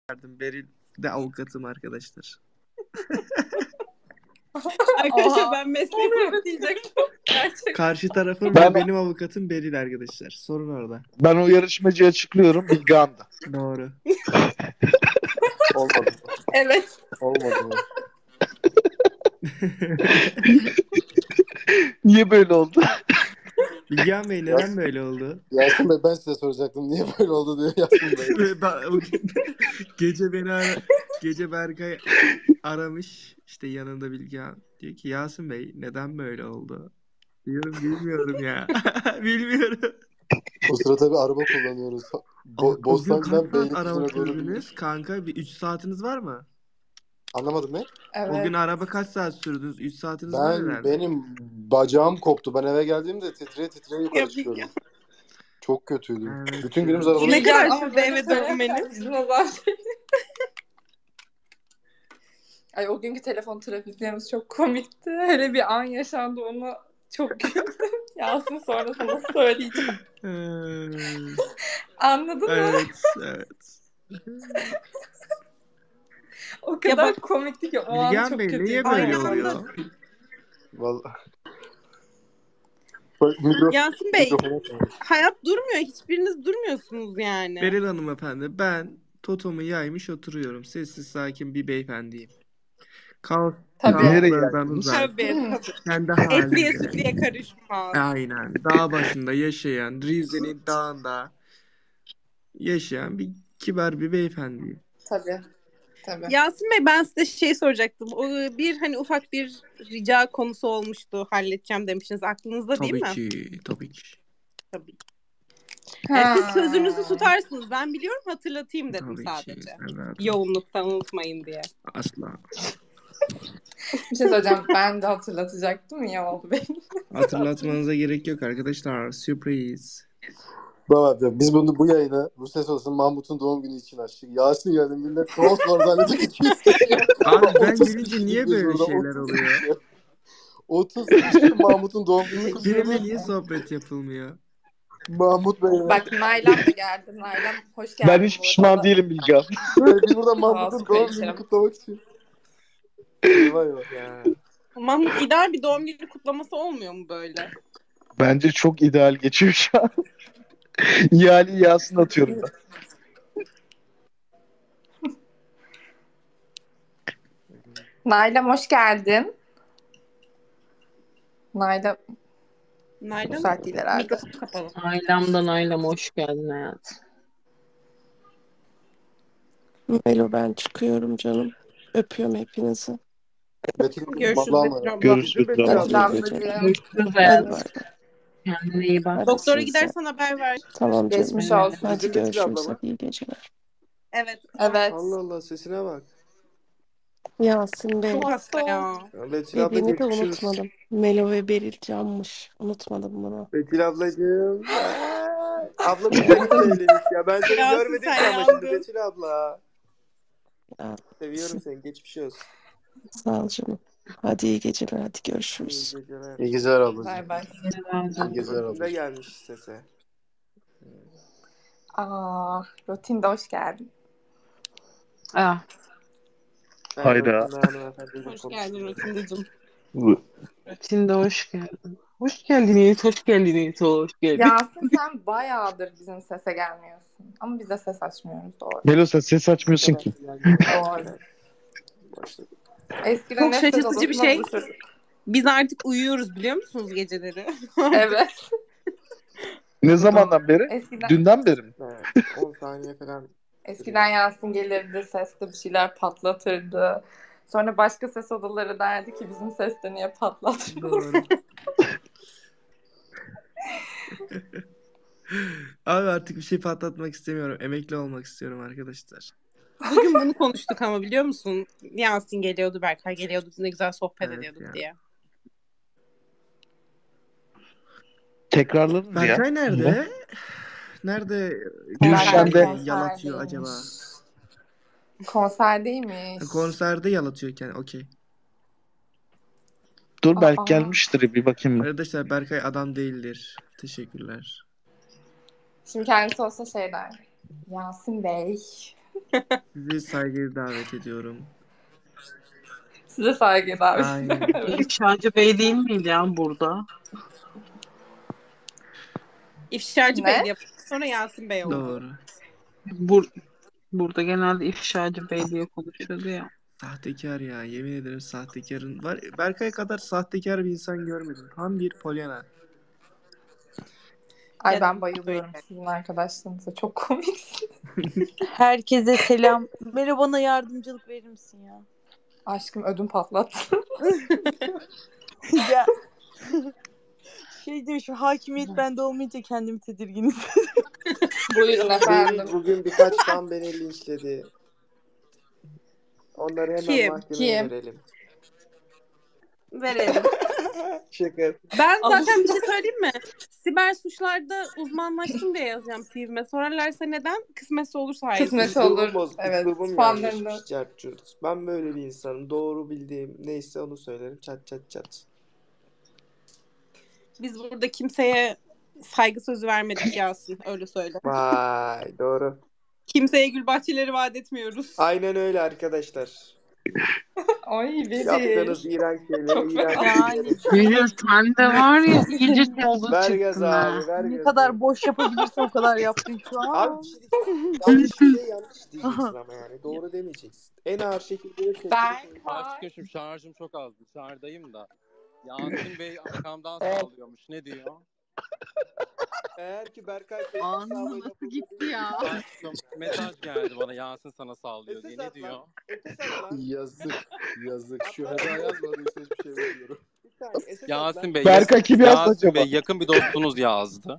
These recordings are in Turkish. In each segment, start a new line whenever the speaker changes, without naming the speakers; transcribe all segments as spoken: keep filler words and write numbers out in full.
verdim. Beril de avukatım arkadaşlar.
Arkadaşlar ben mesleğimi diyecektim. Gerçekten.
Karşı tarafın
Ben-
ve benim avukatım Beril arkadaşlar. Sorun orada.
Ben o yarışmacıyı açıklıyorum. Bilgehan'da.
Doğru.
Olmadı.
Evet.
Olmadı. Niye böyle oldu?
Bilgehan Bey neden böyle oldu?
Yasin Bey ben size soracaktım. Niye böyle oldu diyor Yasin Bey.
Ve ben bugün gece beni ara, gece Berkay aramış. İşte yanında Bilgehan. Diyor ki Yasin Bey neden böyle oldu? Diyorum bilmiyorum ya. Bilmiyorum.
O sırada tabii araba kullanıyoruz.
Ama
Bo
o gün
Bostancı'dan
kaç saat
Beylikdüzü'ne
araba
doğru
sürdünüz?
bindik.
Kanka bir üç saatiniz var mı?
Anlamadım ne?
Evet.
O gün araba kaç saat sürdünüz? üç saatiniz var
Ben
herhalde.
benim bacağım koptu. Ben eve geldiğimde titreye titreye yukarı
Ya,
çıkıyordum. Çok kötüydü.
Evet.
Bütün günümüz arabada
Ne
geçti.
kadar
Ama
sürdü
böyle
eve
söylerken
dönmeniz?
bizim o zaman- Ay o günkü telefon trafiklerimiz çok komikti. Hele bir an yaşandı, ona çok güldüm. Yasin sonra sana söyleyeceğim.
Ee,
Anladın mı?
evet, evet.
O kadar
bak-
komikti ki o an
Bilgehan
çok
Bey
kötüydü.
niye böyle
Aynı anda-
oluyor?
Vallahi. Bak, mikro...
Yasin Bey,
mikrofonu açalım.
hayat durmuyor. Hiçbiriniz durmuyorsunuz yani.
Beril hanımefendi ben totomu yaymış oturuyorum. Sessiz sakin bir beyefendiyim. Kaos
Tabii.
Nereye
kaoslardan
yaydınız?
uzak.
Tabii tabii.
Kendi
Etliye
halinde.
sütliye karışmaz.
Aynen. Dağ başında yaşayan, Rize'nin dağında yaşayan bir kibar bir beyefendiyim.
Tabii. Tabii.
Yasin Bey ben size şey soracaktım. O bir hani ufak bir rica konusu olmuştu. Halledeceğim demiştiniz. Aklınızda değil
Tabii
mi?
ki, tabii ki.
Tabii.
Ha.
Yani siz sözünüzü tutarsınız. Ben biliyorum, hatırlatayım dedim
Tabii ki.
sadece.
Evet.
Yoğunluktan unutmayın diye.
Asla.
Bir şey söyleyeceğim. Ben de hatırlatacaktım. İyi oldu benim.
Hatırlatmanıza gerek yok arkadaşlar. Sürpriz.
Baba biz bunu bu yayını bu ses olsun Mahmut'un doğum günü için açtık. Yasin geldi millet kaos var zannedecek iki yüz kişi.
Abi ben
otuz
gelince
kişi
niye
biz
böyle
burada,
şeyler
otuz
oluyor?
kişi. otuz kişi Mahmut'un doğum gününü
Benimle
kutluyoruz.
niye sohbet yapılmıyor?
Mahmut Bey.
Bak Nalan da geldi. Nalan hoş geldin.
Ben hiç
bu
pişman
arada.
değilim Bilgehan.
Biz burada Mahmut'un
Ağzı
doğum
kayışım.
gününü kutlamak için. Eyvah eyvah.
Ya.
Mahmut ideal bir doğum günü kutlaması olmuyor mu böyle?
Bence çok ideal geçiyor şu an. İhaleyi Yasin atıyorum ben.
Nalan hoş geldin. Nalan
Nalan
müsait değil herhalde.
mikrofonu kapalı.
Ailemden ailem hoş geldin hayatım.
Melo ben çıkıyorum canım. Öpüyorum hepinizi.
Betül
Görüşürüz
ablam
Betül
var.
abla.
Görüşürüz.
Betül
Tamam.
Betül
abla.
ablacığım.
Görüşürüz
Hadi
hayatım.
bay.
Kendine iyi bak.
Hadi
Doktora
siz de.
gidersen haber ver.
Tamam canım.
Geçmiş
Evet.
olsun.
Hadi
Bizim Betül
görüşürüz.
abla mı?
Hadi iyi geceler.
Evet.
Evet.
Allah Allah sesine bak.
Yasin Bey.
Çok hasta ya.
Ya Betül abla
Dediğini de
geçmiş olsun.
unutmadım. Melo ve Beril canmış. Unutmadım bunu.
Betül ablacığım. Ay, abla bir seni söylemiş ya. Ben seni
Yasin,
görmedim
sen
ki ama şimdi
yandın.
Betül abla.
Ya,
Seviyorum seni. Geçmiş olsun.
sağ ol canım. Hadi iyi geceler. Hadi
İyi
görüşürüz.
geceler.
İyi geceler ablacığım.
Bay bay.
İyi geceler
Rotinde
ablacığım.
gelmiş sese.
Aa, rutinde hoş geldin.
Ah,
Ben
Hayda.
Rotinde hanımefendiyle
Hoş
konuştum.
geldin Rotindeciğim.
şimdi hoş geldin. Hoş geldiniz, hoş geldiniz, hoş geldin.
Yasin sen bayağıdır bizim sese gelmiyorsun. Ama biz de ses açmıyoruz doğru.
Melo sen ses açmıyorsun ki.
Doğru.
Başladı.
Eskiden
Çok
nefes
şaşırtıcı bir
odasında
şey.
buluşurduk.
Biz artık uyuyoruz biliyor musunuz geceleri?
Evet.
Ne zamandan beri?
Eskiden
Dünden beri mi?
Evet, on saniye falan.
eskiden Yasin gelirdi, seste bir şeyler patlatırdı. Sonra başka ses odaları derdi ki bizim seste niye patlatmıyorsun?
Doğru. Abi artık bir şey patlatmak istemiyorum. Emekli olmak istiyorum arkadaşlar.
Bugün bunu konuştuk ama biliyor musun? Yasin geliyordu, Berkay geliyordu. Ne güzel sohbet
Evet
ediyorduk
ya.
diye.
Tekrarladınız ya.
Berkay nerede? Nerede?
Gülşen'de.
Yalatıyor acaba.
Konserdeymiş.
Konserde yalatıyorken okey.
Dur belki
Aa.
gelmiştir bir bakayım ben.
Arkadaşlar Berkay adam değildir. Teşekkürler.
Şimdi kendisi olsa şey der. Yasin Bey
Sizi saygıyla davet ediyorum.
Size saygı davet.
Aynen.
Evet.
İfşacı Bey değil miydi ya burada?
İfşacı
Ne?
Bey diye sonra Yasin Bey oldu.
Doğru.
Bur burada genelde İfşacı Bey diye konuşuyordu ya.
Sahtekar ya. Yemin ederim sahtekarın var. Berkay kadar sahtekar bir insan görmedim. Tam bir Polyana.
Ay
Ya-
ben bayılıyorum sizin arkadaşlarınıza. Çok komiksin.
Herkese selam. Melo bana yardımcılık verir misin ya?
Aşkım ödüm patlattı.
ya şey diyor şu hakimiyet bende olmayınca kendimi tedirgin hissediyorum.
Buyurun efendim.
Bugün, bugün birkaç fan beni linçledi. Onları hemen
Kim?
mahkemeye
Kim?
verelim.
Verelim.
Şaka.
Ben zaten bir şey söyleyeyim mi? Siber suçlarda uzmanlaştım diye yazacağım C V'me. Sorarlarsa neden? Kısmetse olursa hayır.
Kısmet olur.
Üslubum,
Evet.
üslubum
Fanlarını.
yanlışmış, cart curt. Ben böyle bir insanım. Doğru bildiğim neyse onu söylerim. Çat çat çat.
Biz burada kimseye saygı sözü vermedik Yasin. Öyle söyle.
Vay doğru.
Kimseye gül bahçeleri vaat etmiyoruz.
Aynen öyle arkadaşlar.
Ay biri.
Yaptığınız iğrenç şeyleri,
Çok
iğrenç
Yani
şeyleri.
Gülüm sen de var ya iyice yolda
Ver gaz
çıktın ha.
abi, ver
ne
gaz.
kadar boş yapabilirsen o kadar yaptın şu an.
Abi bir şey diyeceğim. Yanlış bir şey yanlış diyeceksin ama yani. Doğru demeyeceksin. En ağır şekilde de tepki
Ben
Aşkım şarjım çok az. Dışarıdayım da. Yasin Bey arkamdan sallıyormuş. Ne diyor?
Eğer ki Berkay Bey
Anında
hesabıyla
nasıl
burada
gitti
bir-
ya?
Aşkım mesaj geldi bana Yasin sana sallıyor diye.
Öte
Ne
sat
diyor?
lan. Öte sat lan.
Yazık. Yazık. Şu heda yazmadıysa hiçbir şey bilmiyorum.
Bir saniye. Esas
Yasin Bey,
Berkay kim yazdı
Yasin
acaba?
Bey yakın bir dostunuz yazdı.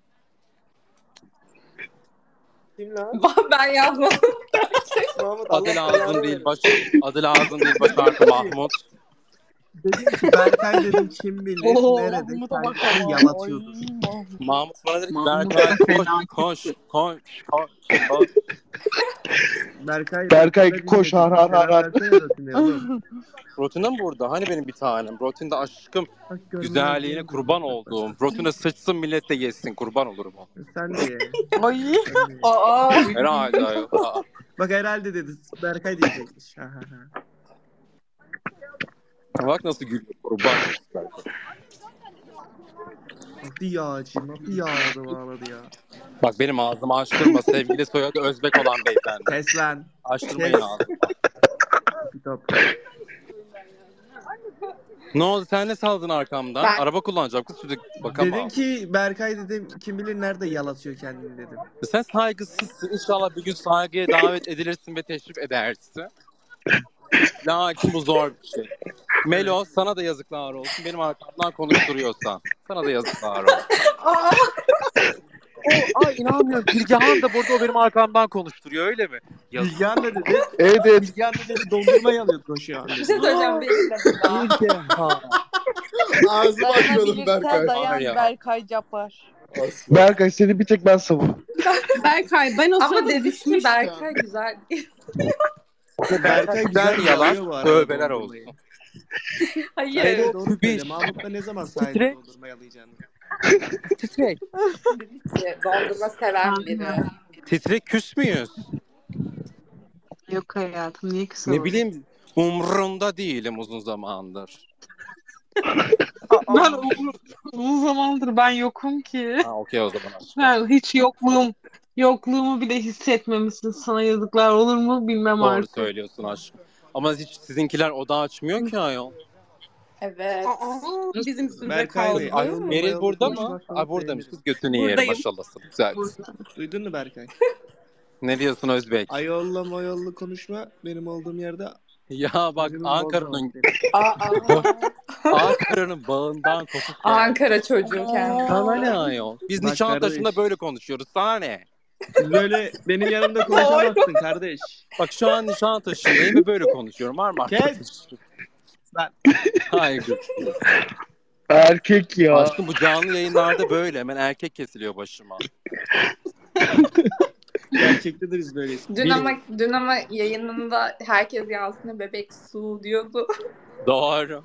kim lan?
ben yazmadım.
Mahmut
Adı
Allah
lazım
belanı
değil
versin.
baş adı lazım değil başardı Mahmut.
Dedim ki Berkay dedim kim bilir
Oo,
nerede
Mahmut'a bak
kendisini
ama.
yalatıyordur.
Ay, Mahmut.
Mahmut bana dedi ki
Mahmut
Berkay
da
koş
fena.
koş koş koş koş.
Berkay,
Berkay,
rotinde
koş,
bilmedi.
har, har, har, har.
Selam versene rotinde oğlum.
Rotinde mi burada? Hani benim bir tanem? Rotinde aşkım
Bak, görmez
güzelliğine
miyim?
kurban olduğum. Rotine sıçsın millet de yesin kurban olurum o.
Sen de ye.
Ay.
Sen de ye.
Aa.
Herhalde ayol. Aa.
Bak herhalde dedi. Berkay diyecekmiş. Ha, ha, ha.
Bak nasıl gülüyor kurban.
Nasıl yağcı, nasıl yağladı bağladı ya.
Bak benim ağzımı açtırma sevgili soyadı Özbek olan beyefendi.
Kes lan.
Açtırmayın
Kes.
ağzımı.
Kitap.
Ne oldu sen ne saldın arkamdan?
Ben-
Araba kullanacağım kız şimdi bakamam.
Dedim ki Berkay dedim kim bilir nerede yalatıyor kendini dedim.
Sen saygısızsın. İnşallah bir gün saygıya davet edilirsin ve teşrif edersin. Lakin bu zor bir şey. Melo sana da yazıklar olsun. Benim arkamdan konuşturuyorsan. Sana da yazıklar olsun.
Aa.
O, ay inanmıyorum. Bilgehan da burada o benim arkamdan konuşturuyor öyle mi? Yazık.
Bilgehan da dedi.
Evet evet.
Bilgehan da dedi dondurma yalıyor koşuyor.
Bir şey söyleyeceğim. Benim de burada.
Bilgehan.
Ağzıma açıyordum
Dayanabilirsen
Berkay.
dayan
Var ya.
Berkay Capar.
Asla.
Berkay seni bir tek ben savun.
Berkay ben o
Ama
sırada
dedik ki
düşmüştüm.
Berkay güzel.
Berkay
Güzel
güzel
yalan.
yalıyor bu arada
Tövbeler
dondurmayı.
olsun.
Hayır.
Evet doğru
Tübiş.
söyle. Mahmut'la ne zaman sahilde
Titrek.
dondurma yalayacağını.
Titrek.
Dedik ki dondurma seven biri.
Titrek küs müyüz?
Yok hayatım niye kısa
Ne
olur?
bileyim umrunda değilim uzun zamandır.
Ben uzun, uzun zamandır ben yokum ki.
Ha okey o zaman.
Ben hiç yokluğum yokluğumu bile hissetmemişsin. Sana yazıklar olur mu bilmem
Doğru
artık.
söylüyorsun aşkım. Ama hiç sizinkiler oda açmıyor ki ayol.
Evet.
Aa, bizim üstümüze
Berkay Bey,
kaldı.
ayol mu?
Meril
Bayıl
burada
konuşmak
mı?
çok
Ay buradaymış
sevmiyorum.
kız götünü yerim
Buradayım.
maşallah sana. Güzel.
Duydun mu Berkay?
Ne diyorsun Özbek?
Ayolla mayolla konuşma benim olduğum yerde.
Ya bak
Gözümün
Ankara'nın
bozma.
Aa.
Ankara'nın bağından kopuk geldi.
Ankara çocuğu kendisi.
Sana ne ayol? Biz
Bak
Nişantaşı'nda
kardeş.
böyle konuşuyoruz. Sana ne?
Siz böyle benim yanımda konuşamazsın kardeş.
Bak şu an Nişantaşı'ndayım ve böyle konuşuyorum. Var mı?
Kes. Ben.
Hayır.
Erkek ya.
Aşkım bu canlı yayınlarda böyle. Hemen erkek kesiliyor başıma.
Gerçekte de biz böyleyiz.
Dün
Bilin.
ama, dün ama yayınında herkes Yasin'e bebek su diyordu.
Doğru.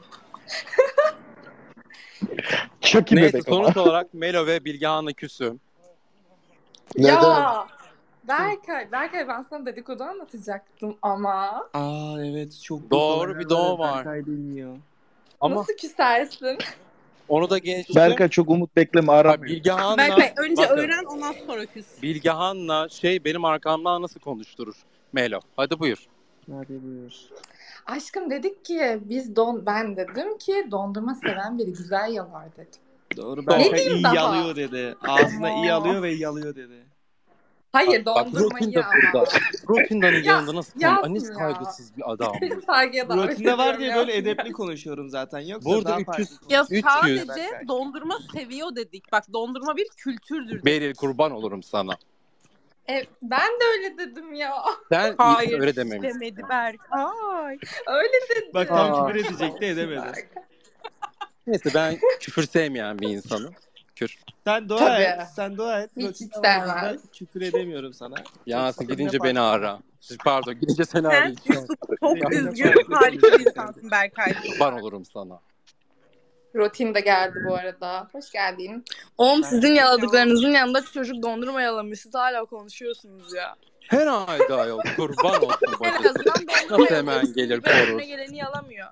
Chucky
Neyse
bebek ama.
sonuç olarak Melo ve Bilgehan'la küsüm.
Neden?
Ya Berkay, Berkay ben sana dedikodu anlatacaktım ama.
Aa evet çok
Doğru, bir doğu var.
Berkay bilmiyor.
Ama
Nasıl küsersin?
onu da geçtim.
Berkay çok umut bekleme
Ha,
aramıyor.
Bilgehan'la
Berkay önce
bakın,
öğren ondan sonra küs.
Bilgehan'la şey benim arkamdan nasıl konuşturur Melo. Hadi buyur.
Hadi buyur.
Aşkım dedik ki biz don ben dedim ki dondurma seven biri güzel yalar dedim.
Doğru
Ne
Berkay
diyeyim
iyi
daha?
yalıyor dedi. Ağzına iyi alıyor ve yalıyor dedi.
Hayır
Bak, bak
dondurmayı
Rotin de
ama.
burada. Rotin'den
Ya,
yanında nasıl
Yasin
konuşuyor? Ne
ya.
saygısız bir adam.
Seni saygıya davet
Rutinde var
ediyorum
diye
ya.
böyle edepli konuşuyorum zaten. Yoksa
Burada
daha
üç yüz
farklı
Ya
üç yüz.
sadece
Berkay.
dondurma seviyor dedik. Bak dondurma bir kültürdür.
Beril kurban olurum sana.
E, ben de öyle dedim ya.
Sen
Hayır
öyle dememişsin.
demedi Berkay.
Öyle dedim.
Bak tam
Aa.
küfür edecekti edemedi.
Berkay.
Neyse ben küfür sevmeyen bir insanım. Küfür.
Sen dua
Tabii.
et. Sen dua et.
Hiç
Rutinde
istemez.
var, küfür edemiyorum sana.
Yasin
Yoksa
gidince
ne
beni
farkı var?
ara. Pardon gidince seni
Sen
arayacağım.
çok
Benim de
üzgün,
farklı
harika bir
bir şey
insansın Berkay.
Kurban olurum sana.
Rutin de geldi bu arada. Hoş geldin.
Oğlum
Ben-
sizin yaladıklarınızın yanında çocuk dondurma yalamış. Siz hala konuşuyorsunuz ya.
Herhalde ayol kurban olsun
En
bacısı.
azından dondurma
Nasıl
yalıyor.
hemen gelir
Sizin önüne
korur.
geleni yalamıyor.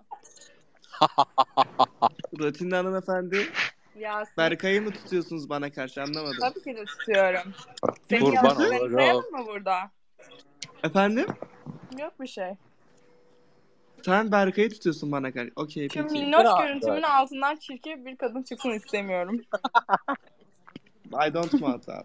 Rutinde hanımefendi.
Yasin.
Berkay'ı mı tutuyorsunuz bana karşı anlamadım.
Tabii ki de tutuyorum. Senin
Kurban
yaladıklarını
olurum.
sayalım mı burada?
Efendim?
Yok bir şey.
Sen Berkay'ı tutuyorsun bana karşı. Okey
Şu
peki.
minnoş
Bırak,
görüntümün altından çirkin bir kadın çıksın istemiyorum.
I don't want that.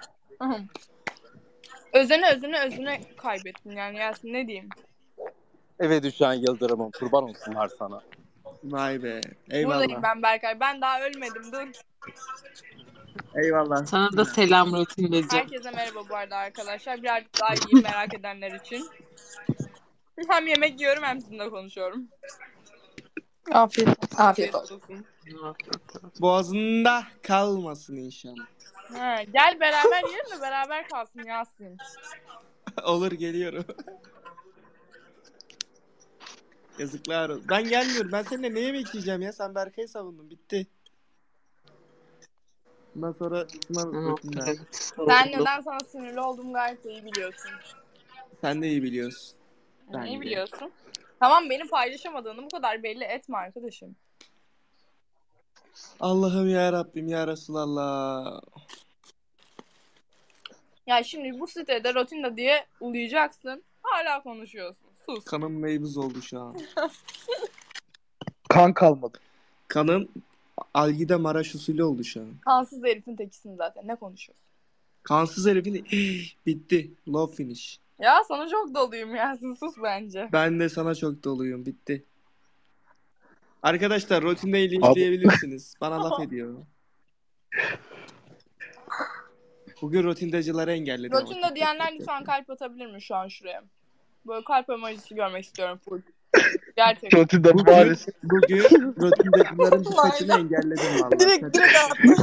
Özene özene özüne kaybettin yani Yasin ne diyeyim.
Eve düşen yıldırımım kurban olsunlar sana.
Vay be.
Buradayım
Eyvallah.
ben Berkay. Ben daha ölmedim dur.
Eyvallah.
Sana da selam Rotindeciğim.
Herkese merhaba bu arada arkadaşlar. Birazcık daha yiyeyim merak edenler için. Hem yemek yiyorum hem sizinle konuşuyorum.
Afiyet olsun. Afiyet
Afiyet
olsun.
olsun.
Boğazında kalmasın inşallah.
Ha, gel beraber yiyelim de beraber kalsın Yasin.
Olur geliyorum. Yazıklar olsun. Ben gelmiyorum. Ben seninle ne yemek yiyeceğim ya? Sen Berkay'ı savundun. Bitti. Bundan sonra sınav rutinler.
Sen neden sana sinirli olduğumu gayet iyi biliyorsun.
Sen de iyi biliyorsun. Ben
Neyi
de.
biliyorsun? Tamam benim paylaşamadığını bu kadar belli etme arkadaşım.
Allah'ım ya Rabbim ya Resulallah.
Ya şimdi bu sitede Rotinda diye uluyacaksın. Hala konuşuyorsun. Sus.
Kanım meybuz oldu şu an.
Kan kalmadı.
Kanım algide Maraş usulü oldu şu an.
Kansız herifin tekisin zaten. Ne konuşuyorsun?
Kansız herifin bitti. Love finish.
Ya sana çok doluyum Yasin. Sus bence.
Ben de sana çok doluyum. Bitti. Arkadaşlar Rotinde ile
Abi-
izleyebilirsiniz. Bana laf ediyor. Bugün rotindacıları engelledim.
Rotinda diyenler lütfen kalp atabilir mi şu an şuraya? Böyle kalp emojisi görmek istiyorum full. Gerçekten.
Rotinde
Bugün,
maalesef.
bugün rotindacıların birkaçını engelledim valla.
Direkt direkt attım.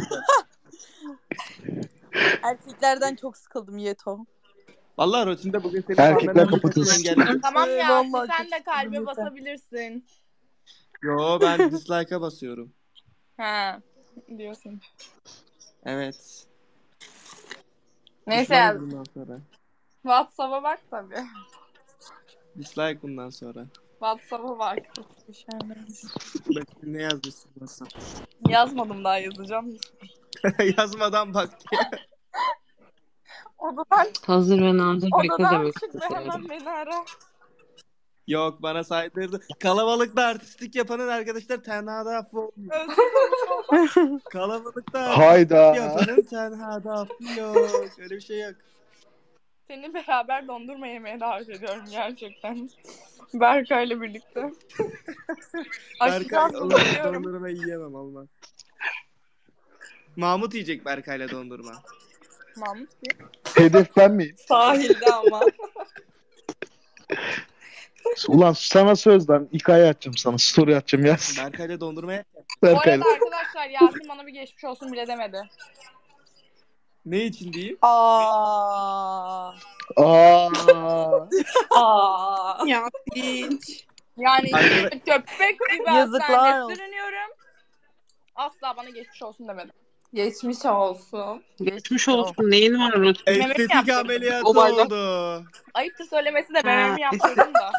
Erkeklerden çok sıkıldım Yeto.
Valla rotinde bugün senin
Erkekler
fanlarının
kapatılsın.
birkaçını engelledim.
Tamam
Ee,
ya
vallahi
sen
çok
de kalbe
sıkıldım yeter.
basabilirsin.
Yo ben dislike'a basıyorum.
Ha diyorsun.
Evet.
Neyse
Dislike
ya
bundan sonra.
WhatsApp'a bak tabii.
Dislike bundan sonra.
WhatsApp'a bak.
Bak ne yazmışsın WhatsApp.
Yazmadım daha yazacağım.
Yazmadan bak diye.
Odadan,
Hazır ve nazır bekle
odadan
demek
çıkma
istedim.
hemen beni ara.
Yok bana saydırdı. Kalabalıkta artistlik yapanın arkadaşlar tenhada affı olmuyor.
Özür dilerim.
Kalabalıkta
Hayda.
artistlik yapanın tenhada affı yok. Öyle bir şey yok.
Seni beraber dondurma yemeye davet ediyorum gerçekten. Berkay'la birlikte.
Berkay
Açacağız bunu
olur
biliyorum.
dondurma yiyemem olmaz. Mahmut yiyecek Berkay'la dondurma.
Mahmut ki.
Hedef ben miyim?
Sahilde ama.
Ulan sana söz lan. Hikaye atacağım sana. Story atacağım ya.
Berkay'la dondurma ye-
Bu
Berkay'la.
arada arkadaşlar Yasin bana bir geçmiş olsun bile demedi.
Ne için diyeyim?
Aa.
Aa.
Aa.
Ya hiç.
Yani
Arkadaş-
köpek gibi
Yazıklar
hastaneye
olsun.
sürünüyorum. Asla bana geçmiş olsun demedi.
Geçmiş olsun.
Geçmiş olsun. Neyin var Rutin?
Mememi
Estetik
yaptırdım.
ameliyatı
Olaylar.
oldu.
Ayıptır söylemesi de
Ha,
mememi yaptırdım da.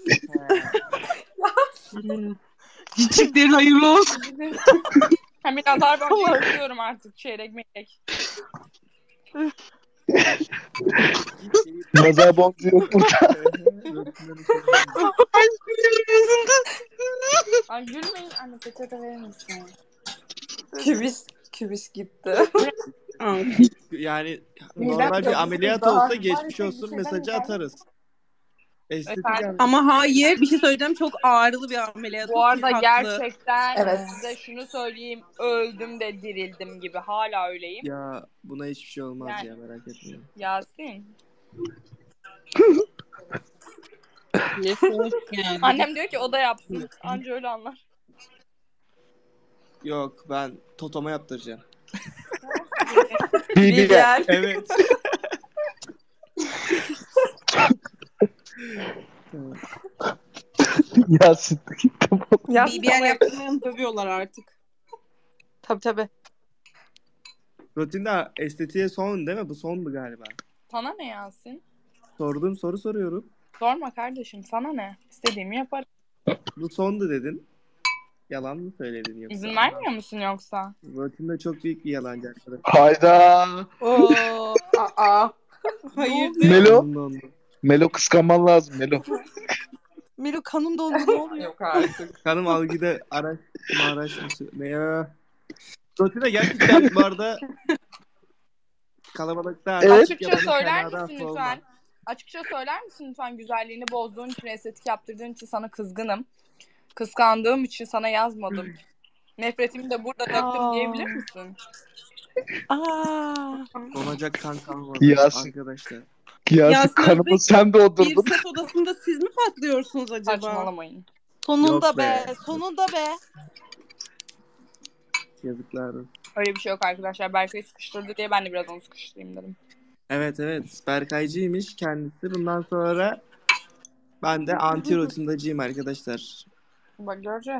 Hmm. Çiçeklerin hayırlı olsun.
Hem bir nazar boncuğu istiyorum artık. Çeyrek meyrek.
Nazar boncuğu yok burada.
Ay, gülüyorum.
Ay gülmeyin. Anne peçete verir misin?
Kübiş, kübiş gitti.
Aa,
Yani
Midem
normal bir
çok
ameliyat
sıkıldı.
olsa
Maalesef
geçmiş
bir
olsun
şeyden
mesajı
ibaret.
atarız. Estetik
Efendim?
ameliyat.
Ama hayır, bir şey söyleyeceğim, çok ağrılı bir ameliyat.
Bu arada
Haklı.
gerçekten
Evet.
size şunu söyleyeyim. Öldüm de dirildim gibi. Hala öyleyim.
Ya buna hiçbir şey olmaz
Yani-
ya, merak etmeyin.
Yasin.
Ne soğuk yani.
Annem diyor ki o da yapsın. Anca öyle anlar.
Yok, ben totoma yaptıracağım.
B B L.
Bilal.
Evet.
Yasin.
Ya,
B B L yaptırmayanı dövüyorlar artık.
Tabii tabii.
Rutinde estetiğe son değil mi? Bu sondu galiba.
Sana ne Yasin?
Sorduğum soru soruyorum.
Sorma kardeşim. Sana ne? İstediğimi yaparım.
Bu sondu dedin. Yalan mı söyledin yoksa?
İzin vermiyor musun yoksa?
Rutinde çok büyük bir yalancı arkadaş.
Hayda.
Oo.
Aa.
Hayırdır?
Melo.
Ondan ondan.
Melo kıskanman lazım Melo.
Melo kanım dondu, ne oluyor?
Yok artık.
Kanım algıda araç araç mı? Ne ya? Rutinde gerçekten bu arada kalabalıkta
Evet.
Açıkça söyler misin
olma.
lütfen? Açıkça söyler misin lütfen? Güzelliğini bozduğun için, estetik yaptırdığın için sana kızgınım. Kıskandığım için sana yazmadım. Nefretimi de burada döktüm
Aa.
diyebilir misin?
Aa.
Donacak kan kalmadı
Yasin.
arkadaşlar.
Yasin
Yasin
kanımı
Özbek,
sen
Bir
doldurdun.
ses odasında siz mi patlıyorsunuz acaba?
Saçmalamayın.
Sonunda
Yok
be.
be.
Sonunda be.
Yazıklar olsun.
Öyle bir şey yok arkadaşlar. Berkay'ı sıkıştırdı diye ben de biraz onu sıkıştırayım dedim.
Evet evet. Berkaycıymış kendisi. Bundan sonra ben de anti rotindacıyım arkadaşlar.
Bak göreceğiz.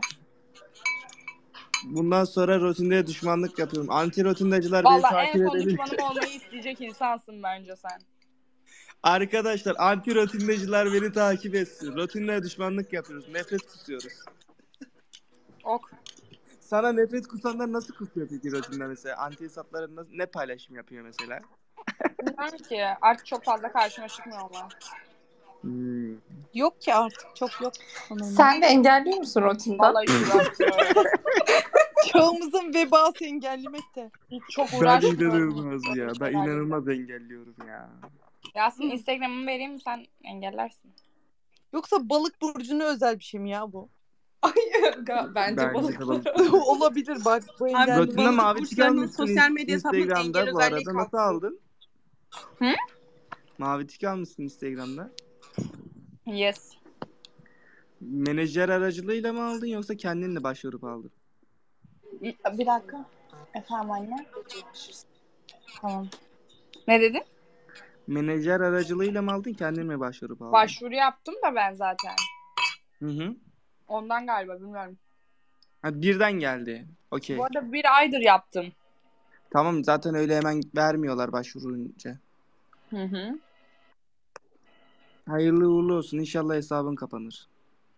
Bundan sonra rotindeye düşmanlık yapıyorum. Anti rotindacılar beni
Vallahi
takip
en son
edebilir.
düşmanım olmayı isteyecek insansın bence sen.
Arkadaşlar anti rotindacılar beni takip etsin. Rotindeye düşmanlık yapıyoruz. Nefret kusuyoruz.
Ok.
Sana nefret kusanlar nasıl kusuyor peki rotinde mesela? Anti hesapları nasıl, ne paylaşım yapıyor mesela?
Bilmiyorum ki. Artık çok fazla karşıma çıkmıyor onlar.
Hmm.
Yok ki artık, çok yok.
Sen de engelliyor musun rutinden?
Vallahi hiç uğraşmıyorum.
Çağımızın vebası engellemek de.
Hiç çok
Ben
uğraşmıyorum.
inanılmaz ya. Ben inanılmaz engelliyorum ya.
Yasin Instagram'ımı vereyim sen engellersin.
Yoksa balık burcuna özel bir şey mi ya bu?
Ay, bence,
Bence de
balıklar.
balık.
Olabilir bak. Bu engelli
Rotinde
balık
mavi tik
burçlarının
almışsın
sosyal medya hesabına
Instagram'da
engel
bu
özelliği
arada. Nasıl
kalksın.
aldın?
Hı?
Mavi tik almışsın Instagram'da.
Yes.
Menajer aracılığıyla mı aldın yoksa kendin de başvurup aldın?
Bir dakika. Efendim anne. Tamam. Ne dedin?
Menajer aracılığıyla mı aldın kendin mi başvurup aldın?
Başvuru yaptım da ben zaten.
Hı hı.
Ondan galiba bilmiyorum.
Ha, birden geldi. Okey.
Bu arada bir aydır yaptım.
Tamam zaten öyle hemen vermiyorlar başvurunca.
Hı hı.
Hayırlı uğurlu olsun. İnşallah hesabın kapanır.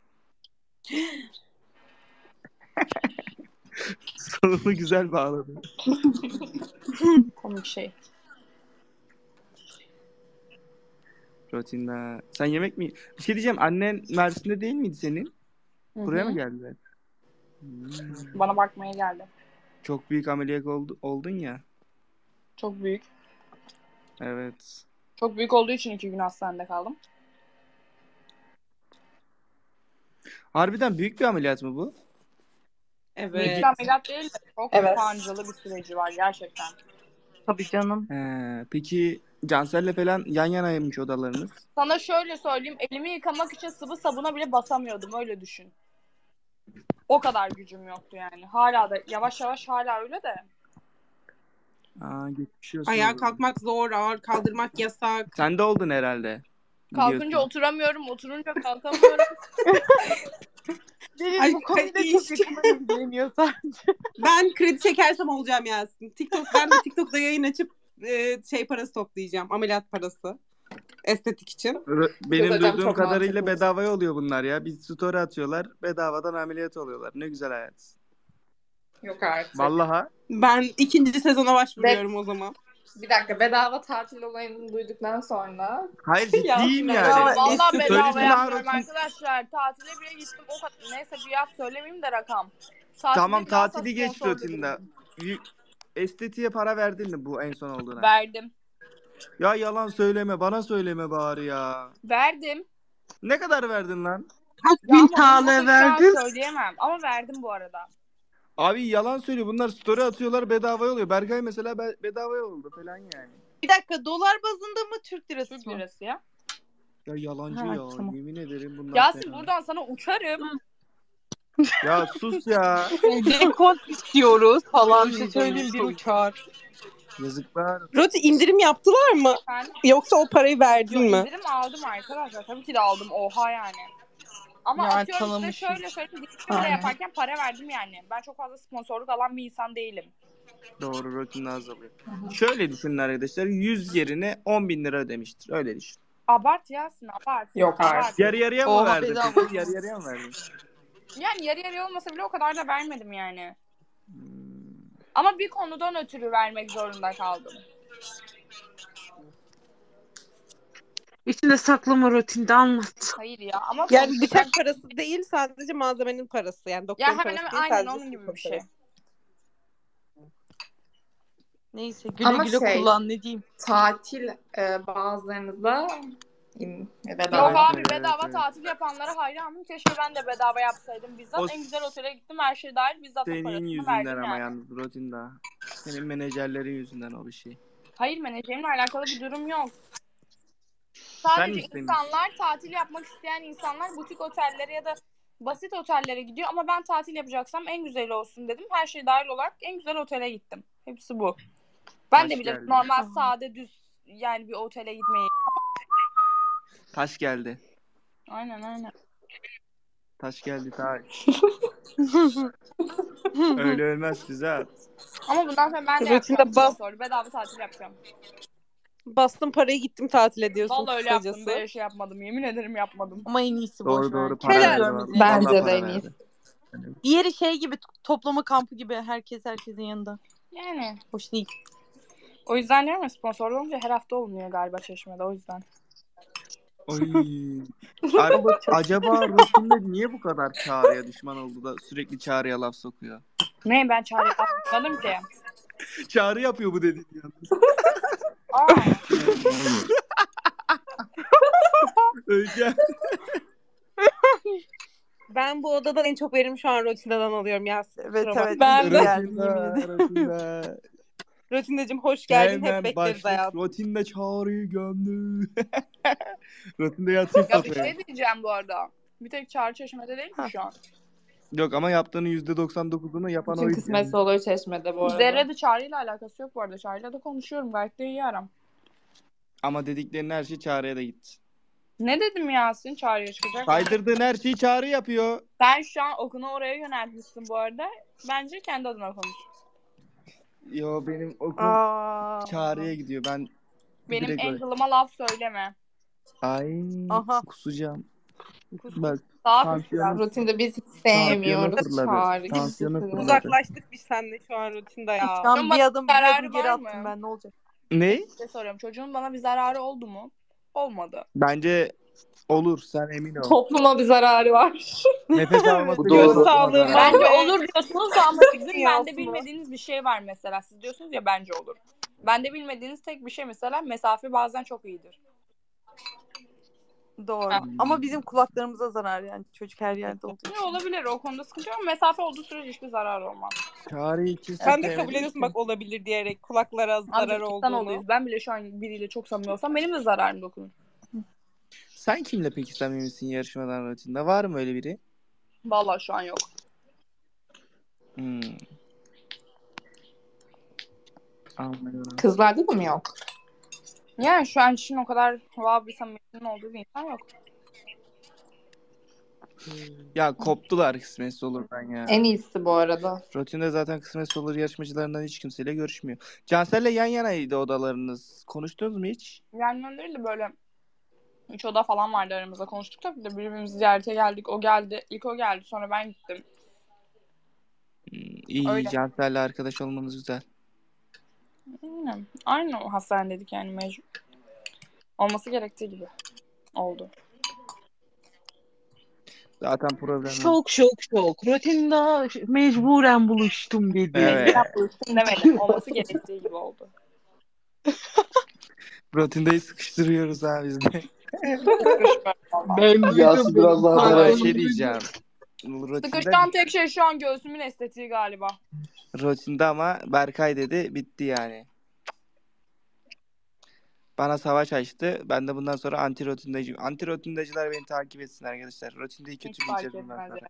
Sonunu güzel bağladın.
Komik şey.
Rutinde. Sen yemek mi? Bir şey diyeceğim. Annen Mersin'de değil miydi senin?
Hı
Buraya
hı.
mı geldiler? Hmm.
Bana bakmaya geldi.
Çok büyük ameliyat oldu, oldun ya.
Çok büyük.
Evet.
Çok büyük olduğu için iki gün hastanede kaldım.
Harbiden büyük bir ameliyat mı bu?
Büyük
Evet.
bir ameliyat değil de çok
Evet.
sancılı bir süreci var gerçekten.
Tabii canım.
He, peki Cansel'le falan yan yanaymış odalarınız.
Sana şöyle söyleyeyim. Elimi yıkamak için sıvı sabuna bile basamıyordum. Öyle düşün. O kadar gücüm yoktu yani. Hala da yavaş yavaş hala öyle de.
Aa, geçmiş olsun.
Ayağa kalkmak zor, ağır kaldırmak yasak.
Sen de oldun herhalde.
Kalkınca
Biliyorsun.
oturamıyorum. Oturunca kalkamıyorum.
Deniz
Ay,
bu konuyla
ay,
çok
işte.
yakından ilgileniyor sadece.
Ben kredi çekersem olacağım Yasin. TikTok, ben de TikTok'ta yayın açıp e, şey parası toplayacağım. Ameliyat parası. Estetik için.
R- Benim
hocam
duyduğum
çok
kadarıyla
mantıklı.
bedavaya oluyor bunlar ya. Bir story atıyorlar, bedavadan ameliyat oluyorlar. Ne güzel hayat.
Yok artık.
Vallahi.
Ben ikinci sezona başvuruyorum o zaman.
Bir dakika, bedava tatil olayını duyduktan sonra.
Hayır ciddiyim
Ya,
yani.
Bedava
Vallahi
estetik.
bedava
Söylesene
yapmıyorum
Harun.
arkadaşlar. Tatile bile gittim. O kadar. Neyse fiyat söylemeyeyim de rakam. Tatilde
Tamam
bile asla
tatili geç
sponsor
rutinde.
değilim.
Y- Estetiğe para verdin mi bu en son olduğuna?
Verdim.
Ya yalan söyleme, bana söyleme bari ya.
Verdim.
Ne kadar verdin lan?
Kaç
Ya
bin
ama bunu
T L
burada şu an
verdin?
söyleyemem. Ama verdim bu arada.
Abi yalan söylüyor. Bunlar story atıyorlar, bedavaya oluyor. Berkay mesela be- bedavaya oldu falan yani.
Bir dakika, dolar bazında mı Türk lirası
Türk
mı?
lirası ya.
Ya yalancı
Ha,
ya.
tamam.
Yemin ederim bunlar
Yasin
fena.
buradan sana uçarım.
Ya sus ya.
Dekont istiyoruz falan.
Bir şey
diyeceğim.
söyleyeyim, bir uçar.
Yazıklar.
Roti indirim yaptılar mı?
Efendim?
Yoksa o parayı verdin
Yok,
mi?
indirim aldım arkadaşlar. Tabii ki de aldım. Oha yani. Ama
Yani
atıyorum size
tanımışım.
şöyle söyleyeyim. Dikişimi bile
Aynen.
yaparken para verdim yani. Ben çok fazla sponsorluk alan bir insan değilim.
Doğru rutinde azalıyor. Şöyle düşünün arkadaşlar. yüz yerine on bin lira ödemiştir. Öyle düşün.
Abart Yasin abart.
Yok
Abart.
artık.
Yarı yarıya mı
Oha,
verdin
bedava.
peki? Yarı yarıya mı verdin?
Yani yarı yarıya olmasa bile o kadar da vermedim yani.
Hmm.
Ama bir konudan ötürü vermek zorunda kaldım.
İçinde saklama rutinde anlat.
Hayır ya ama
Yani
sonuçta
bıçak
ben-
parası değil, sadece malzemenin parası. Yani
ya
doktorun
hemen
parası
hemen
değil,
aynen
sadece
onun gibi
doktor
bir şey.
parası.
Neyse güle
Ama
güle
şey-
kullan, ne diyeyim.
Tatil e, bazılarınızda in-
Yok
bedava.
Evet,
abi
evet,
bedava
evet.
tatil yapanlara hayranım. Keşke ben de bedava yapsaydım bizzat.
O
En güzel otele gittim, her şey dahil. Bizzat da
Senin
parasını
yüzünden
verdim
ama
yani.
yalnız rutinde. Senin menajerlerin yüzünden o bir şey.
Hayır, menajerimle alakalı bir durum yok.
Sen
Sadece
istemişsin.
insanlar, tatil yapmak isteyen insanlar butik otellere ya da basit otellere gidiyor. Ama ben tatil yapacaksam en güzeli olsun dedim. Her şey dahil olarak en güzel otele gittim. Hepsi bu. Ben
Taş
de bile
geldi.
normal sade düz yani bir otele gitmeyi.
Taş geldi.
Aynen aynen.
Taş geldi taş. Öyle ölmez Füzat.
Ama bundan sonra ben de
Rutinde
yapacağım
bas-
sponsorlu. Bedava tatil yapacağım.
Bastım parayı, gittim tatil ediyorsun
Vallahi öyle yaptım.
kısacası.
Böyle şey yapmadım. Yemin ederim yapmadım.
Ama en iyisi
Doğru
boş
doğru
ver.
para
Helal
verdi.
görmediğin.
Vallahi
Bence de
para
en
verdi.
Diğeri şey gibi, toplama kampı gibi, herkes herkesin yanında.
Yani.
Hoş değil.
O yüzden diyorum ya, sponsorlu olunca her hafta olmuyor galiba Çeşme'de, o yüzden.
Oy. Ar- acaba rutinde niye bu kadar Çağrı'ya düşman oldu da sürekli Çağrı'ya laf sokuyor?
Ne, ben çağrı yapmadım ki.
Çağrı yapıyor bu dediğin yalnız.
Aa,
Öyle.
Ben bu odadan en çok verim şu an Rotina'dan alıyorum Yasin.
Evet,
Kusura
evet.
bakma.
Ben de.
Rutinde, rutinde.
Rotina'cığım hoş geldin. Hep
Hemen
bekleriz
başlık
hayatım.
rutinde Çağrı'yı gömdü. Rutinde yatayım
ya bir
kafaya.
şey diyeceğim bu arada. Bir tek Çağrı Çeşme'de değil mi şu an?
Yok ama yaptığının yüzde doksan dokuzunu yapan
Bütün
oydu.
kısmetse olur Çeşme'de bu arada.
Zerre de Çağrı'yla alakası yok bu arada. Çağrı'yla da konuşuyorum. Gayet de iyi aram.
Ama dediklerinin her şey Çağrı'ya da gitti.
Ne dedim Yasin Çağrı'ya çıkacak?
Saydırdığın her şeyi Çağrı yapıyor.
Sen şu an okunu oraya yöneltmişsin bu arada. Bence kendi adına konuş.
Yo benim okul
Aa.
Çağrı'ya gidiyor. Ben
Benim
direkt öyle-
angle'ıma laf söyleme.
Ay
Aha.
kusacağım.
Kus.
Bak
Daha
tansiyonum,
Rutinde biz hiç
tansiyonum
sevmiyoruz
fırladı.
Çağrı.
Tansiyonum
Kimse-
fırladı.
Uzaklaştık biz seninle şu an Rotina'da ya.
Tam
Çocuğun
bir adım bir
zararı
adım geri
var
attım
mı?
ben, ne olacak?
Ne?
Bir şey soruyorum. Çocuğun bana bir zararı oldu mu? Olmadı.
Bence olur, sen emin ol.
Topluma bir zararı var.
Nefes alması
Bu
bile
doğru.
topluma
Sağlığına
zarar.
Bence
ve-
olur diyorsunuz da ama sizin bende
Dünyasına.
bilmediğiniz bir şey var mesela. Siz diyorsunuz ya bence olur. Bende bilmediğiniz tek bir şey mesela, mesafe bazen çok iyidir.
Doğru.
Ha.
Ama bizim kulaklarımıza zarar yani. Çocuk her yerde olduğu
Ne
için.
olabilir, o konuda sıkıntı yok ama mesafe olduğu sürece hiçbir zarar olmaz.
Çağrı'yı ikisi
Sen de
sevmediği
kabul ediyorsun
için-
bak, olabilir diyerek kulaklara zarar
Amca insan
olduğunu.
oluyoruz. Ben bile şu an biriyle çok samimi olsam benim de zararım dokunur.
Sen kimle peki samimisin yarışmadan rutinde? Var mı öyle biri?
Vallahi şu an yok.
Hmm. Anlıyorum.
Kızlarda da mı yok?
Yani şu an için o kadar wow bir samimiyetin olduğu bir insan yok.
Ya koptular kısmetse olurdan ya.
En iyisi bu arada.
Rutinde zaten kısmetse olur yarışmacılarından hiç kimseyle görüşmüyor. Cansel'le yan yanaydı odalarınız. Konuştunuz mu hiç?
Yani değil de böyle üç oda falan vardı aramızda. Konuştuk tabii de birbirimizi ziyarete geldik. O geldi. İlk o geldi. Sonra ben gittim.
Hmm, iyi
Öyle.
Cansel'le arkadaş olmanız güzel.
Aynen. Aynı o hastanedeydik yani mecbur. Olması gerektiği gibi oldu.
Zaten problem yok.
Şok şok şok. Rutinde mecburen buluştum dedi.
Evet.
Mecburen buluştum demedim. Olması gerektiği gibi oldu.
Rutindeyi sıkıştırıyoruz ha biz de.
Ben
Yasin biraz daha
Ama
dayan.
bir şey diyeceğim. Rutinde,
Sıkışan tek şey şu an göğsümün estetiği galiba.
rutinde ama Berkay dedi bitti yani. Bana savaş açtı. Ben de bundan sonra anti rutindeciyim. Anti rutindeciler beni takip etsin arkadaşlar. Rutindeyi
Hiç
kötüleyeceğiz
fark
bundan
etmez
sonra.
yani.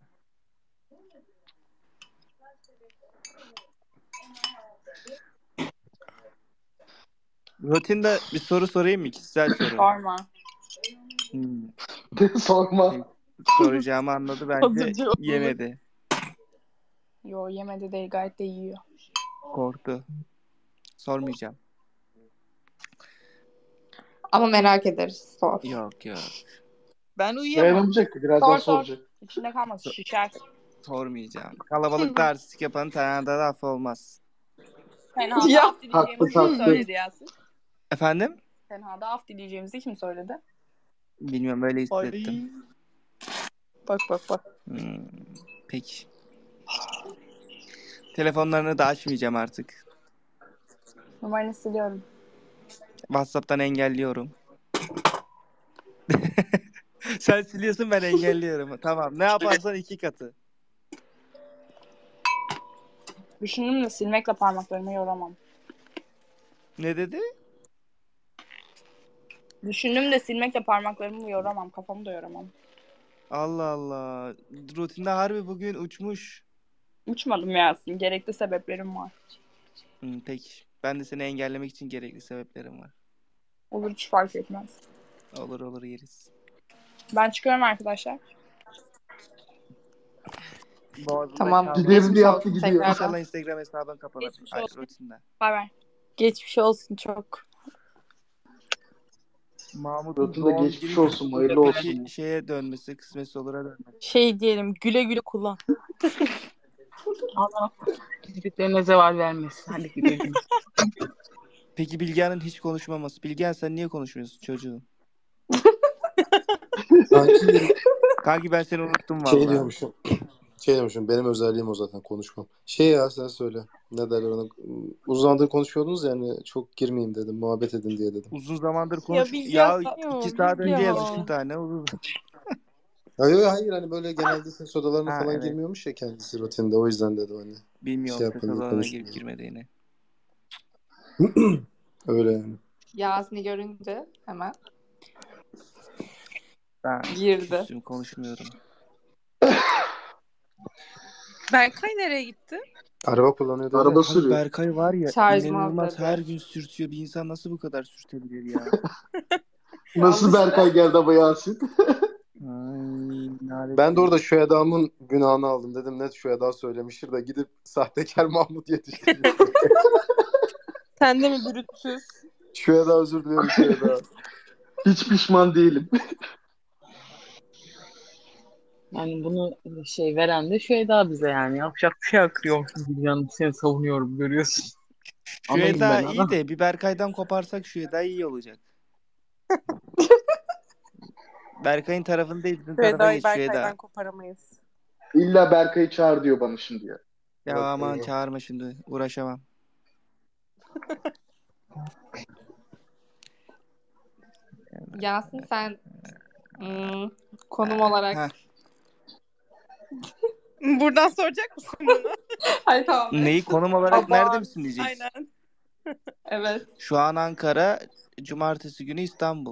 Rutinde bir soru sorayım mı? Kişisel soru.
Sorma.
Hmm.
Sorma.
Soracağımı anladı bence
Hazırcı oldu.
yemedi.
Yo yemedi değil gayet de yiyor.
Korktu. Sormayacağım.
Ama merak ederiz. Sor.
Yok yok.
Ben uyuyamam.
Dayanamayacak ki. Birazdan
Sor sor.
soracak.
İçinde kalmaz şişer.
Sormayacağım. Kalabalıkta artistik yapanın tenhada da affı olmaz.
Tenhada
Ya.
af dileyeceğimizi kim
Haklı,
söyledi Yasin?
Efendim?
Tenhada af dileyeceğimizi kim söyledi?
Bilmiyorum öyle hissettim.
Bak bak bak.
Hmm, peki. Telefonlarını da açmayacağım artık.
Numaranı siliyorum.
WhatsApp'tan engelliyorum. Sen siliyorsun ben engelliyorum. Tamam. Ne yaparsan iki katı.
Düşündüm de silmekle parmaklarımı yoramam.
Ne dedi?
Düşündüm de silmekle parmaklarımı yoramam. Kafamı da yoramam.
Allah Allah. Rutinde harbi bugün uçmuş.
Uçmadım Yasin. Gerekli sebeplerim var.
Hmm, peki. Ben de seni engellemek için gerekli sebeplerim var.
Olur hiç fark etmez.
Olur olur yeriz.
Ben çıkıyorum arkadaşlar.
Boğazımda
Tamam.
kaldı.
Giderim
Geçmiş
diye yaptı
olsun
gidiyor.
tekrardan.
İnşallah Instagram hesabın kapanır.
Geçmiş
Ay,
olsun.
rutinde.
Bay bay.
Geçmiş olsun çok.
Mahmut'un
Rutinde
doğum
geçmiş
günü
olsun. Hayırlı
belki
olsun.
şeye dönmesi, kısmetse olur'a dönmesi.
Şey diyelim güle güle kullan.
Allah bildiklerine zeval vermesin. Hadi gidelim.
Peki Bilgehan'ın hiç konuşmaması. Bilgehan sen niye konuşmuyorsun çocuğum?
Sanki
Kanki ben seni unuttum
şey
vallahi.
diyormuşum. Şey diyormuşum. Benim özelliğim o zaten konuşmam. Şey ya sen söyle. Ne derler ona. Uzun zamandır konuşuyordunuz yani çok girmeyeyim dedim. Muhabbet edin diye dedim.
Uzun zamandır
Ya
konuş.
Bilgehan.
Ya,
Ya
iki saat önce yazıştık
Bilgehan.
daha ne uzun.
Hayır hayır hani böyle genelde ses odalarına
Ha
falan
evet.
girmiyormuş ya kendisi rutinde. O yüzden dedim hani.
Bilmiyorum
Şey
ses
yapalım
odalarına
konuşalım.
girip girmediğini.
Öyle yani.
Yasin'i görünce hemen
Ben
girdi.
küstüm konuşmuyorum.
Berkay nereye gitti?
Araba kullanıyordu öyle.
Araba
Abi
sürüyor.
Berkay var ya
Şarjım az
inanılmaz
dedi.
her gün sürtüyor. Bir insan nasıl bu kadar sürtebilir ya?
Nasıl Berkay geldi ama Yasin?
Ay, lanet
Ben de
ya.
orada şu adamın günahını aldım. Dedim net şu adam söylemiştir de gidip sahtekar Mahmut yetiştirmiş.
Sen de mi bürütsüz?
Şu adam özür diliyorum şu adam.
Hiç pişman değilim.
Yani bunu şey veren de şu Eda bize yani. Yapacak bir şey yok diyorsun. Bilgehan'ım seni savunuyorum görüyorsun.
Şu
Anayım
Eda
ben
iyi
ana.
de bir Berkay'dan koparsak şu Eda iyi olacak. Berkay'ın tarafını değil bizim tarafa
Veda'yı
geç şu Eda.
Berkay'dan koparamayız.
İlla Berkay'ı çağır diyor bana şimdi ya.
Ya
Yok,
aman
yok.
çağırma şimdi uğraşamam.
Yasin sen hmm, konum olarak.
Heh.
Buradan soracak mısın bunu?
Hayır tamam.
Neyi konum olarak
Aman,
nerede misin diyeceksin.
Aynen.
Evet.
Şu an Ankara, cumartesi günü İstanbul.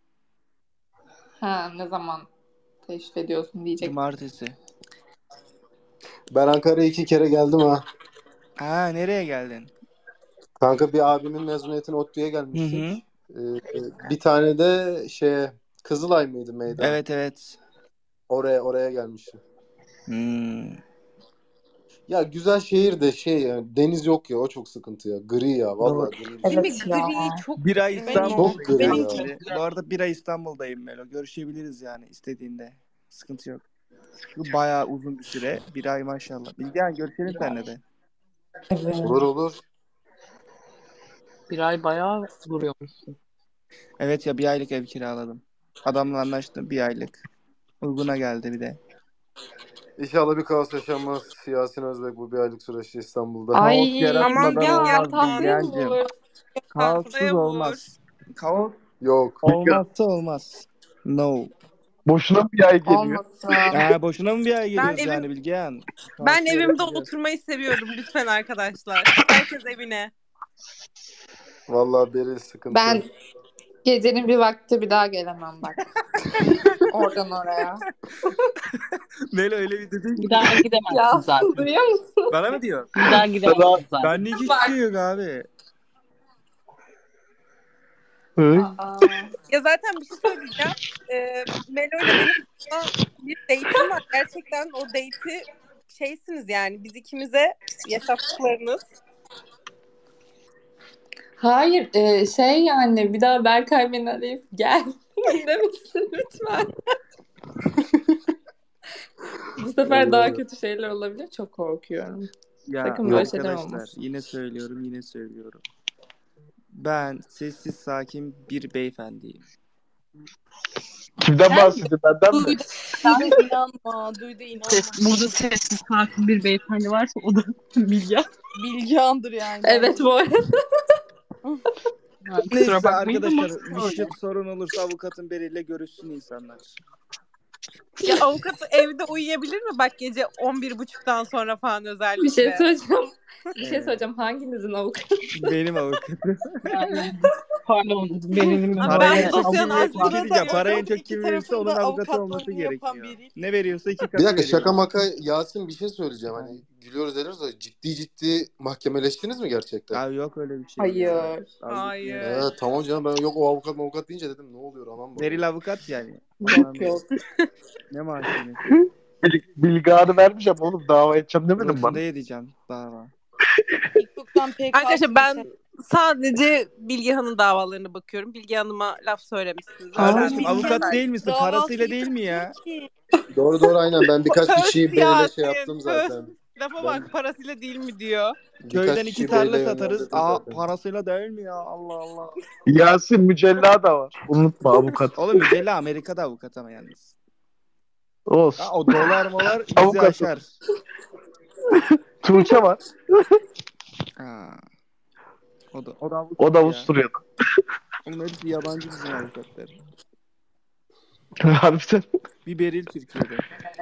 Ha ne zaman teşrif ediyorsun diyecek.
Cumartesi.
Ben Ankara'ya iki kere geldim ha.
Ha nereye geldin?
Kanka bir abimin mezuniyetine ODTÜ'ye
Hı
gelmiştik.
hı.
Ee, bir tane de şey Kızılay mıydı meydan?
Evet evet.
Oraya oraya gelmişim.
Hmm.
Ya güzel şehir de şey yani deniz yok ya o çok sıkıntı ya. Gri ya vallahi gri.
Değil mi?
Evet ya.
Gri çok
Bir ay
ben
İstanbul'dayım
Çok gri
ben
ya.
şimdi. Bu arada bir ay İstanbul'dayım Melo. Görüşebiliriz yani istediğinde. Sıkıntı yok. Bu bayağı uzun bir süre. Bir ay maşallah. Bilgehan görüşelim seninle de.
Evet.
Olur olur.
Bir ay bayağı duruyormuşsun.
Evet ya bir aylık ev kiraladım. Adamla anlaştım bir aylık. Uyguna geldi bir de.
İnşallah bir kaos yaşanmaz. Yasin Özbek bu bir aylık süreçte İstanbul'da.
Kaos
Ay
yaratmadan
Aman
olmaz
ya,
tahtaya mı
Bilgehancığım.
vurur?
Kaossuz
tahtaya vur.
olmaz. Kaos
Yok.
olmazsa olmaz. No.
Boşuna mı bir ay geliyor?
Olmasın.
Ee, boşuna mı bir ay
Ben
geliyoruz
evim
yani Bilgehan?
ben
Kaosu
evimde
yaratacağız.
oturmayı seviyorum lütfen arkadaşlar. Herkes evine.
Vallahi Beril sıkıntı.
Ben gecenin bir vakti bir daha gelemem bak. Oradan oraya.
Melo öyle bir dedin
Bir
ki.
daha gidemezsin
Ya
zaten.
duyuyor musun?
Bana mı diyor?
Bir daha gidemezsin zaten.
Benlik hiçbir
Bak.
şey yok abi.
Hı?
Aa.
Ya zaten bir şey söyleyeceğim. Ee, Melo ile benim aslında bir date'im var. Gerçekten o date'i şeysiniz yani. Biz ikimize yaşattıklarınız.
Hayır e, şey yani bir daha Berkay beni arayıp gel demesin lütfen. Bu sefer daha kötü şeyler olabilir. Çok korkuyorum.
Ya
Sakın böyle şeyler
arkadaşlar
olmasın.
yine söylüyorum yine söylüyorum. Ben sessiz sakin bir beyefendiyim.
Kimden
Sen
bahsediyor? Benden mi?
duydu, duydu inanma, duydu inanma.
Ses, burada sessiz sakin bir beyefendi varsa o da Bilge.
Bilgehan'dır yani.
Evet bu arada.
Yani
Neyse
kusura bakmayın ama
arkadaşlar bir şey
öyle.
sorun olursa avukatın biriyle görüşsün insanlar.
Ya avukat evde uyuyabilir mi? Bak gece on bir buçuktan sonra falan özellikle.
Bir şey söyleyeceğim. Bir şey
Ee,
söyleyeceğim. Hanginizin avukatı?
benim avukatım.
Yani pardon benim
Ama
Parayı
ben
en
bu
çok
dosyanın
kim, bir
aslında
şey diyeceğim. Parayı en
diyorum.
çok kim
İki
verirse onun
tarafın da
avukatı olması
avukatlığını yapan
gerekiyor.
biri.
Ne veriyorsa iki
Bir
katı
dakika şaka
veriyor.
maka Yasin bir şey söyleyeceğim. Hani gülüyoruz ediyoruz da ciddi ciddi mahkemeleştiniz mi gerçekten?
Ya yok öyle bir şey ya.
Hayır.
Az
Hayır.
gitmiyor.
Evet tamam canım ben yok o avukat avukat deyince dedim ne oluyor anam bakıyor.
Beril avukat yani. Ondan
Yok yok.
ne mahkemesi?
Bil, Bilgehan'ı vermeyeceğim oğlum. Dava edeceğim demedin
Rotunda
bana.
edeceğim dava.
TikTok'tan P K
Arkadaşlar ben
geçer.
sadece Bilgehan'ın davalarına bakıyorum. Bilge Hanım'a laf söylemişsiniz.
Kardeşim
Öğrendim.
avukat
Yeter.
değil misin?
Davası
Parasıyla değil mi
yıkık
ya?
değil ki.
Doğru doğru aynen ben birkaç
Höst
kişiyi beyle şey
Yasin.
yaptım
Höst.
zaten.
Lafa
Ben
bak parasıyla değil mi diyor.
birkaç
Köyden iki
kişiyi
tarla
beyle
satarız.
yönlendirdim
Aa
zaten.
parasıyla değil mi ya? Allah Allah.
Yasin Mücella da var. Unutma avukat.
Oğlum Mücella Amerika'da avukat ama yalnız.
Olsun.
Ha, o dolar molar bizi
Avukatım.
aşar.
Tuğçe var.
Ha. O da, o da avukat
O da
ya.
Avusturya'da.
Onun hepsi yabancı bizim avukatlar.
Harbiden.
Bir Beril Türkiye'de.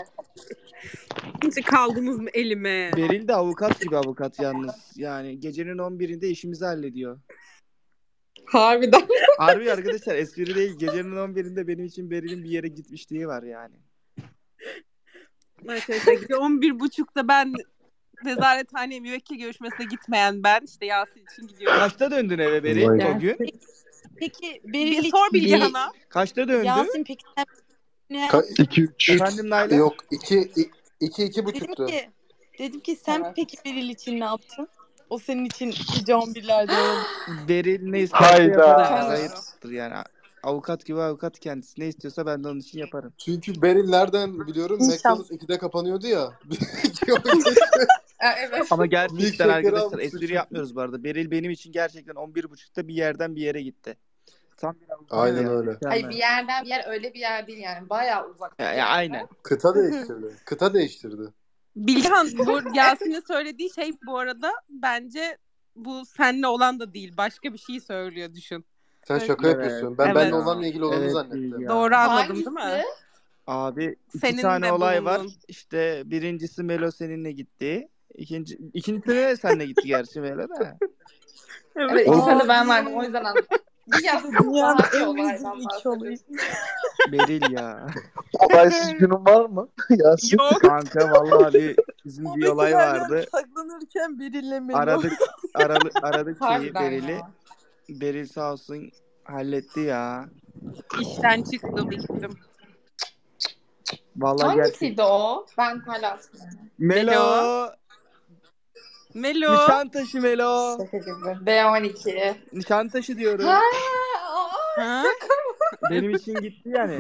Hiç kaldınız mı elime?
Beril de avukat gibi avukat yalnız. Yani gecenin on birinde işimizi hallediyor.
Harbiden.
Harbi arkadaşlar espri değil. Gecenin on birinde benim için Beril'in bir yere gitmişliği var yani.
Arkadaşlar gece on bir buçukta ben nezarethaneye müvekkil görüşmesine gitmeyen ben işte Yasin için gidiyorum.
Kaçta döndün eve Beril
Vay.
o gün?
Peki
Bir
Beril
sor Bilgehan'a.
Kaçta döndü?
Yasin peki sen ne
Ka-
iki üç.
Efendim Nalan?
Yok iki i- iki iki
dedim
buçuktu.
ki dedim ki sen
Evet.
peki Beril için ne yaptın? O senin için gece on birlerde oldu.
Beril ne isterse
Hayda.
yaparım.
Hayda.
Ayıptır yani. Avukat gibi avukat kendisi. Ne istiyorsa ben de onun için yaparım.
Çünkü Beril nereden biliyorum?
İnşallah.
McDonald's ikide kapanıyordu ya.
Ha, evet.
Ama gerçekten
Milkshake'leri
arkadaşlar
almışsın
espri
çünkü.
yapmıyoruz bu arada. Beril benim için gerçekten on bir buçukta bir yerden bir yere gitti. Tam bir avukat
Aynen
ya.
öyle.
Mükemmel.
Hayır bir yerden bir yer öyle bir yer değil yani. Bayağı uzak. bir
Ya, ya
yerde.
aynen.
Kıta değiştirdi. Kıta değiştirdi.
Bilgehan bu Yasin'in söylediği şey bu arada bence bu seninle olan da değil. Başka bir şey söylüyor düşün.
Sen
Evet.
şaka
Evet.
yapıyorsun. Ben
Evet.
benimle olanla ilgili olanı
Evet,
zannettim.
ya.
Doğru anladım
Hangisi?
değil mi?
Abi iki
Senin
tane
de
olay var.
bulunduğun.
İşte birincisi Melo seninle gitti. İkinci, ikincisi de seninle gitti gerçi Melo da.
Evet
Aa,
ikisine de ben
değil.
vardım o yüzden anladım. Bir yapsın
Dünyanın
daha bir
en
olaydan
rezil iki olayı.
bahsediyorsun.
Beril ya.
Olaysız günün var mı? Yasin.
Yok.
Kanka vallahi bir, bizim
O
bir olay
Betüler'den
vardı.
saklanırken Beril'le Melo.
Aradık aralı, aradık şeyi
Harbiden
Beril'i.
ya.
Beril sağ olsun halletti ya.
İşten çıktım gittim.
Vallahi gerçek.
Hangisiydi o? Ben hala hatırlamıyorum.
Melo.
Melo.
Nişantaşı Melo.
Şaka gibi. B on iki.
Nişantaşı diyorum.
Ha,
Ha?
Benim için gitti yani.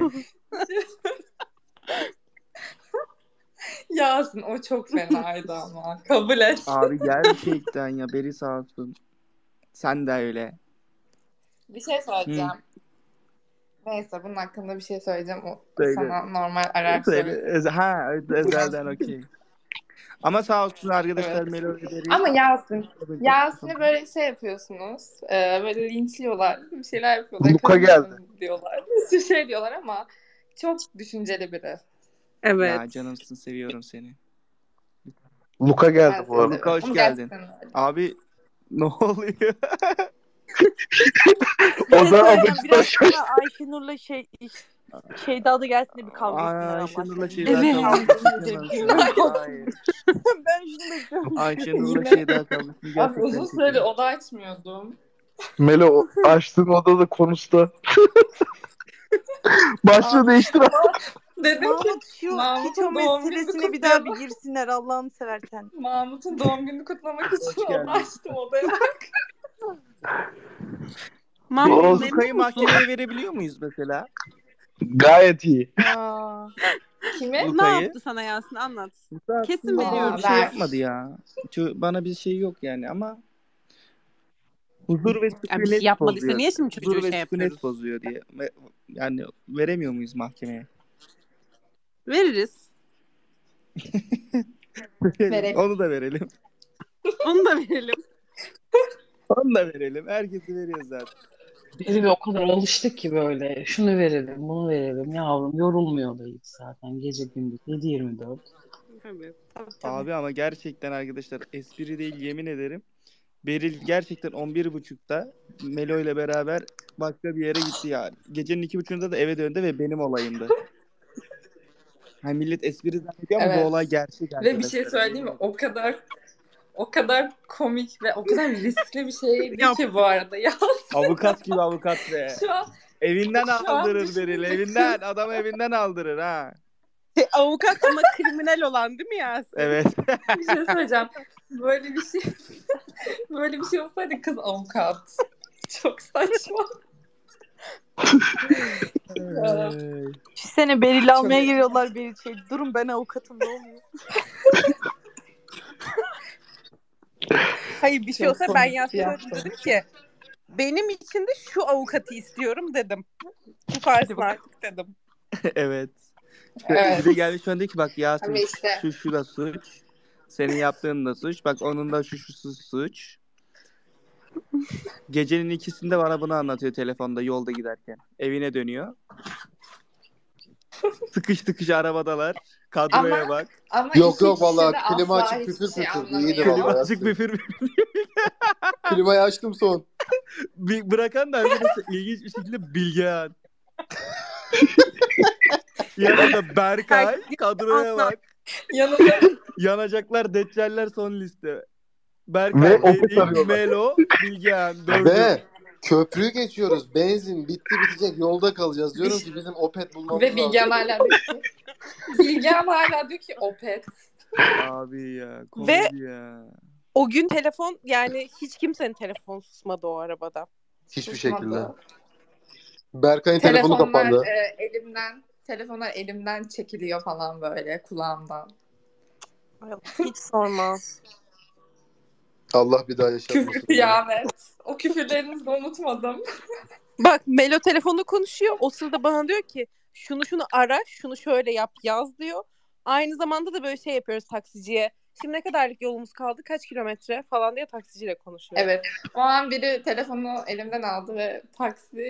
Yasin o çok fenaydı ama. Kabul et.
Abi gerçekten ya, beri sağ olsun. Sen de öyle.
Bir şey söyleyeceğim. Neyse bunun hakkında bir şey söyleyeceğim. O
Söyle.
sana normal ararak
Söyle.
söyleyeyim.
Öz- ha özelden okey. Ama sağ olsun arkadaşlar
Evet.
Melo ve Beri.
Ama Yasin, Yasin'e böyle şey yapıyorsunuz. E, böyle linçliyorlar. Bir şeyler yapıyorlar.
Luka
kadın
geldi.
diyorlar. Bir sürü şey diyorlar ama çok düşünceli biri.
Evet.
Ya canımsın, seviyorum seni.
Luka geldi
Ben
bu arada.
seni
Luka, hoş
seviyorum.
geldin.
Gerçekten öyle.
Abi ne oluyor?
O
Bir şey
da
söyleyeceğim.
abicim
Biraz sonra Ayşenur'la şey şey daha da gelsin de bir kavga etsinler
Ay,
Allah
Ayşenur'la
aşkına.
Şeyda
Evet.
kavgasını istemem şu an. Hayır.
Ben şunu bekliyorum.
Ayşenur'la
Yine-
Şeyda kavgasını
Abi
gerçekten
uzun süredir
istiyorum.
oda açmıyordum.
Melo açtığın odada konusta. Başlığı değiştir.
Dedim ki
Mahmut şu
Mahmut'un
Çito
doğum gününü
meselesine bir daha bir
kutlayalım.
girsinler Allah'ını seversen.
Mahmut'un doğum gününü kutlamak için
Hoş geldin.
oda açtım odaya.
Mahmut
Olsun.
memnun
Luka'yı
musun?
mahkemeye verebiliyor muyuz mesela?
Gayet iyi.
Aa.
Kimi?
Ne
Luka'yı.
yaptı sana Yasin, anlat.
Luka
Kesin
aslında
veriyorum.
bana bir şey
ver.
yapmadı ya. Ço- Bana bir şey yok yani ama huzur ve
Ya bir şey
sükunet
yapmadıysa
bozuyor.
niye şimdi çocuğu
Huzur ve
şey
sükunet
yapıyoruz?
bozuyor diye. Ve- Yani veremiyor muyuz mahkemeye?
Veririz.
Verelim.
Onu da verelim.
Onu da verelim.
Onu da verelim. Herkesi veriyoruz zaten.
Biz bir o kadar alıştık ki böyle şunu verelim, bunu verelim. Yavrum yorulmuyor da hiç zaten. Gece gündüz yedi yirmi dört.
Tabii, tabii, tabii.
Abi ama gerçekten arkadaşlar espri değil, yemin ederim. Beril gerçekten on bir buçukta Melo ile beraber başka bir yere gitti ya. Gecenin iki buçuğunda da eve döndü ve benim olayımdı. Ha, millet espri zannediyor ama bu
Evet.
olay gerçek
Ve bir
arkadaşlar.
şey söyleyeyim mi? O kadar o kadar komik ve o kadar riskli bir şeydi
Yap.
ki bu arada. Ya
Avukat gibi avukat be.
şu an
Evinden
Şu an
aldırır Beril,
düşününce
evinden. Adamı evinden aldırır ha.
E, Avukat ama kriminal olan değil mi Yasin?
Evet.
bir şey söyleyeceğim. Böyle bir şey böyle bir şey olsaydı kız avukat. Çok saçma. Ya,
Şu sene Beril
çok
almaya geliyorlar Beril şey. Durun ben avukatım ne oluyor?
Hayır, bir şey
çok
olsa ben
komik
Yasin'e
yaptım.
dedim ki benim için de şu avukatı istiyorum dedim. Tutarsın artık dedim.
Evet.
Evet.
Bir de gelmiş bana diyor ki bak Yasin
Ama işte
şu şu da suç. Senin yaptığın da suç. Bak onun da şu şu şu suç. Gecenin ikisinde bana bunu anlatıyor telefonda yolda giderken. Evine dönüyor. Sıkış sıkış arabadalar. Kadroya
ama
bak.
ama
Yok
iki
yok
kişi
vallahi
de
klima
asla
açık
hiçbir
püfür
şey
püfür. İyiydi
anlamıyor.
Klima
vallahi
açık
Yasin.
büfür.
Klimayı açtım son.
Bir bırakan da arkadaşlar ilginç bir şekilde Bilgehan. Yanında Berkay. Kadroya bak.
Yanında
Yanacaklar, deccaller son liste.
Ve
Berkay,
opet
Beril,
arıyorlar.
Melo, Bilgehan. Dördü.
Ve köprüyü geçiyoruz. Benzin bitti bitecek. Yolda kalacağız. Diyorum ki bizim Opet bulmamız
ve
lazım.
Bilgehan hala diyor ki Bilgehan hala diyor ki Opet.
Abi ya. Komedi ya.
O gün telefon, yani hiç kimsenin telefonu susmadı o arabada.
Hiçbir
Susmadı.
şekilde. Berkay'ın telefonu
Telefonlar
kapandı.
e, elimden telefonlar elimden çekiliyor falan böyle kulağımdan.
Ay, hiç sorma.
Allah bir daha
Küfür
yaşatmasın.
kıyamet. O küfürlerinizi de unutmadım.
Bak Melo telefonda konuşuyor. O sırada bana diyor ki şunu şunu ara, şunu şöyle yap, yaz diyor. Aynı zamanda da böyle şey yapıyoruz taksiciye. Şimdi ne kadarlık yolumuz kaldı? Kaç kilometre falan diye taksiciyle konuşuyor.
Evet. O an biri telefonu elimden aldı ve taksi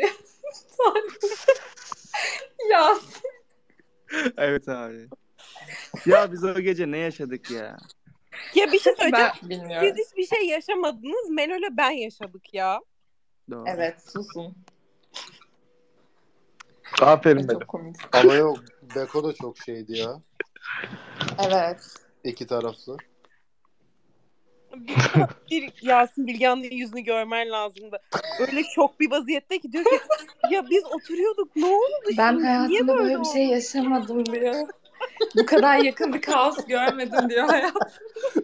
ya
Evet abi. Ya biz o gece ne yaşadık ya?
Ya bir şey söyleyeceğim.
ben bilmiyorum.
Siz hiçbir şey yaşamadınız. Melo'yla ben yaşadık ya.
Doğru.
Evet susun.
Aferin
Çok
Melo.
komik.
Ama yok. Beko da çok şeydi ya.
Evet.
İki taraflı.
Bir, bir Yasin Bilgehan'ın yüzünü görmen lazımdı. Öyle şok bir vaziyette ki diyor ki ya biz oturuyorduk ne oldu
Ben
şimdi? Niye
hayatımda
böyle
böyle bir şey
oldu?
yaşamadım diyor. Bu kadar yakın bir kaos görmedim diyor hayat.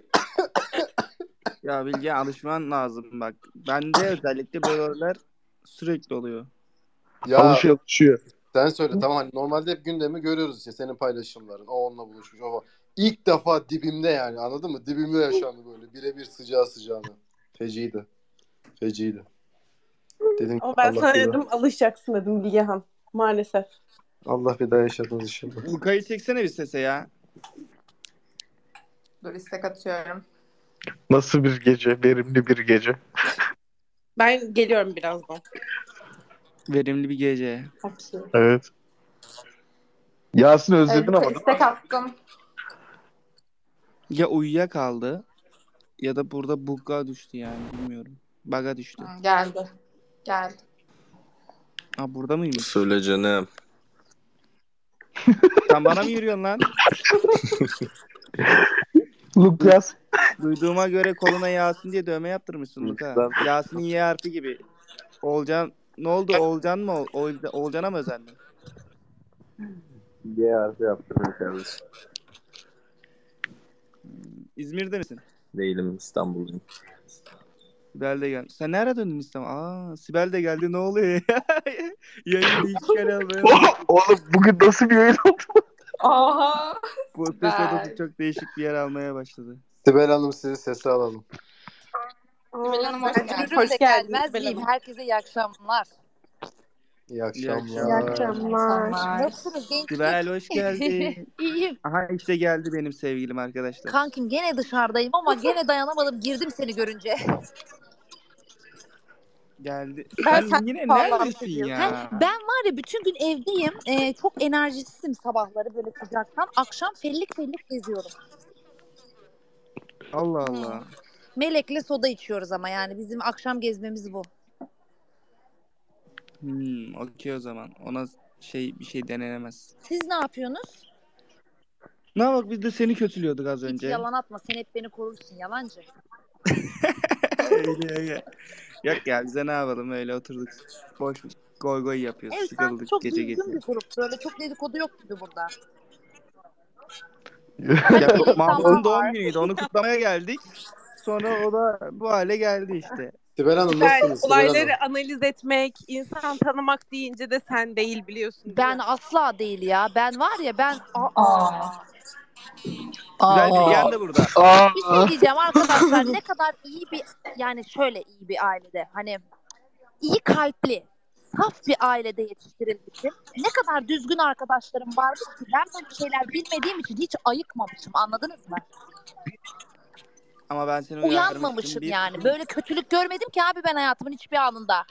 Ya Bilge alışman lazım bak. Bende özellikle böyle olaylar sürekli oluyor.
Ya
Alışıyor alışıyor.
sen söyle tamam hani normalde hep gündemi görüyoruz işte senin paylaşımların. O onunla buluşmuş o. İlk defa dibimde yani anladın mı? Dibimde yaşandı böyle birebir sıcağı sıcağına. Feciydi. Feciydi. Dedim
Ama ben
Allah
sana
bir
dedim alışacaksın dedim Bilgehan. Maalesef.
Allah bir daha yaşatmaz inşallah.
Luka'yı çeksene bir sese ya.
Dur istek atıyorum.
Nasıl bir gece? Verimli bir gece.
Ben geliyorum birazdan.
Verimli bir gece.
Okey.
Evet. Yasin
Evet,
özledin ama değil mi?
istek attım.
Ya uyuyakaldı ya da burada bug'a düştü yani bilmiyorum. Bug'a düştü.
Hı, geldi. Geldi.
Ha burada mıymış?
Söyle canım.
Sen bana mı yürüyorsun lan?
Lucas.
Duyduğuma göre koluna Yasin diye dövme yaptırmışsın Luka.
Lütfen.
Yasin'in Y harfi gibi. Olcan ne oldu? Olcan mı? Ol, Olcan'a mı özendin?
G harfi yaptırdım kardeşim.
İzmir'de misin?
Değilim, İstanbul'dayım.
Sibel de geldi. Sen nerede döndün İstanbul? Aa, Sibel de geldi. Ne oluyor ya? Yayın değişken almaya başladı.
Oğlum bugün nasıl bir yayın oldu?
Aha.
Podcast
Sibel.
odası çok değişik bir yer almaya başladı.
Sibel Hanım sizi sese alalım.
Sibel Hanım hoş geldin.
Hoş
Hoş
geldiniz
gelmez
Sibel
miyim?
Hanım.
Herkese iyi akşamlar.
İyi
İyi
akşamlar.
akşamlar.
Akşamlar.
Nasılsınız gençlik?
Sibel hoş geldin.
İyiyim.
Aha işte geldi benim sevgilim arkadaşlar.
Kankim gene dışarıdayım ama gene dayanamadım. Girdim seni görünce.
Geldi.
Ben
Sen
sen
yine
bağlantı
neredesin
ediyorsun.
Ha,
ya?
ben var ya bütün gün evdeyim. Ee, çok enerjisizim sabahları böyle sıcaktan. Akşam fellik fellik geziyorum.
Allah
Hmm.
Allah.
Melek'le soda içiyoruz ama yani bizim akşam gezmemiz bu.
Hmm, okey o zaman. Ona şey bir şey denenemez.
Siz ne yapıyorsunuz?
Ne bak biz de seni kötülüyorduk az
Hiç
önce.
yalan atma. Sen hep beni korursun yalancı.
Öyle öyle. Yok ya bize ne yapalım öyle oturduk. Boş goy goy yapıyoruz.
Evet sanki
Sıkıldık
çok
gece
düzgün
gece.
bir grup. Böyle çok dedikodu yok gibi burada.
Ya
Kaliteli
Mahmut'un
insanlar
doğum
var.
günüydü. Onu kutlamaya geldik. Sonra o da bu hale geldi işte.
Sibel Hanım
Sibel,
nasılsınız Sibel Hanım?
olayları analiz etmek, insan tanımak deyince de sen değil biliyorsun değil
Ben
mi?
asla değil ya. Ben var ya ben
Aa.
Güzel Bilgehan
Aa.
da burada.
Aa.
bir şey diyeceğim arkadaşlar. Ne kadar iyi bir yani şöyle iyi bir ailede hani iyi kalpli saf bir ailede yetiştirilmişim. Ne kadar düzgün arkadaşlarım vardı ki ben böyle şeyler bilmediğim için hiç ayıkmamışım anladınız mı?
Ama ben seni uyarmıştım.
Uyanmamışım
Bir...
yani. Böyle kötülük görmedim ki abi ben hayatımın hiçbir anında.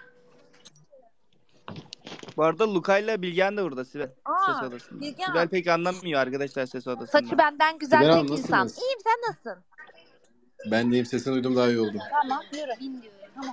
Bu arada Luka'yla Bilgehan da burada Sibel. Ses
Aa,
odasında.
Bilgehan.
Sibel pek anlamıyor arkadaşlar ses odasında.
Saçı benden güzel
Sibel
tek
Hanım
insan.
nasılsınız?
İyiyim sen nasılsın?
Ben deyim sesini duydum daha iyi oldum.
Tamam yürü. Tamam.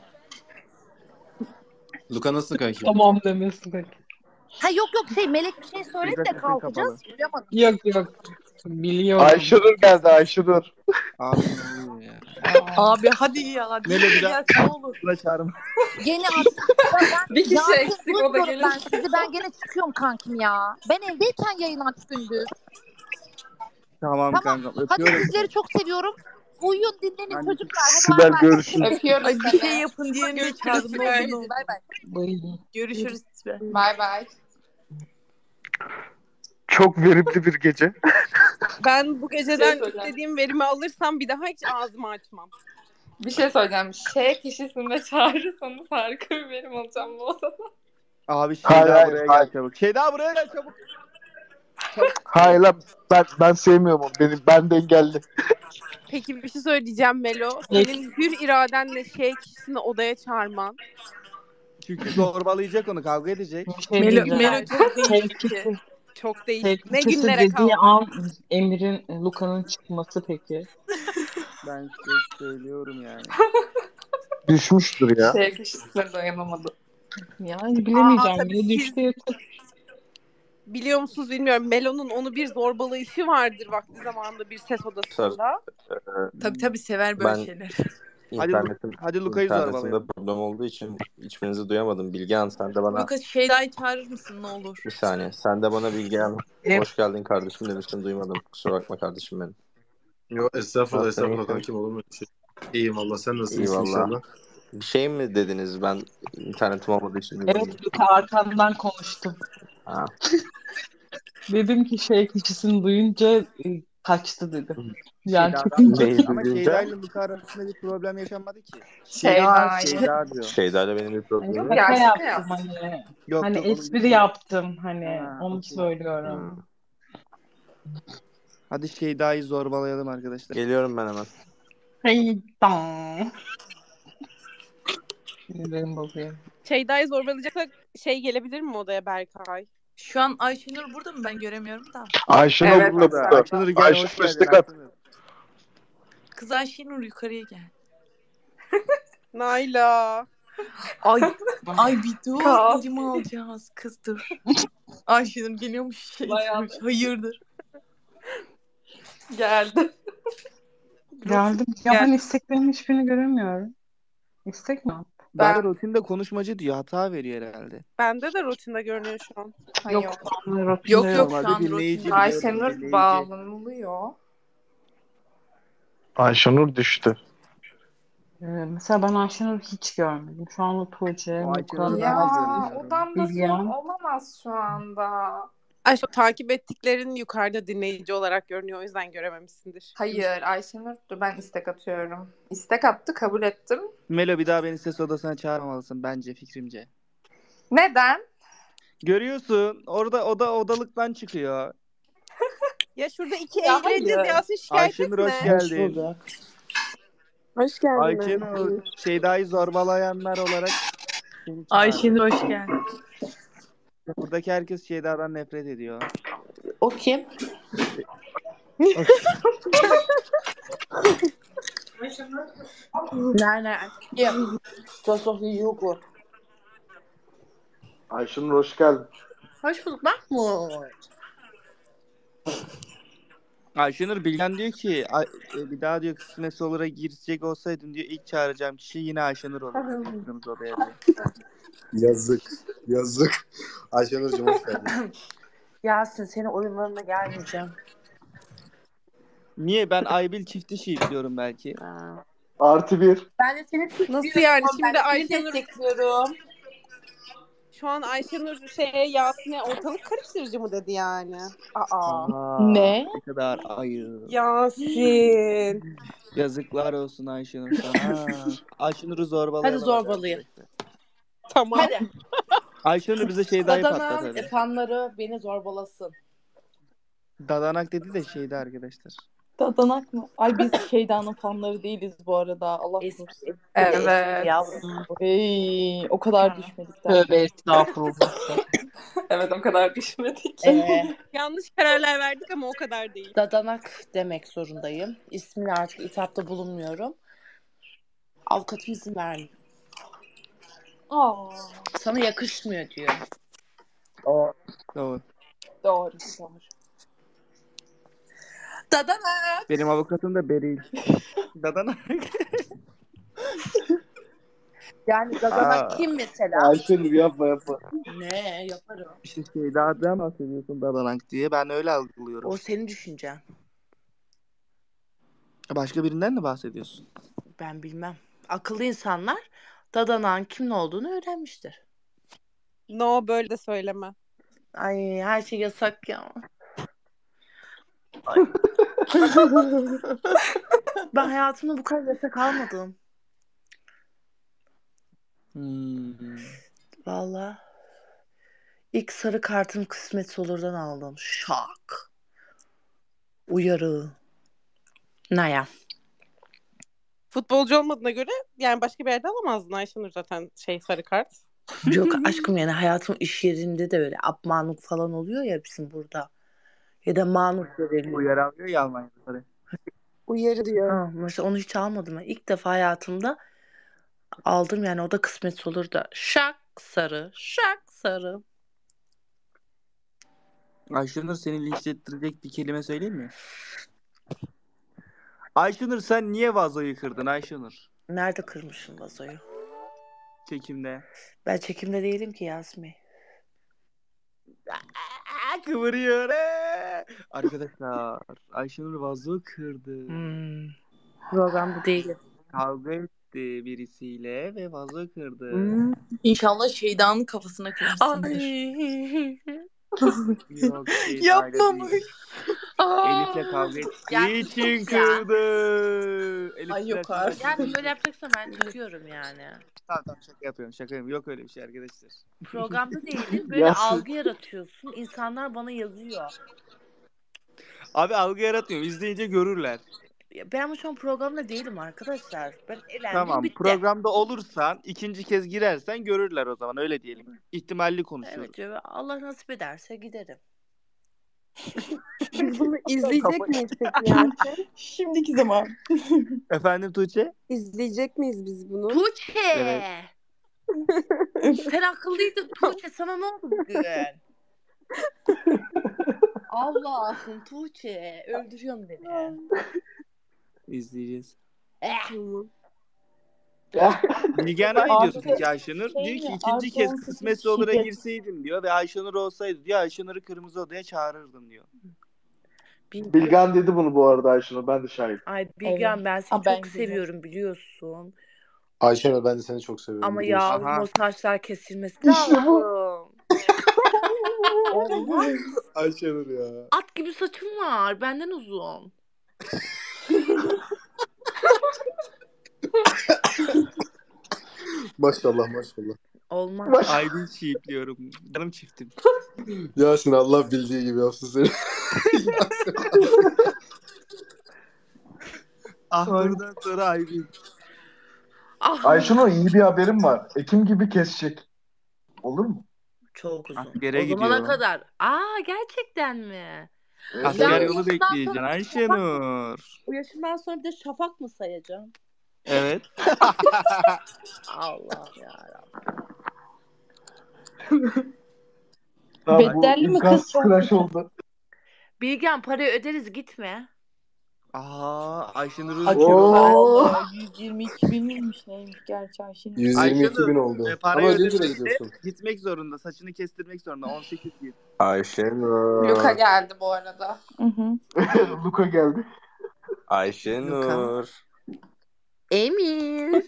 Luka nasılsın kanki?
Tamam demesin pek.
Ha yok yok şey Melek bir şey söyledi
Luka
de
sesin
kalkacağız.
kapalı.
Duyamadım.
Yok yok. Biliyorum.
Ayşenur geldi Ayşenur.
Abi ne oluyor ya?
Abi hadi ya.
Melo bir daha
Gelsin ne olur.
buna çağırma.
Gene aslında ben
Bir kişi
Yasin
eksik, o da
duymuyorum
gelir.
ben sizi. Ben gene çıkıyorum kankim ya. Ben evdeyken yayın aç gündüz.
Tamam
Tamam.
kankam
Hadi
öpüyorum.
sizleri çok seviyorum. Uyuyun dinlenin
Ben-
çocuklar. Hadi
Sibel
bay bay.
görüşürüz.
Öpüyoruz
Ay bir
seni.
şey yapın diye de çağırdım. Ne
Görüşürüz.
oldu?
Bay bay.
Bayıldım.
Görüşürüz. Be.
Bay bay.
Çok verimli bir gece.
Ben bu geceden
Şey söyleyeceğim.
istediğim verimi alırsam bir daha hiç ağzımı açmam.
Bir şey söyleyeceğim. Şey kişisinde çağırırsanız harika bir benim olacağım bu odada.
Abi
Hayır,
Şeyda
hayır,
buraya
hayır.
gel çabuk. Şeyda buraya gel çabuk.
Hayır lan ben, ben sevmiyorum onu. Benim, ben de engelli.
Peki bir şey söyleyeceğim Melo.
Evet.
Senin hür iradenle şey kişisini odaya çağırman.
Çünkü zorbalayacak onu kavga edecek.
Bir şey
Melo,
diyeceğim.
Melo çok değişik.
Sevgisi,
Çok değişik. Ne
sevgisi
günlere
dediği
kaldı.
an Emir'in Luka'nın çıkması peki.
Ben size söylüyorum yani.
Düşmüştür ya.
Şey kişisine dayanamadı.
Yani bilemeyeceğim.
Aa, tabii
Ne
siz-
düştü yeter.
Biliyor musunuz bilmiyorum. Melo'nun onu bir zorbalayışı vardır vakti zamanında bir ses odasında.
Tabii tabii sever böyle
Ben-
şeyler.
Hadi Lu-
İnternetim,
hadi Luka'yı zorbalayalım.
internetimde problem olduğu için hiçbirinizi duyamadım. Bilgehan sen de bana
Luka Şeyda'yı çağırır mısın ne olur?
bir saniye. Sen de bana Bilgehan
Evet.
hoş geldin kardeşim demiştin, duymadım. Kusura bakma kardeşim benim.
Yo estağfurullah
Nasılsın,
estağfurullah
iyisin?
kankim, olur mu öyle şey? İyiyim valla, sen nasılsın?
İyi
İyisin
valla.
inşallah.
Bir şey mi dediniz? Ben internetim olmadığı için duymadım.
Evet, Luka arkamdan konuştum.
Ha.
Dedim ki şey kişisini duyunca e, kaçtı dedim. Yani
Şeyda
çıkınca
Neyi
ama
duyunca?
Şeyda ile Luka arasında bir problem yaşanmadı ki.
Şeyda.
Şeyda diyor.
Şeyda'yla benim bir
hani
problemim yok.
şaka
Ya şaka
yaptım
yaptım.
hani.
Yok
Hani
yok, onu
espri
bilmiyorum.
yaptım hani
Ha,
onu
okey.
söylüyorum.
Hadi Şeyda'yı zorbalayalım arkadaşlar.
Geliyorum ben hemen.
Hey dang. Sinirlerim bozuyor.
Şeyda'yı zorbalayacaklar şey gelebilir mi odaya Berkay?
Şu an Ayşenur burada mı? Ben göremiyorum da.
Ayşenur
Evet,
burada.
aşağıda.
Ayşenur gel, hoş
Ayşenur
geldin
istek at.
Ayşenur.
Kız Ayşenur yukarıya gel.
Nayla.
Ay ay bir dur.
Kaos.
Elimi alacağız. Kız dur. Ayşenur geliyormuş şey.
Bayağı.
Hayırdır?
Geldi.
Geldim. Ya
Gel.
ben isteklerimin hiçbirini göremiyorum. İstek mi?
Bende
Ben-
rutinde konuşmacı diyor. Hata veriyor herhalde.
Bende de rutinde görünüyor şu an.
Ha,
Yok.
yok.
Yok
Yok yok şu
Normalde
an
dinleyici
rotinde.
biliyorum,
Ayşenur
dinleyici.
bağlanılıyor.
Ayşenur düştü.
Ee, mesela ben Ayşenur'u hiç görmedim. Şu anda Tuğçe,
O Ayşenur'u
Luka,
Ya
ben de görmüyorum.
odamda son
Bilgehan.
olamaz şu anda.
Ay şu takip ettiklerin yukarıda dinleyici olarak görünüyor. O yüzden görememişsindir.
Hayır Ayşenur, dur ben istek atıyorum. İstek attı, kabul ettim.
Melo, bir daha beni ses odasına çağırmamalısın bence, fikrimce.
Neden?
Görüyorsun orada oda odalıktan çıkıyor.
Ya şurada iki
Ya
eğleneceğiz
hayır.
Yasin, şikayet
Ayşenur hoş
etme.
geldin.
Hoş geldin.
Ayşenur, Şeyda'yı zorbalayanlar olarak seni çağırdım.
Ayşenur hoş geldin.
Buradaki herkes Şeyda'dan nefret ediyor.
O kim?
Nej, nej. Ja. Så så yoghurt.
Ayşenur hoş geldin.
Hoş bulduk Mahmut.
Ayşenur, Bilgen diyor ki "Ay- e, bir daha diyor kısmetse olur'a girecek olsaydın diyor ilk çağıracağım kişi yine Ayşenur olur. Kırmızı odaya diyor.
Yazık. Yazık. Ayşenur'cum hoş geldin.
Yasin senin oyunlarına gelmeyeceğim.
Niye? Ben Aybil çifti şiitliyorum belki.
Ha.
Artı bir.
Ben de seni
Nasıl yani?
Ben
Şimdi
de seni
Ayşenur
destekliyorum.
şu an Ayşenur şeye Yasin'e ortalık karıştırıcı mı dedi yani?
Aa.
Aa,
Ne?
ne kadar ayı.
Yasin.
Yazıklar olsun Ayşenur sana. Ayşenur'u zorbalayalım.
Hadi zorbalayın.
Tamam.
Hadi.
Ayşenur bize Şeyda'yı patlat
Dadanağın
hadi.
fanları beni zorbalasın.
Dadanak dedi de Şeyda arkadaşlar.
Dadanak mı? Ay biz Şeyda'nın fanları değiliz bu arada. Allah
Eski,
korusun.
evet. Yavrum.
Hey, o kadar düşmedik daha.
Tövbe estağfurullah.
Evet, o kadar düşmedik.
Ee,
Yanlış kararlar verdik ama o kadar değil.
Dadanak demek zorundayım. İsmini artık ithapta bulunmuyorum. Avukatım izin vermiyor.
Aa,
Sana yakışmıyor diyor.
O. Doğru.
doğru, doğru.
Dadanak.
Benim avukatım da Beril. Dadanak.
Yani dadanak
Aa.
kim mesela?
Ayşenur yapma yapma.
Ne yaparım?
İşte Şeyda'dan bahsediyorsun Dadanak diye. Ben öyle algılıyorum.
O senin düşüncen.
Başka birinden mi bahsediyorsun?
Ben bilmem. Akıllı insanlar dadanağın kimin olduğunu öğrenmiştir.
No, böyle de söyleme.
Ay her şey yasak ya. Ay. Ben hayatımda bu kadar yasak almadım.
Hmm.
Vallahi. İlk sarı kartım kısmetse olurdan aldım. Şak. Uyarı. Naya.
Futbolcu olmadığına göre yani başka bir yerde alamazdın Ayşenur zaten şey sarı kart.
Yok aşkım yani hayatım iş yerinde de öyle apmanuk falan oluyor ya bizim burada. Ya da manuk veriliyor.
Uyarı alıyor ya Almanya'da.
Uyarı diyor. Ha, mesela onu hiç almadım. Ben. İlk defa hayatımda aldım yani o da kısmetse olur da. Şak sarı. Şak sarı.
Ayşenur, seni linçlettirecek bir kelime söyleyeyim mi? Ayşenur, sen niye vazoyu kırdın Ayşenur?
Nerede kırmışsın vazoyu?
Çekimde.
Ben çekimde değilim ki Yasmin.
Aa, kıvırıyor. Ee. Arkadaşlar Ayşenur vazo kırdı.
Hmm. Programda değilim.
Kavga etti birisiyle ve vazo kırdı.
Hmm. İnşallah Şeyda'nın kafasına kırmışsındır.
Ay.
Yok Şeyda
Yapmamış.
değil. Elif'le kavga
Ya
ettiği
sus
için
ya.
kırdı. Elif
Ay yok
istersen
artık.
Yani böyle yapacaksan ben çıkıyorum yani.
Tamam tamam şaka yapıyorum şaka yapıyorum. Yok öyle bir şey arkadaşlar.
Programda değilim. Böyle
Yasin.
algı yaratıyorsun. İnsanlar bana yazıyor.
Abi algı yaratmıyorum. İzleyince görürler.
Ya ben şu an programda değilim arkadaşlar. Ben elendim
Tamam
bitti.
programda olursan ikinci kez girersen görürler o zaman öyle diyelim. İhtimalli konuşuyoruz.
Evet diyor. Allah nasip ederse giderim.
Biz bunu izleyecek miyiz peki Yasin?
Şimdiki zaman.
Efendim Tuğçe?
İzleyecek miyiz biz bunu?
Tuğçe.
Evet.
Sen akıllıydın Tuğçe. Sana ne oldu bugün? Allah'ım Tuğçe. Öldürüyorsun beni.
İzleyeceğiz.
Eh.
Bilgehan'a ne diyorsun peki Ayşenur?
şey
Diyor ki
mi?
ikinci
Artı
kez
on sekiz
kısmetse olur'a
şiddet.
girseydim diyor ve Ayşenur olsaydı diyor Ayşenur'u kırmızı odaya çağırırdım diyor.
Bilgehan dedi bunu bu arada Ayşenur. Ben de şahit.
Ay Bilgehan
Evet.
ben seni
Aa, ben
çok
güzel.
seviyorum biliyorsun.
Ayşenur ben de seni çok seviyorum
Ama
biliyorsun.
yavrum
Aha.
o saçlar kesilmesi
İşte bu.
lazım. Olmaz.
Ayşenur ya.
At gibi saçım var. Benden uzun.
Maşallah maşallah.
Olmaz.
Aydın çiğipliyorum. Canım çiftim.
Yasin Allah bildiği gibi yapsın seni.
Ahırdan sonra Aydın.
Ah,
Ayşenur iyi bir haberim var. Ekim gibi kesecek. Olur mu?
çok uzun.
Askere
O zamana
gidiyor.
kadar. Aa gerçekten mi?
Evet,
Asker
Yani
evet.
yolu
yaşından
bekleyeceksin
sonra
Ayşenur.
bu yaşından sonra bir de şafak mı sayacağım?
Evet.
Allah ya.
Tamam, bu
Beddelli mi kız?
imkansız
Çok
crash
kötü.
oldu.
Bilgehan parayı öderiz gitme.
Aa Ayşenur'u
Ay
Oo.
Allah. yüz yirmi iki bin miymiş neymiş gerçi Ayşe'nin.
yüz yirmi iki bin
Ayşenur
oldu.
e,
Ama
parayı
ödül bile
ödemekte
gidiyorsun.
gitmek zorunda. Saçını kestirmek zorunda. on sekiz gün.
Luka
Ayşenur.
geldi bu arada.
Hı hı.
Luka geldi.
Luka.
Ayşenur.
Emir.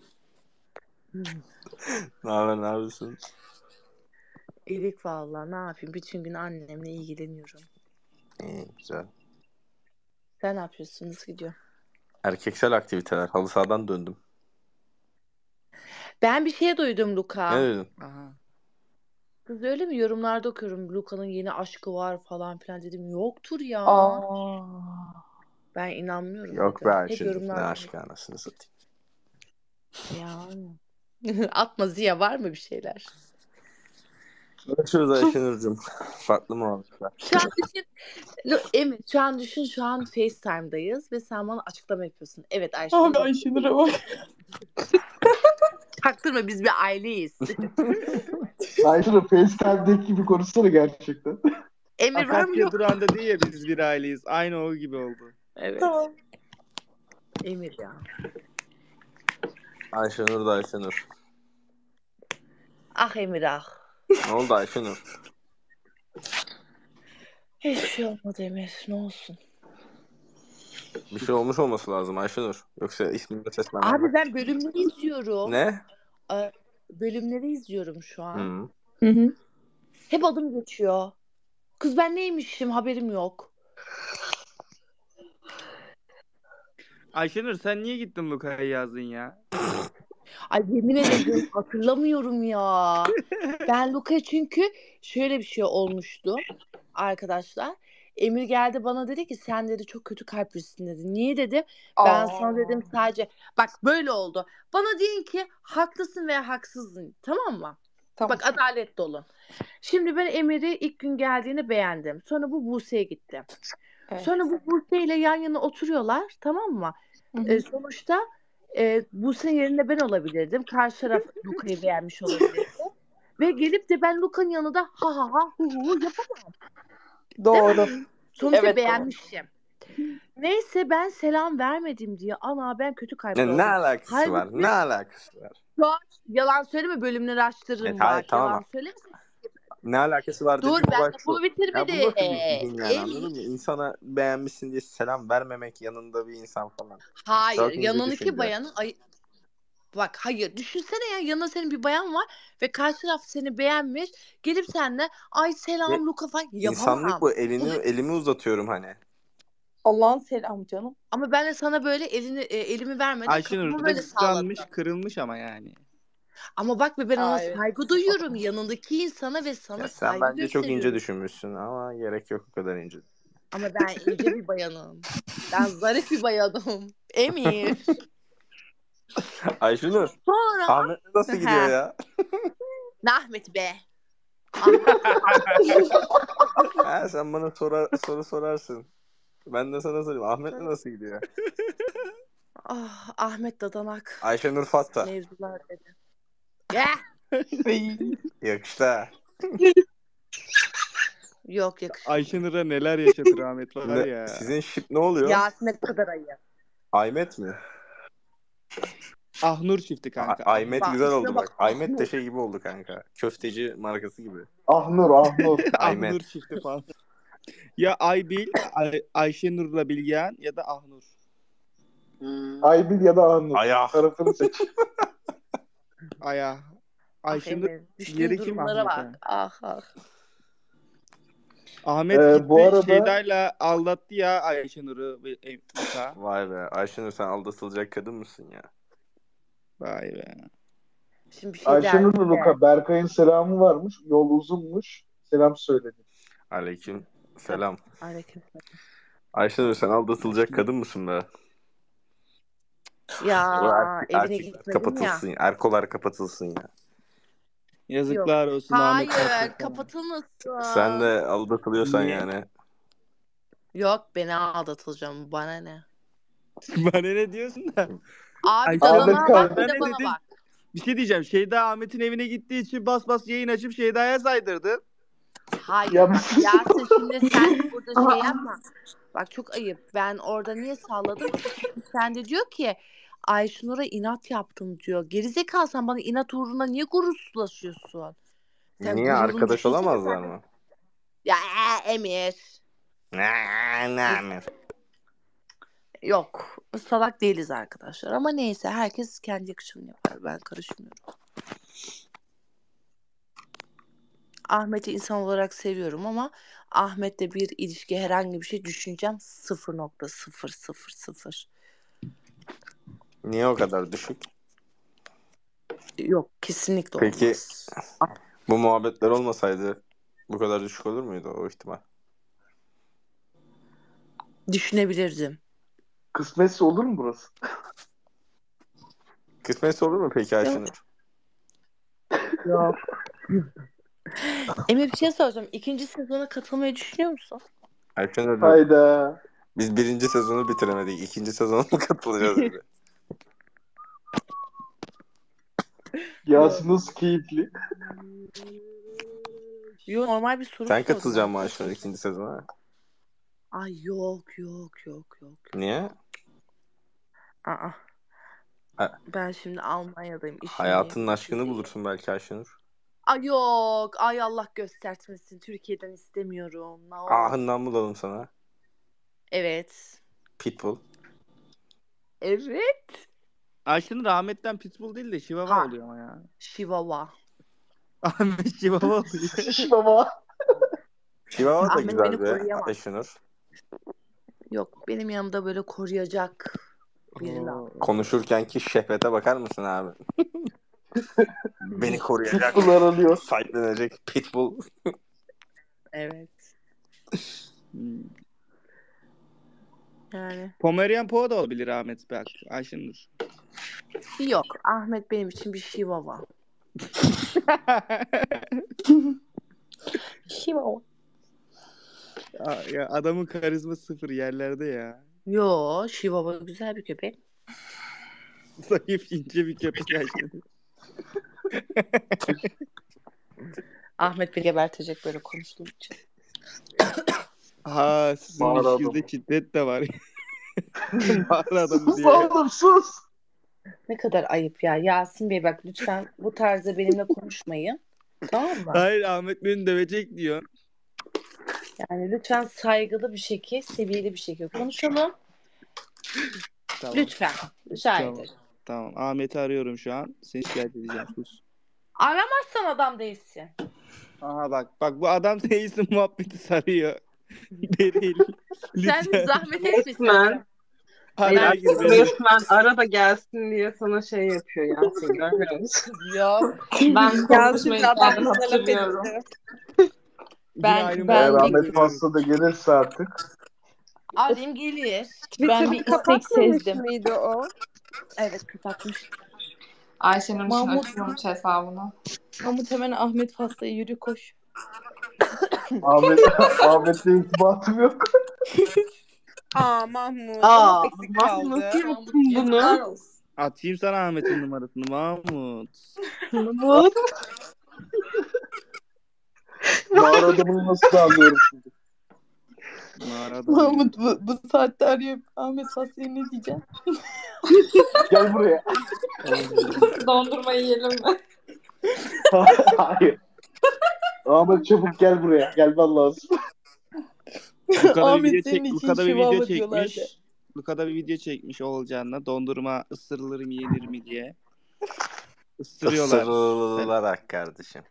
Ne haber, ne yapıyorsun?
İyilik vallahi ne yapayım? Bütün gün annemle ilgileniyorum.
İyi, güzel.
Sen ne yapıyorsun? Nasıl gidiyor?
Erkeksel aktiviteler. Halı sahadan döndüm.
Ben bir şey duydum
Ne
Luka.
dedin?
Aha.
Kız öyle mi? Yorumlarda okuyorum. Luka'nın yeni aşkı var falan filan dedim. Yoktur ya.
Aa.
Ben inanmıyorum
Yok
dedim.
be
Hep
Ayşenur. Ne
yorumlarda.
aşkı anasını satayım.
Yani. Atma Ziya var mı bir şeyler?
Görüşürüz Ayşenur'cum. Farklı muhabbetler.
Şu an düşün. Lu- Emir şu an düşün şu an FaceTime'dayız ve sen bana açıklama yapıyorsun. Evet
Abi
Ayşenur.
Ayşenur'a bak.
Çaktırma biz bir aileyiz.
Ayşenur FaceTime'deki gibi konuşsana gerçekten.
Emir var mı
Akasya
yok?
durağında değil ya biz bir aileyiz. Aynı o gibi oldu.
Evet.
Tamam.
Emir ya.
Ayşenur da Ayşenur.
Ah Emir ah.
Ne oldu Ayşenur?
Hiçbir şey olmadı Emir. Ne olsun.
Bir şey olmuş olması lazım Ayşenur. Yoksa ismimle seslenmem.
Abi ben bölümleri izliyorum.
Ne?
Ee, Bölümleri izliyorum şu an.
Hı.
Hı hı.
Hep adım geçiyor. Kız ben neymişim haberim yok.
Ayşenur sen niye gittin Luka'ya yazdın ya?
Ay yemin ederim hatırlamıyorum ya. Ben Luka'ya çünkü şöyle bir şey olmuştu arkadaşlar. Emir geldi bana dedi ki sen dedi çok kötü kalplisin dedi. Niye dedim? Ben
Aa.
sana dedim sadece bak böyle oldu. Bana deyin ki haklısın veya haksızsın tamam mı?
Tamam.
Bak adaletli olun. Şimdi ben Emir'i ilk gün geldiğini beğendim. Sonra bu Buse'ye gitti.
Evet.
Sonra bu Buse ile yan yana oturuyorlar tamam mı?
Hı hı.
E, sonuçta e, Buse'nin yerinde ben olabilirdim. Karşı taraf Luka'yı beğenmiş olabilirdi. Ve gelip de ben Luka'nın yanında ha ha ha hu hu hu yapamam. Değil
Doğru.
mi? Sonuçta
Evet doğru.
beğenmişim. Neyse ben selam vermedim diye. Ana ben kötü kalpli
Ne, ne
oldum.
alakası var?
Halbuki
Ne alakası var?
şu an yalan söyleme bölümleri açtırırım
Evet, hayır
bak.
tamam.
Yalan söylemesin.
Ne alakası var
Dur
dediğim
ben
olay şu.
lafımı
Ya bu
bitirmedim.
nasıl bir zihin yani,
Em-
anladın mı? İnsana beğenmişsin diye selam vermemek yanında bir insan falan.
Hayır
Çok ince
yanındaki
düşünce.
bayanın ay bak hayır düşünsene ya yanında senin bir bayan var ve karşı taraf seni beğenmiş gelip seninle ay
Ve
selam Luka falan
insanlık
yapamam.
bu, elini
Bu
elimi uzatıyorum hani.
Allah'ın selamı canım.
ama ben de sana böyle elini e, elimi vermedim
Ayşenur
kafamı
orada
böyle salladım.
kıskanmış, kırılmış ama yani.
Ama bak be ben ona
Aa, evet.
saygı duyuyorum yanındaki insana ve sana
Ya sen
saygı
bence çok ince
gösteriyorum.
düşünmüşsün ama gerek yok o kadar ince.
Ama ben ince bir bayanım. Ben zarif bir bayanım. Emir.
Ayşenur,
Sonra
Ahmet nasıl gidiyor
he.
ya?
Ne Ahmet be? Ahmet.
Ha, sen bana sorar, soru sorarsın. Ben de sana sorayım. Ahmet'le nasıl gidiyor?
Ah, Ahmet Dadanak.
Ayşenur Fatsa.
Mevzular dedi. Ya.
Yakıştı ha.
Yok yakışmadı.
Ayşenur'a neler yaşatır Ahmet var
Ne,
ya.
sizin şip ne oluyor?
Yasin ne kadar ayı.
Ahmet mi?
Ahnur çifti kanka.
A- Ahmet
Bak
güzel
isme
oldu
bak.
bak. Ahmet de
Ahnur.
şey gibi oldu kanka. Köfteci markası gibi.
Ahnur, Ahnur.
Ahmet.
Ahnur çifti falan. Ya Aybil, Ay Ayşenur'la Bilgehan ya da Ahnur.
Aybil ya da Ahnur.
Ayah.
Tarafını seç.
Aya.
Ah
Ayşenur
Emir. Düştüğün
yeri kim
durumlara
Ahmet'e?
bak. Ah ah.
Ahmet
Ee,
gitti
bu arada
Şeyda'yla aldattı ya Ayşenur'u ve e, Luka.
Vay be. Ayşenur sen aldatılacak kadın mısın ya?
Vay be.
Şimdi bir şey
Ayşenur
derdi de.
Luka Berkay'ın selamı varmış. Yol uzunmuş. Selam söyledi.
Aleyküm selam.
Aleykümselam.
Ayşenur sen aldatılacak kadın mısın be?
Ya
O erkek,
evine
erkekler
gitmedim ya.
kapatılsın ya. Erkolar kapatılsın ya.
Yazıklar
Yok.
olsun Ahmet
Hayır
Fatsa sana.
kapatılmasın.
Sen de aldatılıyorsan
Niye?
yani.
Yok beni aldatılacağım bana ne?
Bana ne diyorsun da?
Abi
Ayşenur
Ahmet
dadana
kaldı.
bak bir
bana
de
ne
bana
dedin?
bak.
Bir şey diyeceğim. Şeyda Ahmet'in evine gittiği için bas bas yayın açıp Şeyda'ya saydırdın.
Hayır
Ya
bak Yasin şimdi sen burada şey yapma. Bak çok ayıp. Ben orada niye salladım? Çünkü sen de diyor ki Ayşenur'a inat yaptım diyor. Gerizekalı sen bana inat uğruna niye gurursuzlaşıyorsun? Sen
Niye
gururunu
arkadaş
düşünsene
olamazlar
sen.
mı?
Ya ee, Emir.
Ne ne Emir?
Yok. Salak değiliz arkadaşlar. Ama neyse herkes kendi yakışımını yapar. Ben karışmıyorum. Ahmet'i insan olarak seviyorum ama Ahmet'le bir ilişki herhangi bir şey düşüneceğim sıfır nokta sıfır sıfır sıfır.
Niye o kadar düşük?
Yok kesinlikle
Peki
olmaz.
bu muhabbetler olmasaydı bu kadar düşük olur muydu o ihtimal?
Düşünebilirdim.
Kısmetse olur mu burası?
Kısmetse olur mu peki
Yok.
Ayşenur?
Yok. Emre bir şey soracağım. İkinci sezona katılmayı düşünüyor musun?
Ayşenur
Hayda.
biz birinci sezonu bitiremedik. İkinci sezona mı katılacağız bir de?
Yasin nasıl keyifli.
Yok normal bir soru
Sen
sordum
katılacaksın mı
arkadaşlar.
Ayşenur ikinci sezona?
Ay yok yok yok yok.
Niye?
Aa,
Ha-
ben şimdi Almanya'dayım. işimdeyim.
Hayatının aşkını
Türkiye'deyim.
bulursun belki Ayşenur.
Ay yok. Ay Allah göstermesin. Türkiye'den istemiyorum. Ne olur.
Ahından bulalım sana.
Evet.
Pitbull.
Evet.
Ayşenur Ahmet'ten Pitbull değil de Chihuahua
Ha.
oluyor ama ya.
Chihuahua.
Ahmet Chihuahua oluyor.
Şibaba.
Chihuahua da
Ahmet
güzel
beni
bir
koruyamaz.
Ayşenur.
Yok benim yanımda böyle koruyacak birini al.
Oo.
Konuşurkenki şehvete bakar mısın abi? Beni koruyacak,
Pitbull aranıyor.
sahiplenecek Pitbull.
Evet.
Hmm.
Yani
Pomerian Poe da olabilir Ahmet bak Ayşenur.
yok. Ahmet benim için bir Chihuahua. Chihuahua.
ya, ya adamın karizma sıfır yerlerde ya.
Yo, Chihuahua güzel bir köpek.
Zayıf ince bir köpek Ayşenur.
Ahmet beni gebertecek böyle konuştuğum için.
Ha sizin
Mağara adamı.
ilişkinizde şiddet de var. Mağara adamı
Sus
diye.
oğlum sus.
Ne kadar ayıp ya. Yasin Bey bak lütfen bu tarzda benimle konuşmayın. Tamam mı?
Hayır Ahmet beni dövecek diyor.
Yani lütfen saygılı bir şekilde, seviyeli bir şekilde konuşalım.
Tamam.
Lütfen. Rica
Tamam.
ederim.
Tamam. Ahmet'i arıyorum şu an. Seni şikayet edeceğim. Sus.
Aramazsan adam değilsin.
Aha bak. Bak bu adam değilsin muhabbeti sarıyor. Beril.
Sen
Lütfen.
zahmet etme.
Resmen.
Araya
Hayır,
gir Beril.
resmen ara da gelsin diye sana şey yapıyor Yasin. Görmüyor musun?
Yok.
Ben konuşmayı
adam
kendim
bize laf
hatırlıyorum.
etti.
Ben,
Ben-
aynı
ben-
Eğer
muhabbeti
Ahmet
görüyorum.
Faslı da gelirse artık.
Arayayım gelir.
Twitter'ı
Ben bir istek
kapatmamış
sezdim.
mıydı o?
Evet kapatmış.
Ayşenur için
Mahmut.
açıyormuş hesabını.
Mahmut hemen Ahmet Faslı'ya yürü koş.
Ahmet Ahmet'le irtibatım yok.
Aa Mahmut.
Aa,
Ama eksik
Mahmut
kaldı.
nasıl
Mahmut
yaptın
yazıklar
bunu?
olsun.
Atayım sana Ahmet'in numarasını Mahmut.
Mahmut.
Mağara adamını nasıl anlıyorum şimdi?
Mağara adamı.
Mahmut bu, bu saatte arıyor. Ahmet Faslı'ya ne diyeceğim?
Gel buraya.
Dondurma yiyelim mi?
Hayır. Ahmet çabuk gel buraya. Gelmen lazım.
Luka'da bir
Ahmet
video,
senin
çek,
için
Luka'da bir video
şivava diyorlardı.
çekmiş. Luka'da bir video çekmiş Oğulcan'la. Dondurma ısırılır mı yenir mi diye. Isırıyorlar.
Isırılarak kardeşim.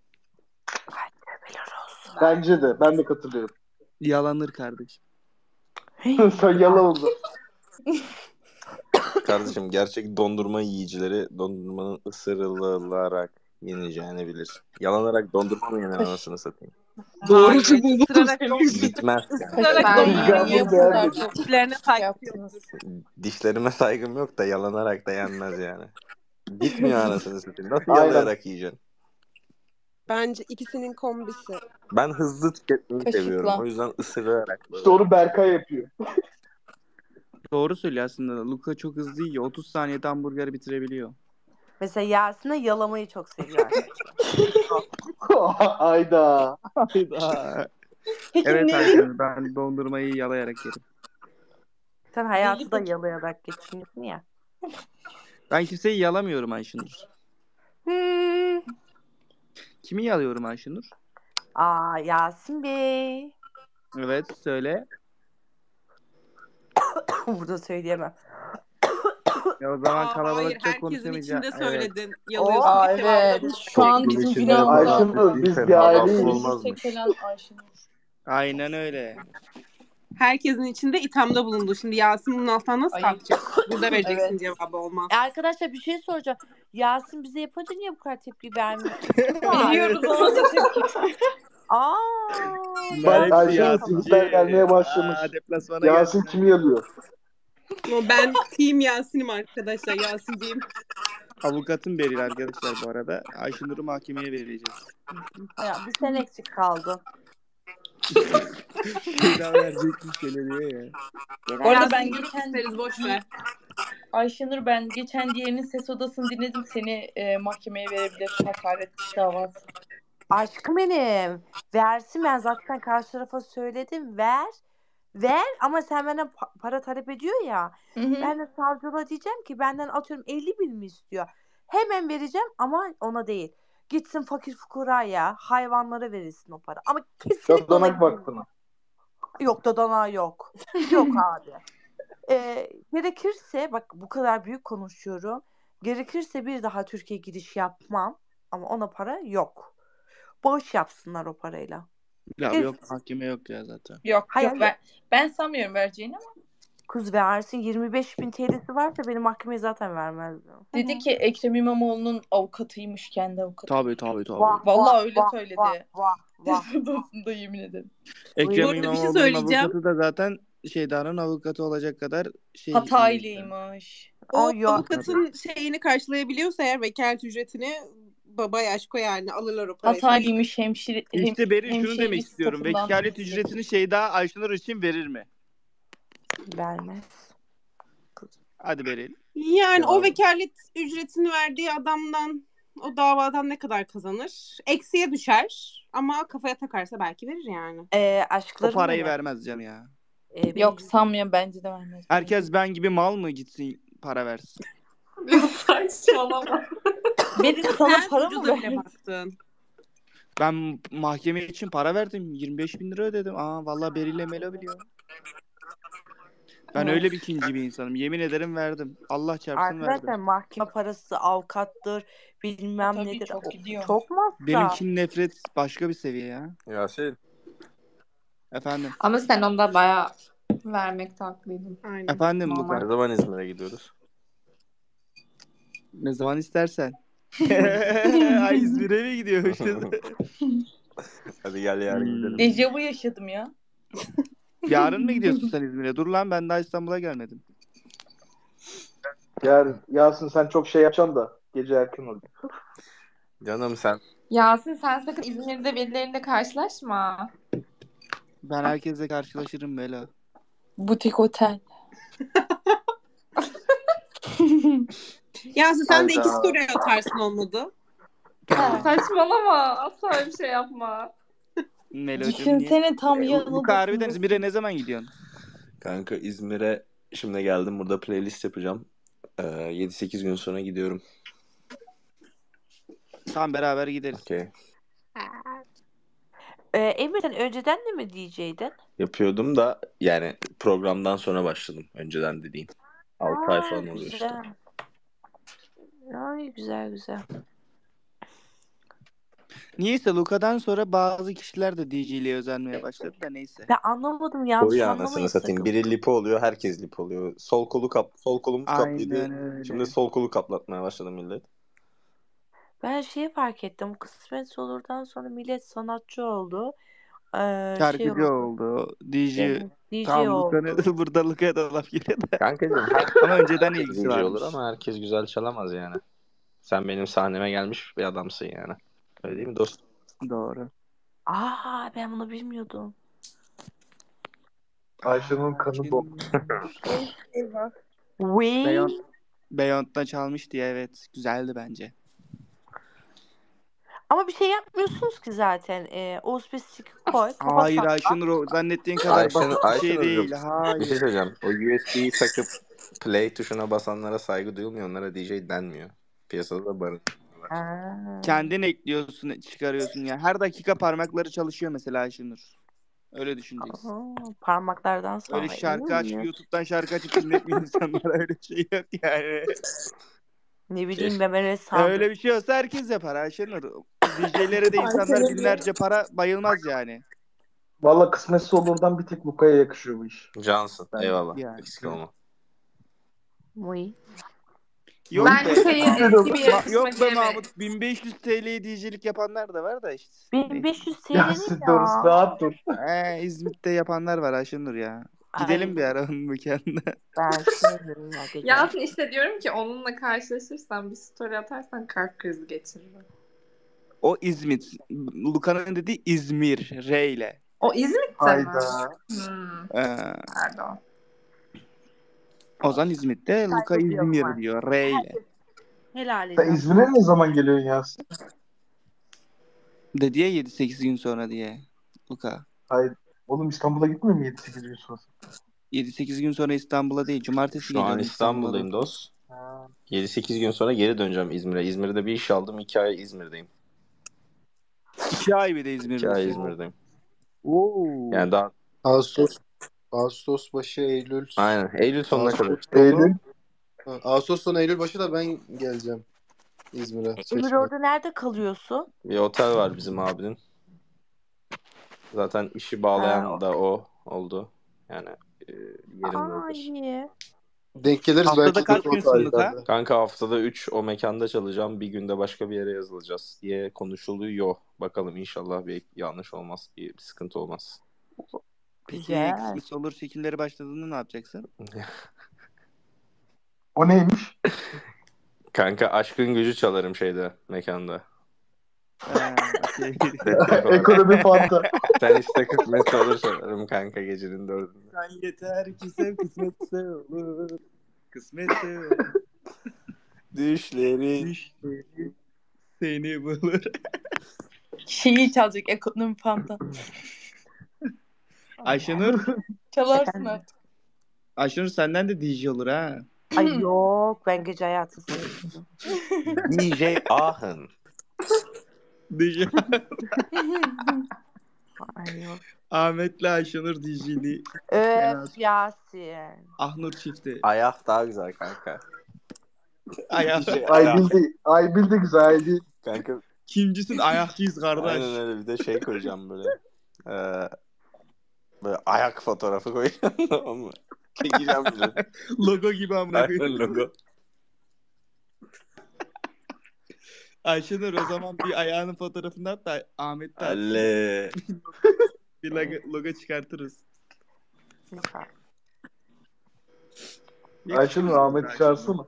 Bence de. Ben de katılıyorum.
Yalanır kardeşim.
Sen yalan oldu.
Kardeşim gerçek dondurma yiyicileri dondurmanın ısırılarak yeneceğini bilir. Yalanarak dondurma mı yenir anasını satayım?
Doğrusu
Hayır,
bu.
ısırarak don-
Bitmez yani.
ısırarak
Ben-
dondurmayı
Ben-
yapıyorlar.
Ben-
Dişlerine saygı
Yaptınız.
Dişlerime saygım yok da yalanarak da yenmez yani. Bitmiyor anasını satayım. Nasıl
Aynen.
yalayarak yiyeceksin?
Bence ikisinin kombisi.
Ben hızlı tüketmeyi
Kaşıkla.
seviyorum. O yüzden ısırarak böyle.
İşte onu Berkay yapıyor.
Doğru söylüyor aslında. Luka çok hızlı yiyor. otuz saniyede hamburgeri bitirebiliyor.
Mesela Yasin'e yalamayı çok seviyor.
Hayda.
Hayda.
Peki
Evet
ne?
arkadaşlar ben dondurmayı yalayarak yerim.
Sen hayatı da yalayarak geçiniyorsun ya.
Ben kimseyi yalamıyorum Ayşenur.
Hmm.
Kimi yalıyorum Ayşenur?
Aa Yasin Bey.
Evet söyle.
Burada söyleyemem.
Ya o zaman
Aa,
kalabalıkça
hayır herkesin
konuşamayacağım.
içinde
Evet.
söyledin. Yalıyorsun.
Aa,
bir cevabı da
Evet.
bu.
Şu an
Toplum
bizim
içinde
günahımız
yapılan
var.
Ayşenur biz
bir
bir aileyiz.
fena
Üzülürsek
olmazmış.
falan Ayşenur.
Aynen öyle.
Herkesin içinde ithamda bulundu. Şimdi Yasin bunun altından nasıl
Ay.
kalkacak? Burada vereceksin
Evet.
cevabı olmaz.
E arkadaşlar bir şey soracağım. Yasin bize yapınca niye bu kadar tepki vermiyor?
Biliyoruz ona da tepki.
Aa.
Bunlar hepsi
Ayşenur
Yasinci.
tweetler gelmeye başlamış.
Aa, deplasmana
Yasin
geldiler.
kimi yalıyor?
Ama ben team Yasin'im arkadaşlar. Yasin'ciyim.
Avukatım Beril arkadaşlar bu arada. Ayşenur'u mahkemeye vereceğiz.
Ya bir sen eksik kaldın.
Şeyden verecekmiş gene diyor ya.
Bu arada
Yasin
ben
grup
geçen
isteriz boş ver.
Ayşenur ben geçen diğerinin ses odasını dinledim. Seni e, mahkemeye verebilir. Hakaret davası.
Aşkım benim. Versin ben zaten karşı tarafa söyledim. Ver. Ver ama sen bana pa- para talep ediyor ya.
Hı hı.
Ben de savcılığa diyeceğim ki benden atıyorum elli bin mi istiyor? Hemen vereceğim ama ona değil. Gitsin fakir fukaraya, hayvanlara verilsin o para. Ama kesinlikle ona
Danak
gitmiyor.
Vakfı'na.
Yok da dana yok. Yok abi. Ee, gerekirse bak bu kadar büyük konuşuyorum. Gerekirse bir daha Türkiye gidiş yapmam. Ama ona para yok. Bağış yapsınlar o parayla.
Ya
Geç.
yok mahkeme yok ya zaten.
Yok
Hayır,
yok ben, ben sanmıyorum vereceğini ama.
Kız versin yirmi beş bin T L'si varsa benim mahkemeye zaten vermezdi.
Dedi ki Ekrem İmamoğlu'nun avukatıymış kendi avukatı.
Tabii tabii tabii.
Vah,
Vallahi
vah,
öyle
vah,
söyledi.
Vah vah vah.
Ses odasında yemin ederim.
Bu
Ekrem
arada bir şey
İmamoğlu'nun
söyleyeceğim.
avukatı da zaten Şeyda'nın avukatı olacak kadar şey.
Hataylıymış.
O
Ay ya.
avukatın şeyini karşılayabiliyorsa eğer vekalet ücretini baba yaşko yani alırlar o parayı.
Hataylıymış hemşire. hem-
İşte Beril şunu
hemşire
demek
listesi
istiyorum.
tarafından
Vekalet
seçilecek.
ücretini Şeyda Ayşenur için verir mi?
Vermez.
Hadi Beril.
Yani o
Cevabı.
vekalet ücretini verdiği adamdan O davadan ne kadar kazanır? Eksiye düşer ama kafaya takarsa belki verir yani.
Ee,
O
aşklarım
parayı
neler?
vermez canım ya.
Ee,
Yok
benim
sanmıyorum, bence de vermez.
Herkes ben gibi mal mı gitsin para versin?
Ya saçmalama.
benim sana
Sen
para mı
ucuza bile
verdi?
baktın.
Ben mahkeme için para verdim. yirmi beş bin lira ödedim. Aa vallahi Beril'le Melo biliyor. Ben
Evet.
öyle bir ikinci bir insanım. Yemin ederim verdim. Allah çarpsın
Arkadaşlar
verdim.
mahkeme parası, avukattır, bilmem
Tabii
nedir.
çok
O-
gidiyor.
Çok masraf.
Benimkinin nefret başka bir seviye ya.
Yasin.
Efendim.
Ama sen onda bayağı vermekte haklıydın.
Aynen.
Efendim
Normal.
Luka.
Ne zaman İzmir'e gidiyoruz?
Ne zaman istersen. Ay İzmir'e mi gidiyormuşuz?
Hadi gel yarın gidelim.
Dejavu yaşadım ya.
Yarın mı gidiyorsun sen İzmir'e? Dur lan ben daha İstanbul'a gelmedim.
Yarın Yasin sen çok şey yapacaksın da gece erken olacak.
Canım sen.
Yasin sen sakın İzmir'de birileriyle karşılaşma.
Ben herkesle karşılaşırım Bela.
Butik otel.
Yasin sen de iki
Hayda.
story atarsın olmadı.
Saçmalama. Asla öyle bir şey yapma.
Melo'cum niye?
Düşünsene tam
Luka harbiden
yanındasın.
İzmir'e ne zaman gidiyorsun?
Kanka İzmir'e şimdi geldim. Burada playlist yapacağım. Ee, yedi sekiz gün sonra gidiyorum.
Tamam beraber gideriz.
Okey.
Ee, Emir sen önceden de mi D J'din?
Yapıyordum da yani programdan sonra başladım. Önceden dediğim. altı ay
Aa,
falan oluyor işte.
güzel. Ay güzel güzel.
Niyeyse Luka'dan sonra bazı kişiler de D J'liğe özenmeye başladı da neyse.
Ben anlamadım,
O
yanlış
ya
anlamayın
anasını satayım.
sakın.
Biri lipo oluyor, herkes lipo oluyor. Sol kolu kap, sol kolumuz kaplıydı.
Aynen öyle.
Şimdi sol kolu kaplatmaya başladı millet.
Ben şeyi fark ettim. Kısmet olurdan sonra millet sanatçı oldu. Ee, şey
Şarkıcı
oldu.
oldu. D J.
Evet, D J
Tamam
oldu.
Luka'nın burada Luka'ya da laf geliyor da.
Kankacığım
Ama önceden
herkes
ilgisi
D J olur
varmış.
ama herkes güzel çalamaz yani. Sen benim sahneme gelmiş bir adamsın yani. Öyle değil mi dostum?
Doğru.
Aa, ben bunu bilmiyordum.
Ayşe'nin kanı bok.
Eyvah.
Wait.
Beyond, Beyond'dan çalmış diye evet. Güzeldi bence.
Ama bir şey yapmıyorsunuz ki zaten. Ee, U S B stick koy, kapat
Hayır
sakla.
Ayşenur o zannettiğin kadar
Ayşen,
basit bir şey
Ayşenurcuğum
değil.
bir şey
Hayır.
söyleyeceğim. O U S B'yi takıp play tuşuna basanlara saygı duyulmuyor. Onlara D J denmiyor. Piyasada da barın.
Aa.
Kendin ekliyorsun, çıkarıyorsun ya. Her dakika parmakları çalışıyor mesela Ayşenur. Öyle düşüneceksin.
Aa, parmaklardan
Öyle
sonra
şarkı aç,
iyi.
YouTube'dan şarkı açıp dinletmiyor insanlara öyle şey yok yani.
Ne bileyim
Keşke.
ben öyle sandım.
Öyle bir şey olsa herkes yapar Ayşenur. D J'lere de insanlar
Ayşenur.
binlerce para bayılmaz yani.
Valla kısmetse olurdan bir tek Luka'ya yakışıyor bu iş.
Cansın.
Ben
Eyvallah.
yani.
Eksik olma.
Muy.
Yok
Ben
be.
Luka'yı eski bir
Ma- yok be
yarışmacıya
Mahmut. bin beş yüz T L'ye D J'lik yapanlar da var da işte.
bin
Neyse.
beş yüz T L ne
Yasin doğrusu
ya?
rahat dur.
Ee, İzmit'te yapanlar var Ayşenur ya. Gidelim
Ay,
bir ara onun mekanına.
ben sevmiyorum ya gece.
Yasin işte diyorum ki onunla karşılaşırsan bir story atarsan kalp krizi geçiririm.
O İzmit. Luka'nın dediği İzmir. R ile.
O İzmit'te mi?
Hayda.
Hmm,
Ee,
pardon.
Ozan İzmit'te. Luka
Saygı duyalım
İzmir
var.
diyor. R ile.
Helal
Sen
edin.
İzmir'e ne zaman geliyorsun Yasin?
Dedi ya yedi sekiz gün sonra diye. Luka.
Hayır. Oğlum İstanbul'a gitmiyor mu yedi sekiz gün sonra?
yedi sekiz gün sonra İstanbul'a değil. Cumartesi
Şu an
geliyorum İstanbul'a.
İstanbul'dayım dost.
Ha.
yedi sekiz gün sonra geri döneceğim İzmir'e. İzmir'de bir iş aldım. iki ay İzmir'deyim.
İki ay bir de
iki ay
İzmir'desin.
İzmir'deyim.
Oo.
Yani daha
Ağustos Ağustos başı Eylül.
aynen. Eylül sonuna kadar.
Ağustos sonu.
Eylül.
Ha, Ağustos sonu Eylül başı da ben geleceğim İzmir'e.
Emir
Çeşme.
orada nerede kalıyorsun?
Bir otel var bizim abinin. Zaten işi bağlayan
Ha,
da o oldu. Yani e, yerim
aa
hazır.
iyi.
Denk geliriz
Haftada
belki de
kaç
son
gün sunluk ha?
tarihlerde.
Kanka haftada üç o mekanda çalacağım. Bir günde başka bir yere yazılacağız diye konuşuluyor. Bakalım inşallah bir yanlış olmaz. Bir, bir sıkıntı olmaz.
Peki
Güzel.
kısmet olur çekimleri başladığında ne yapacaksın?
O neymiş?
Kanka aşkın gücü çalarım şeyde mekanda.
Ha, okey.
Destek olarak.
Ekonomi fanta.
Sen işte kısmet olur çalarım kanka gecenin dördünde.
Sen yeter ki sev kısmetse olur. Kısmetse olur.
Düşlerin
Düşleri Seni bulur.
Şeyi çalacak ekonomi panda.
Ayşenur.
Çalarsın artık.
Ayşenur senden de D J olur ha.
Ay yok ben gece hayatı seviyorum.
D J Ahın.
D J.
Ay yok.
Ahmet'le Ayşenur D J'li.
Öf Yasin.
Ahnur çifti.
Ayak daha güzel kanka.
Ayak.
D J
Ay
Ayak.
bildi, ay bildi güzel ay değil.
Kanka.
Kimcisin ayakçıyız kardeş.
Aynen öyle bir de şey koyacağım böyle. Ee, böyle ayak fotoğrafı koyacağım tamam mı? Çekeceğim böyle.
Logo gibi amına koyayım.
Aynen logo.
Ayşenur o zaman bir ayağının fotoğrafını at da Ahmet de atsın.
Alle.
Bir logo, logo çıkartırız.
Ayşenur Ahmet'i çağırsana.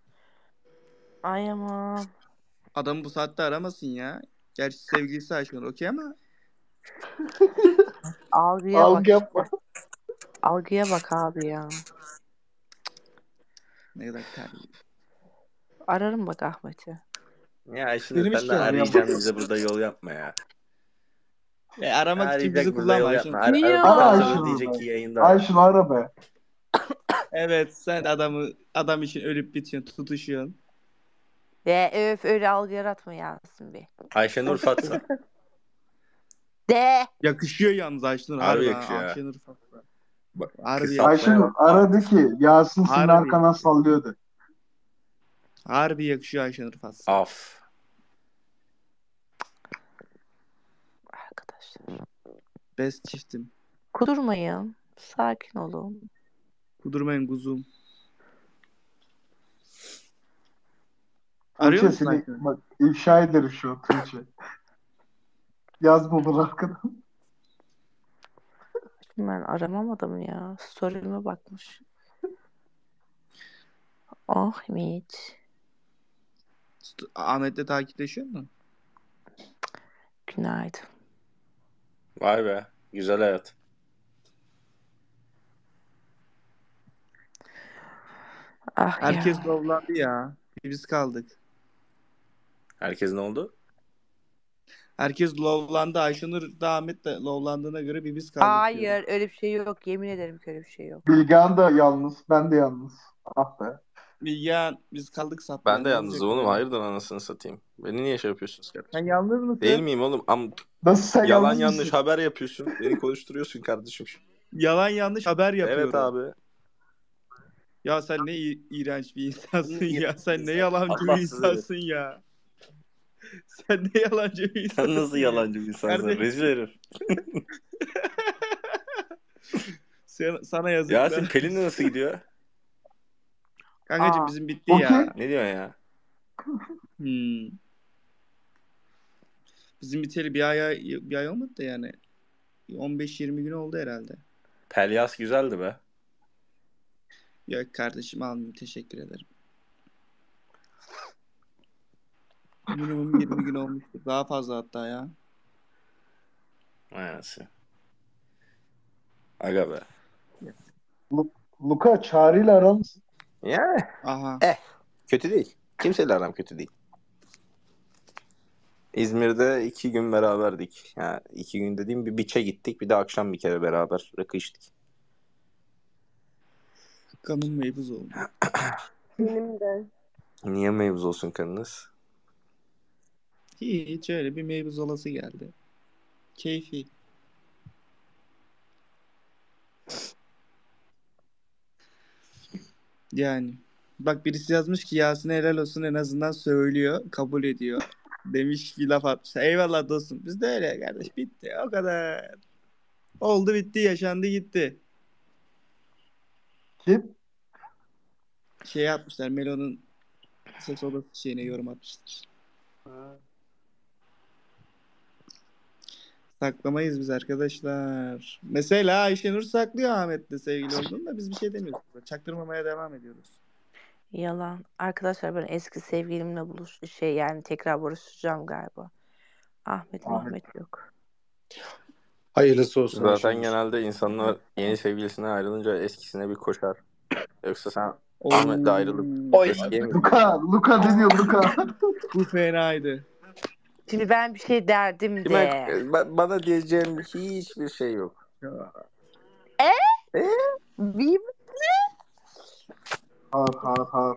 Ay ama.
Adamı bu saatte aramasın ya. Gerçi sevgilisi Ayşenur okey ama.
Algıya
Algı
bak.
yapma.
Algıya bak abi ya.
Ne kadar terbiye.
Ararım bak Ahmet'i.
Ya Ayşenur
Benim
sen
hiç
de
yolum
arayacaksın
yapma.
bize burada yol yapma ya.
E, aramak için
Arayacak
bizi
burada
kullanma
yol
Ayşenur.
yapma. Ar-
Niye
aradıktan
Ara
ya?
sonra
Ayşenur
diyecek
be.
ki yayında.
Ayşenur ara be.
Evet sen adamı adam için ölüp bitiyorsun, tutuşuyorsun.
De öf öyle algı yaratma Yasin Bey.
Ayşenur Fatsa.
De.
Yakışıyor yalnız Ayşenur.
Harbi
Harbi
yakışıyor ha.
Ayşenur Fatma.
Bak,
Harbi
kısaltmaya
yakışıyor.
Ayşenur
bak.
aradı ki Yasin senin
Harbi.
arkandan sallıyordu.
Harbi yakışıyor Ayşenur Fatma.
Af.
Arkadaşlar.
Best çiftim.
Kudurmayın. Sakin olun.
Kudurmayın kuzum. Arıyor
Tuğçe
musun
seni
Ayşenur?
bak ifşa ederim şu an Tuğçe. Yazma bunu arkadan.
Ben aramam adamı ya. Story'ime bakmış. Ahmet.
Ahmet'le takipleşiyor mu?
Günaydın.
Vay be. Güzel hayat.
Ah
Herkes
ya.
lovlandı ya. Biz kaldık.
Herkes ne oldu?
Herkes lovlandı. Ayşenur da Ahmet de lovlandığına göre bir biz kaldık diyorum.
Hayır öyle bir şey yok. Yemin ederim ki öyle bir şey yok.
Bilgehan da yalnız. Ben de yalnız. Ah be.
Ya biz kaldık satmaya.
Ben de
Ne
yalnız
olacak
oğlum.
böyle?
Hayırdır anasını satayım. Beni niye şey yapıyorsunuz kardeşim?
Sen yalnız mısın?
Değil miyim oğlum? Am
Nasıl sen
yalan
yalnız
yanlış
mısın?
haber yapıyorsun. Beni konuşturuyorsun kardeşim.
Yalan yanlış haber yapıyorum.
Evet abi.
Ya sen ne i- iğrenç bir insansın
Ne
ya. Sen ne
insan?
yalancı bir
Allah sizi.
insansın ya. Sen ne yalancı bir
Sen
insansın
nasıl
ya.
yalancı bir insansın?
Kardeş,
Rezil herif.
sen- sana yazıklar.
Yasin Pelin'le nasıl gidiyor?
Kankacığım
Aa.
bizim bitti
O kim?
ya.
Ne diyorsun ya?
Hmm. Bizim biteli bir ay, bir ay olmadı da yani. on beş yirmi gün oldu herhalde.
Pelyas güzeldi be.
Yok kardeşim almayayım teşekkür ederim. Minimum yirmi gün olmuştur. Daha fazla hatta ya.
Aynen. Aga be.
Lu- Luka Çağrı'yla aran mısın?
Yani.
Aha.
Eh. Kötü değil. Kimseyle aram kötü değil. İzmir'de iki gün beraberdik. Yani iki gün dediğim bir biçe gittik. Bir de akşam bir kere beraber rakı içtik.
Kanım meybuz oldu.
Benim de.
Niye mevzu olsun kanınız?
Hiç öyle bir meybuz olası geldi. Keyfi. Yani. Bak birisi yazmış ki Yasin'e helal olsun en azından söylüyor. Kabul ediyor. Demiş bir laf atmış. Eyvallah dostum. Biz de öyle kardeş. Bitti. O kadar. Oldu bitti. Yaşandı gitti.
Kim?
Şey yapmışlar. Melo'nun ses odası şeyine yorum atmışlar. Saklamayız biz arkadaşlar. Mesela Ayşenur saklıyor Ahmet'le sevgili olduğunda biz bir şey demiyoruz. Çaktırmamaya devam ediyoruz.
Yalan. Arkadaşlar ben eski sevgilimle buluş şey yani tekrar barışacağım galiba. Ahmet Ahmet yok.
Hayırlısı olsun.
Zaten
Ayşenur.
genelde insanlar yeni sevgilisine ayrılınca eskisine bir koşar. Yoksa sen
Oo.
Ahmet'le ayrılıp
Oy.
eskiye mi?
Luka, Luka deniyor Luka.
Bu fenaydı.
Şimdi ben bir şey derdim
Kime,
de.
ba- bana diyeceğin hiçbir şey yok.
E?
E?
Bir
Ha ha ha.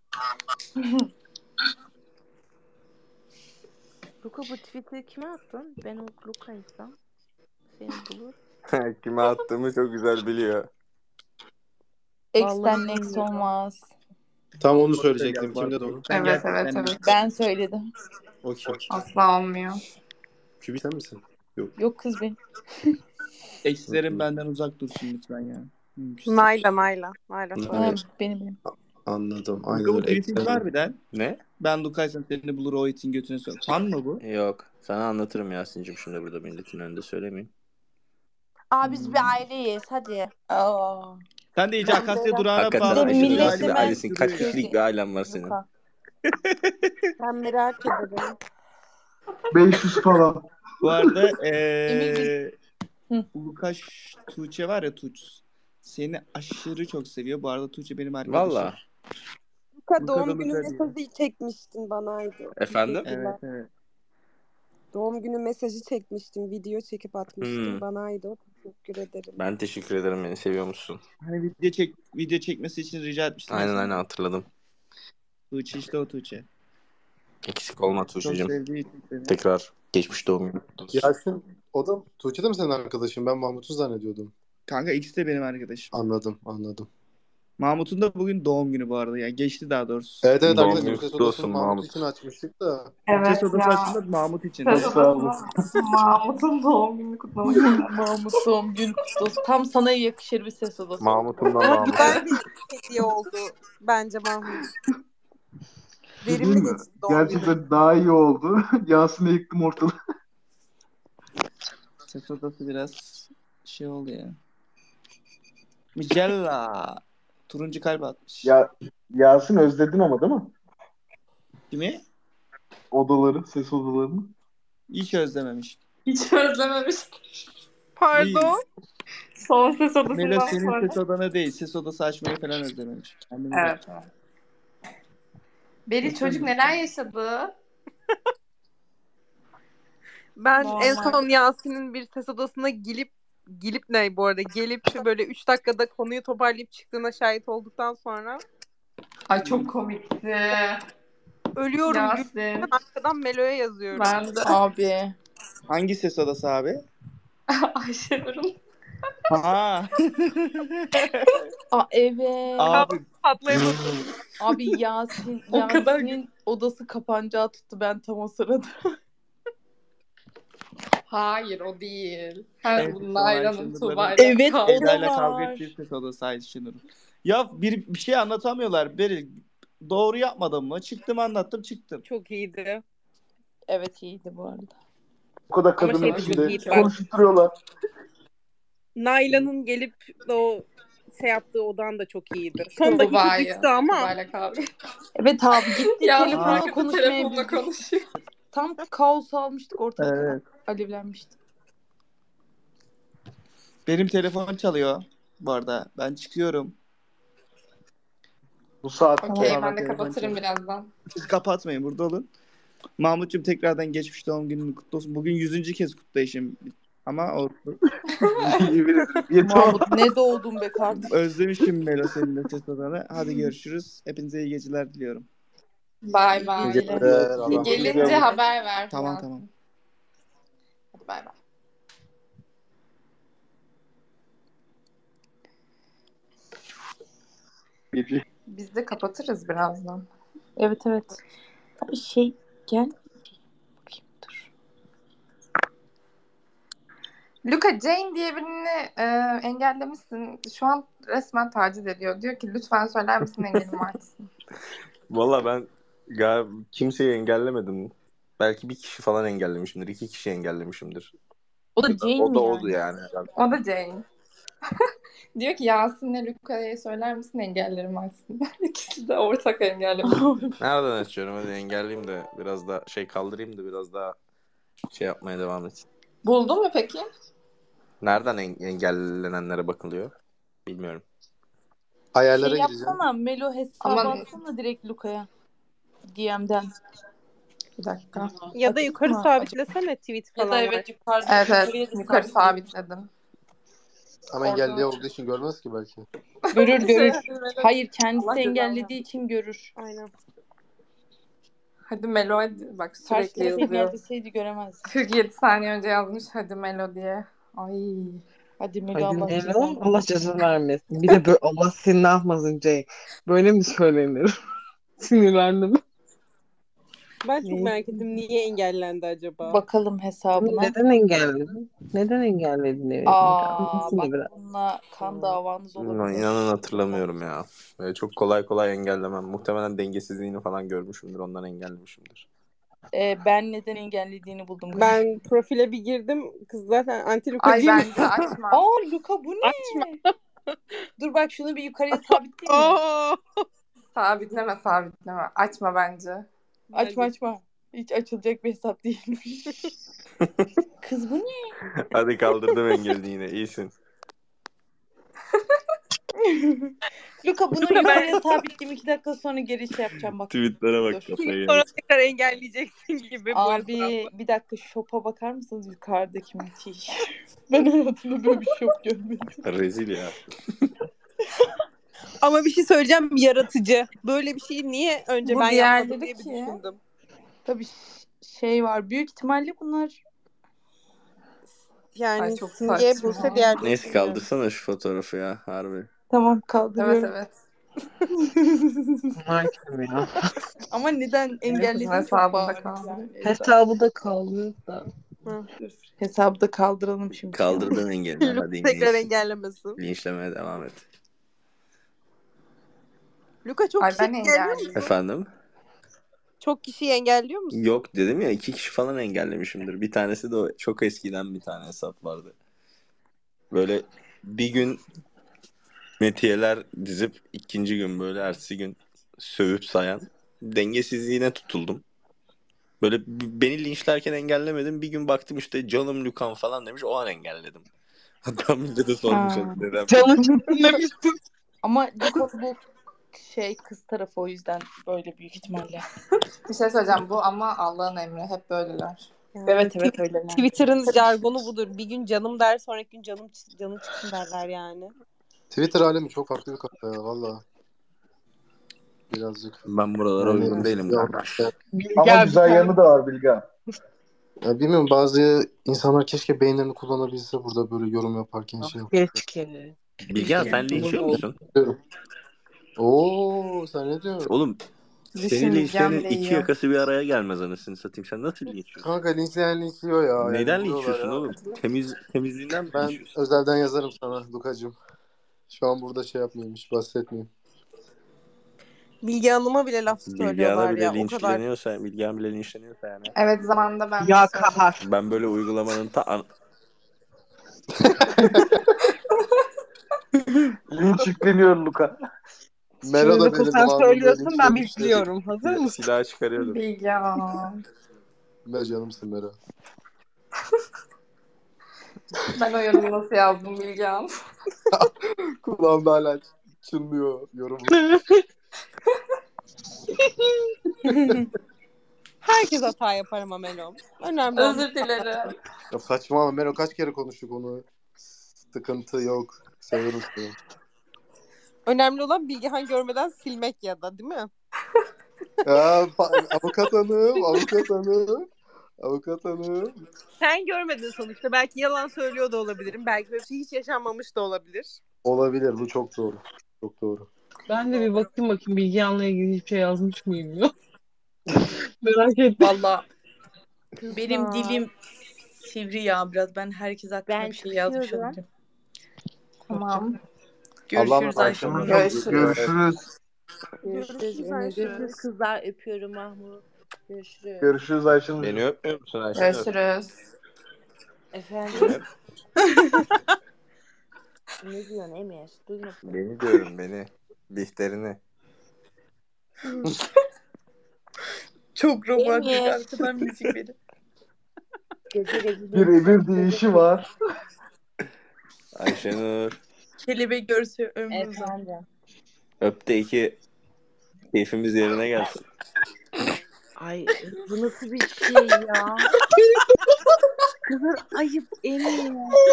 Luka bu tweet'i kime attın? Ben o Luka'ysam seni bulur.
Kime attığımı çok güzel biliyor.
X'ten next olmaz.
Tam onu söyleyecektim. Kim dedi onu?
Evet evet evet.
Ben söyledim.
O kim?
Asla olmuyor.
Kübi sen misin? Yok.
Yok kız benim.
Eksilerin benden uzak dursun lütfen ya. Mümkünse.
Nayla Nayla. Nayla
Evet.
söyle.
Benim benim.
Anladım.
Luka
Aynen
bu
öyle.
tweetin var birden.
Ne?
Ben Luka'ysam seni bulur o itin götüne sok. Fan mı bu?
Yok. Sana anlatırım Yasin'cim şimdi burada milletin önünde söylemeyeyim.
Aa biz bir aileyiz hadi.
Aa.
Sen de iyice Akasya durağına
Hakikaten
bağlı.
Ayşe,
Ayşe
millet
nasıl bir
hemen
ailesin? Kaç
duruyor ya.
kişilik bir ailen var senin?
Luka.
Ben merak ederim.
beş yüz falan.
Bu arada
Emir
ee, Lukaş Tuğçe var ya Tuğçe. Seni aşırı çok seviyor. Bu arada Tuğçe benim arkadaşım.
Valla.
Luka
Luka da
doğum günü
Luka diyor.
mesajı çekmiştin banaydı.
Efendim?
Teşekkürler.
Evet evet.
Doğum günü mesajı çekmiştim. Video çekip atmıştım.
Hmm.
Banaydı o. Teşekkür ederim.
Ben teşekkür ederim, beni seviyormuşsun.
Hani video çek video çekmesi için rica etmiştim.
Aynen
aslında.
aynen hatırladım.
Tuğçe işte o Tuğçe.
Eksik olma
Çok
Tuğçe'cim.
sevdiği için seni.
Tekrar geçmiş doğum günü.
Yasin o da Tuğçe de mi senin arkadaşın? Ben Mahmut'u zannediyordum.
Kanka ikisi de benim arkadaşım.
Anladım anladım.
Mahmut'un da bugün doğum günü bu arada. Yani geçti daha doğrusu.
Evet evet
Doğum
arkadaşlar.
günün
Ses
kutlu
odasını
olsun
Mahmut
Mahmut.
için açmıştık da.
Evet
Ses odası
ya.
açıldı Mahmut için.
Ses
Sağ olun.
odasına Mahmut'un doğum gününü kutlamak için.
Mahmut doğum günü kutlu olsun. Tam sana yakışır bir ses odası.
Mahmut'umdan
Ama
Mahmut.
güzel bir hediye oldu bence Mahmut.
Değil
Verimli
mi?
geçti doğum günü.
Gerçekten daha iyi oldu. Yasin'e yıktım ortalığı.
Ses odası biraz şey oldu ya. Micella. Turuncu kalp atmış.
Ya Yasin özledin ama değil mi?
Kimi?
Odaları, ses odalarını.
Hiç özlememiş.
Hiç özlememiştir.
Pardon.
Son ses
Melo
odasından
senin
sonra.
ses odana değil. Ses odası açmayı falan özlememiş. Kendini
Evet. evet. Beri çocuk neler yaşadı?
Ben en
Normal.
son Yasin'in bir ses odasına gelip gelip ne bu arada gelip böyle üç dakikada konuyu toparlayıp çıktığına şahit olduktan sonra
Ay çok komikti.
ölüyorum.
Yasin.
Gülümden arkadan Melo'ya yazıyorum.
Ben de.
Abi.
Hangi ses odası abi?
Ayşenur'un.
Ha.
Aa, evet.
Abi.
Patlayamadım.
Abi Yasin,
O kadar-
Yasin'in odası kapanacağı tuttu ben tam o sırada.
Hayır o değil. Her
Evet,
bunun Ayran'ın
Ayşenur'ların-
Tuğba'yla
Evet,
kavga.
o da
Eda'yla kavga
var.
ettiği ses odası Ayşenur'un. Ya bir, bir şey anlatamıyorlar. Beril doğru yapmadım mı? Çıktım anlattım çıktım.
Çok iyiydi.
Evet iyiydi bu arada.
O kadar
Ama
kadının
şey de
içinde
çok iyiydi.
konuşturuyorlar.
Nayla'nın gelip o şey yaptığı odan da çok iyiydi. Son dakika
Tuğba'yı.
gitti ama.
Tuğba'yla kavga.
Evet abi gitti
Ya
telefonla
arkada
konuşmaya
telefonla
bildik.
konuşuyor.
Tam kaos almıştık ortalıkta.
Evet.
Alevlenmişti.
Benim telefon çalıyor bu arada. Ben çıkıyorum.
Bu saat
Okey
Vallahi
ben de
telefon
kapatırım
çalıyor.
birazdan.
Siz kapatmayın, burada olun. Mahmut'cum tekrardan geçmiş doğum günün kutlu olsun. Bugün yüzüncü kez kutlayışım. Ama olsun.
Mahmut ne doğdun be kardeşim.
Özlemişim Melo senin de ses odanı. Hadi görüşürüz. Hepinize iyi geceler diliyorum.
Bay bay.
Geceler, Allah.
Gelince haber ver.
Tamam
Yasin.
tamam.
Hadi bay bay.
Gece.
Biz de kapatırız birazdan.
Evet evet. Abi şey gel.
Luka Jane diye birini e, engellemişsin. Şu an resmen taciz ediyor. Diyor ki lütfen söyler misin engelimi artsın.
Valla ben galiba kimseyi engellemedim. Belki bir kişi falan engellemişimdir. iki kişi engellemişimdir.
O da Jane
O
mi
da
yani?
oldu yani. herhalde.
O da Jane. Diyor ki Yasin'le Luka'ya söyler misin engellerimi artsın. İkisi de ortak engelleme.
Nereden açıyorum? Hadi engelleyeyim de biraz da şey kaldırayım da biraz daha şey yapmaya devam et.
Buldun mu peki?
Nereden en- engellenenlere bakılıyor? Bilmiyorum.
Hayallere
Şey
gireceğim.
yapsana Melo hesabı
Aman.
atsana direkt Luka'ya. D M'den.
Bir dakika.
Ya da
Açık
yukarı
mı?
sabitlesene tweet
Ya da
falan
evet
var.
yukarıda
Evet evet.
yukarıya da
Yukarı
sabitleyebiliriz.
sabitledim.
Ama
Oradan
engelli
açık.
olduğu için görmez ki belki.
Görür
Şey,
görür.
hadi Melo.
Hayır kendisi
Allah cezanı
engellediği için görür.
Aynen.
Hadi Melo hadi. Bak
Karşı
sürekli
taraf
yazıyor.
engelleseydi göremezdi.
kırk yedi saniye önce yazmış hadi Melo diye. Ay.
Hadi Melo
Hadi
Allah
Melo
cezanı
Allah
versin.
cezanı vermesin. Bir de böyle Allah seni ne yapmasın Jay. Böyle mi söylenir? Sinirlendim.
Ben çok
Neyse.
merak ettim. Niye engellendi acaba?
Bakalım hesabına.
Neden engelledin? Neden engelledin Emir?
Aa
Anlatsana
bak
biraz.
bununla kan davanız
İnan-
olabilir.
İnanın hatırlamıyorum ya. Böyle çok kolay kolay engellemem. Muhtemelen dengesizliğini falan görmüşümdür. Ondan engellemişimdir.
Ee, ben neden engellediğini buldum.
Ben profile bir girdim. Kız zaten anti
Ay
Lukacıymış.
bence açma.
Aa Luka bu ne? Dur bak şunu bir yukarıya sabitleyeyim mi?
Aa!
Sabitleme sabitleme. Açma bence.
Açma açma. Hiç açılacak bir hesap değilmiş. Kız bu ne?
Hadi kaldırdım engelini yine. İyisin.
Luka bunu yukarıya sabitleyeyim. iki dakika sonra geri şey yapacağım bak.
Tweetlere bak
Dur.
kafaya
Sonra
yersin.
tekrar engelleyeceksin gibi bu
Abi
hesabı.
bir dakika şopa bakar mısınız yukarıdaki müthiş. Ben hayatımda böyle bir şop görmedim.
Rezil ya.
Ama bir şey söyleyeceğim, yaratıcı. Böyle bir şeyi niye önce
Bu
ben yapmadım
diğerleri
diye bir
ki.
düşündüm.
Tabii ş- şey var. Büyük ihtimalle bunlar
Yani
Ay çok
Simge,
saçma.
Buse diğerleri
Neyse
bilmiyorum.
kaldırsana şu fotoğrafı ya. Harbi.
tamam
Evet
kaldırıyorum.
evet.
Bunlar kim ya?
Ama neden
Kızın
engellediğim çok
hesabında
bariz
kaldı.
yani.
Hesabı da kalıyor da.
Hı.
Dur. Hesabı da kaldıralım şimdi.
Kaldırdın engelini.
Luka
Hadi
tekrar
linç,
engellemesin.
linçlemeye devam et.
Luka çok
Ay
kişi
ben
engelliyor musun?
engelliyim.
Efendim?
Çok kişiyi engelliyor musun?
Yok dedim ya, iki kişi falan engellemişimdir. Bir tanesi de o çok eskiden bir tane hesap vardı. Böyle bir gün metiyeler dizip ikinci gün böyle ertesi gün sövüp sayan, dengesizliğine tutuldum. Böyle b- beni linçlerken engellemedim. Bir gün baktım işte canım Lukan falan demiş, o an engelledim. Hatta millete sormuş
Ha.
neden.
Canı çıkmıştım.
Ama Luka bu şey kız tarafı o yüzden böyle büyük ihtimalle.
Bir şey söyleyeceğim bu ama Allah'ın emri. Hep böyleler.
Yani
Evet evet
Tw-
öyle.
Twitter'ın jargonu budur. Bir gün canım der, sonraki gün canım canım çıksın derler yani.
Twitter alemi çok farklı bir kafa ya valla. Birazcık.
Ben buralara
Yani,
uygun değilim
ya,
kardeş.
ya,
Ama güzel yanı da var Bilge.
ya bilmiyorum, bazı insanlar keşke beyinlerini kullanabilse burada böyle yorum yaparken şey yapıyor.
Keşke.
Bilgehan sen linçliyor musun?
Oo sen ne diyorsun?
Oğlum senin
Düşüneceğim
linçlerin
de
iki
yiyor.
yakası bir araya gelmez anasını satayım. Sen nasıl linçliyorsun?
Kanka linçleyen linçliyor ya.
Neden
yani vuruyorlar
linçliyorsun
ya.
oğlum? Temiz temizliğinden mi
Ben
linçliyorsun?
özelden yazarım sana Lukacığım. Şu an burada şey yapmayayım, hiç bahsetmeyeyim.
Bilge Hanım'a bile laf
Bilgehan'a
söylüyorlar
bile
ya. O kadar.
linçleniyorsa, Bilgehan bile linçleniyorsa yani.
Evet zamanında ben
Ya
de söyledim.
kahar.
Ben böyle uygulamanın ta an-
Linç yükleniyor Luka.
Melo
Şimdi
da
Luka
beni
sen
zamanında
söylüyorsun ben
linçlemişti.
bekliyorum. Hazır
sil-
mısın?
silahı çıkarıyordum.
Bilge Hanım.
Melo canımsın Melo.
Ben o yorumu nasıl yazdım Bilge Hanım?
Kulağımda hala çınlıyor yorumu.
Herkes hata yapar ama Melom. Önemli olan.
Özür dilerim.
Ya saçma ama Melo, kaç kere konuştuk onu. Sıkıntı yok. Seviyorum seni.
Önemli olan Bilgehan görmeden silmek ya da, değil mi?
Ya, pa- avukat hanım, avukat hanım. Avukat hanım.
Sen görmedin sonuçta. Belki yalan söylüyor da olabilirim. Belki böyle bir şey hiç yaşanmamış da olabilir.
Olabilir, bu çok doğru. Çok doğru.
Ben de bir bakayım bakayım Bilgehan'la ilgili hiçbir şey yazmış mıyım ya? Merak ettim.
Valla benim
Kızlar.
dilim sivri ya biraz. Ben herkes hakkında
Ben
bir şey yazmış
çıkıyorum.
olabilirim.
Tamam.
Görüşürüz
Allah'ım
Ayşenur.
Görüşürüz.
Görüşürüz.
Görüşürüz.
Görüşürüz
Emir.
Ayşe.
Görüşürüz kızlar. Öpüyorum Mahmut. Görüşürüz.
Görüşürüz Ayşenur.
Beni öpmüyor musun Ayşenur?
Görüşürüz.
Efendim?
Öp.
Ne diyorsun Emir? Duymadım.
Beni diyorum, beni. Bihter'ini.
Çok romantik
Emir.
arkadan müzik verin.
Gece gece
Bir Emir deyişi var.
Ayşenur.
Kelebek görse ömrü uzar.
Efendim.
Öp de iki keyfimiz yerine gelsin.
Ay bu nasıl bir şey ya? Kızlar ayıp Emir.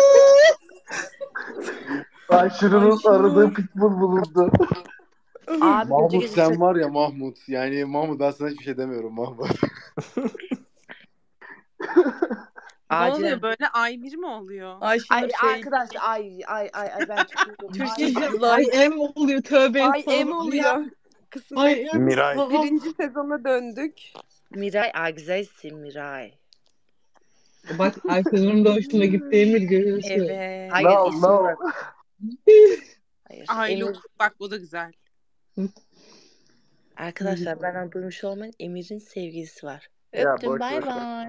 Ayşenur'un aradığı pitbull bulundu.
Abi
Mahmut
gece gece
sen var ya Mahmut. Yani Mahmut ben sana hiçbir şey demiyorum Mahmut.
Ne
acilen.
oluyor böyle? Ay bir mi oluyor?
Ay
Ayşenur şey
arkadaş ay ay ay ay ben çıkıyorum.
Türkiye
Ay,
Live
Ay em oluyor tövbe
Ay em
estağfurullah.
oluyor. Kısmet.
Ay em
Miray.
falan.
Birinci sezona döndük.
Miray ay güzelsin Miray.
Bak Ayşenur'un da hoşuna gitti Emir görüyorsun.
evet.
Hayır
No
isim
no.
var. Hayır.
Ay
Emir.
look. Bak bu da güzel.
Arkadaşlar benden duymuş olmayın Emir'in sevgilisi var.
Ya
Öptüm
boş
bay
boş.
bay.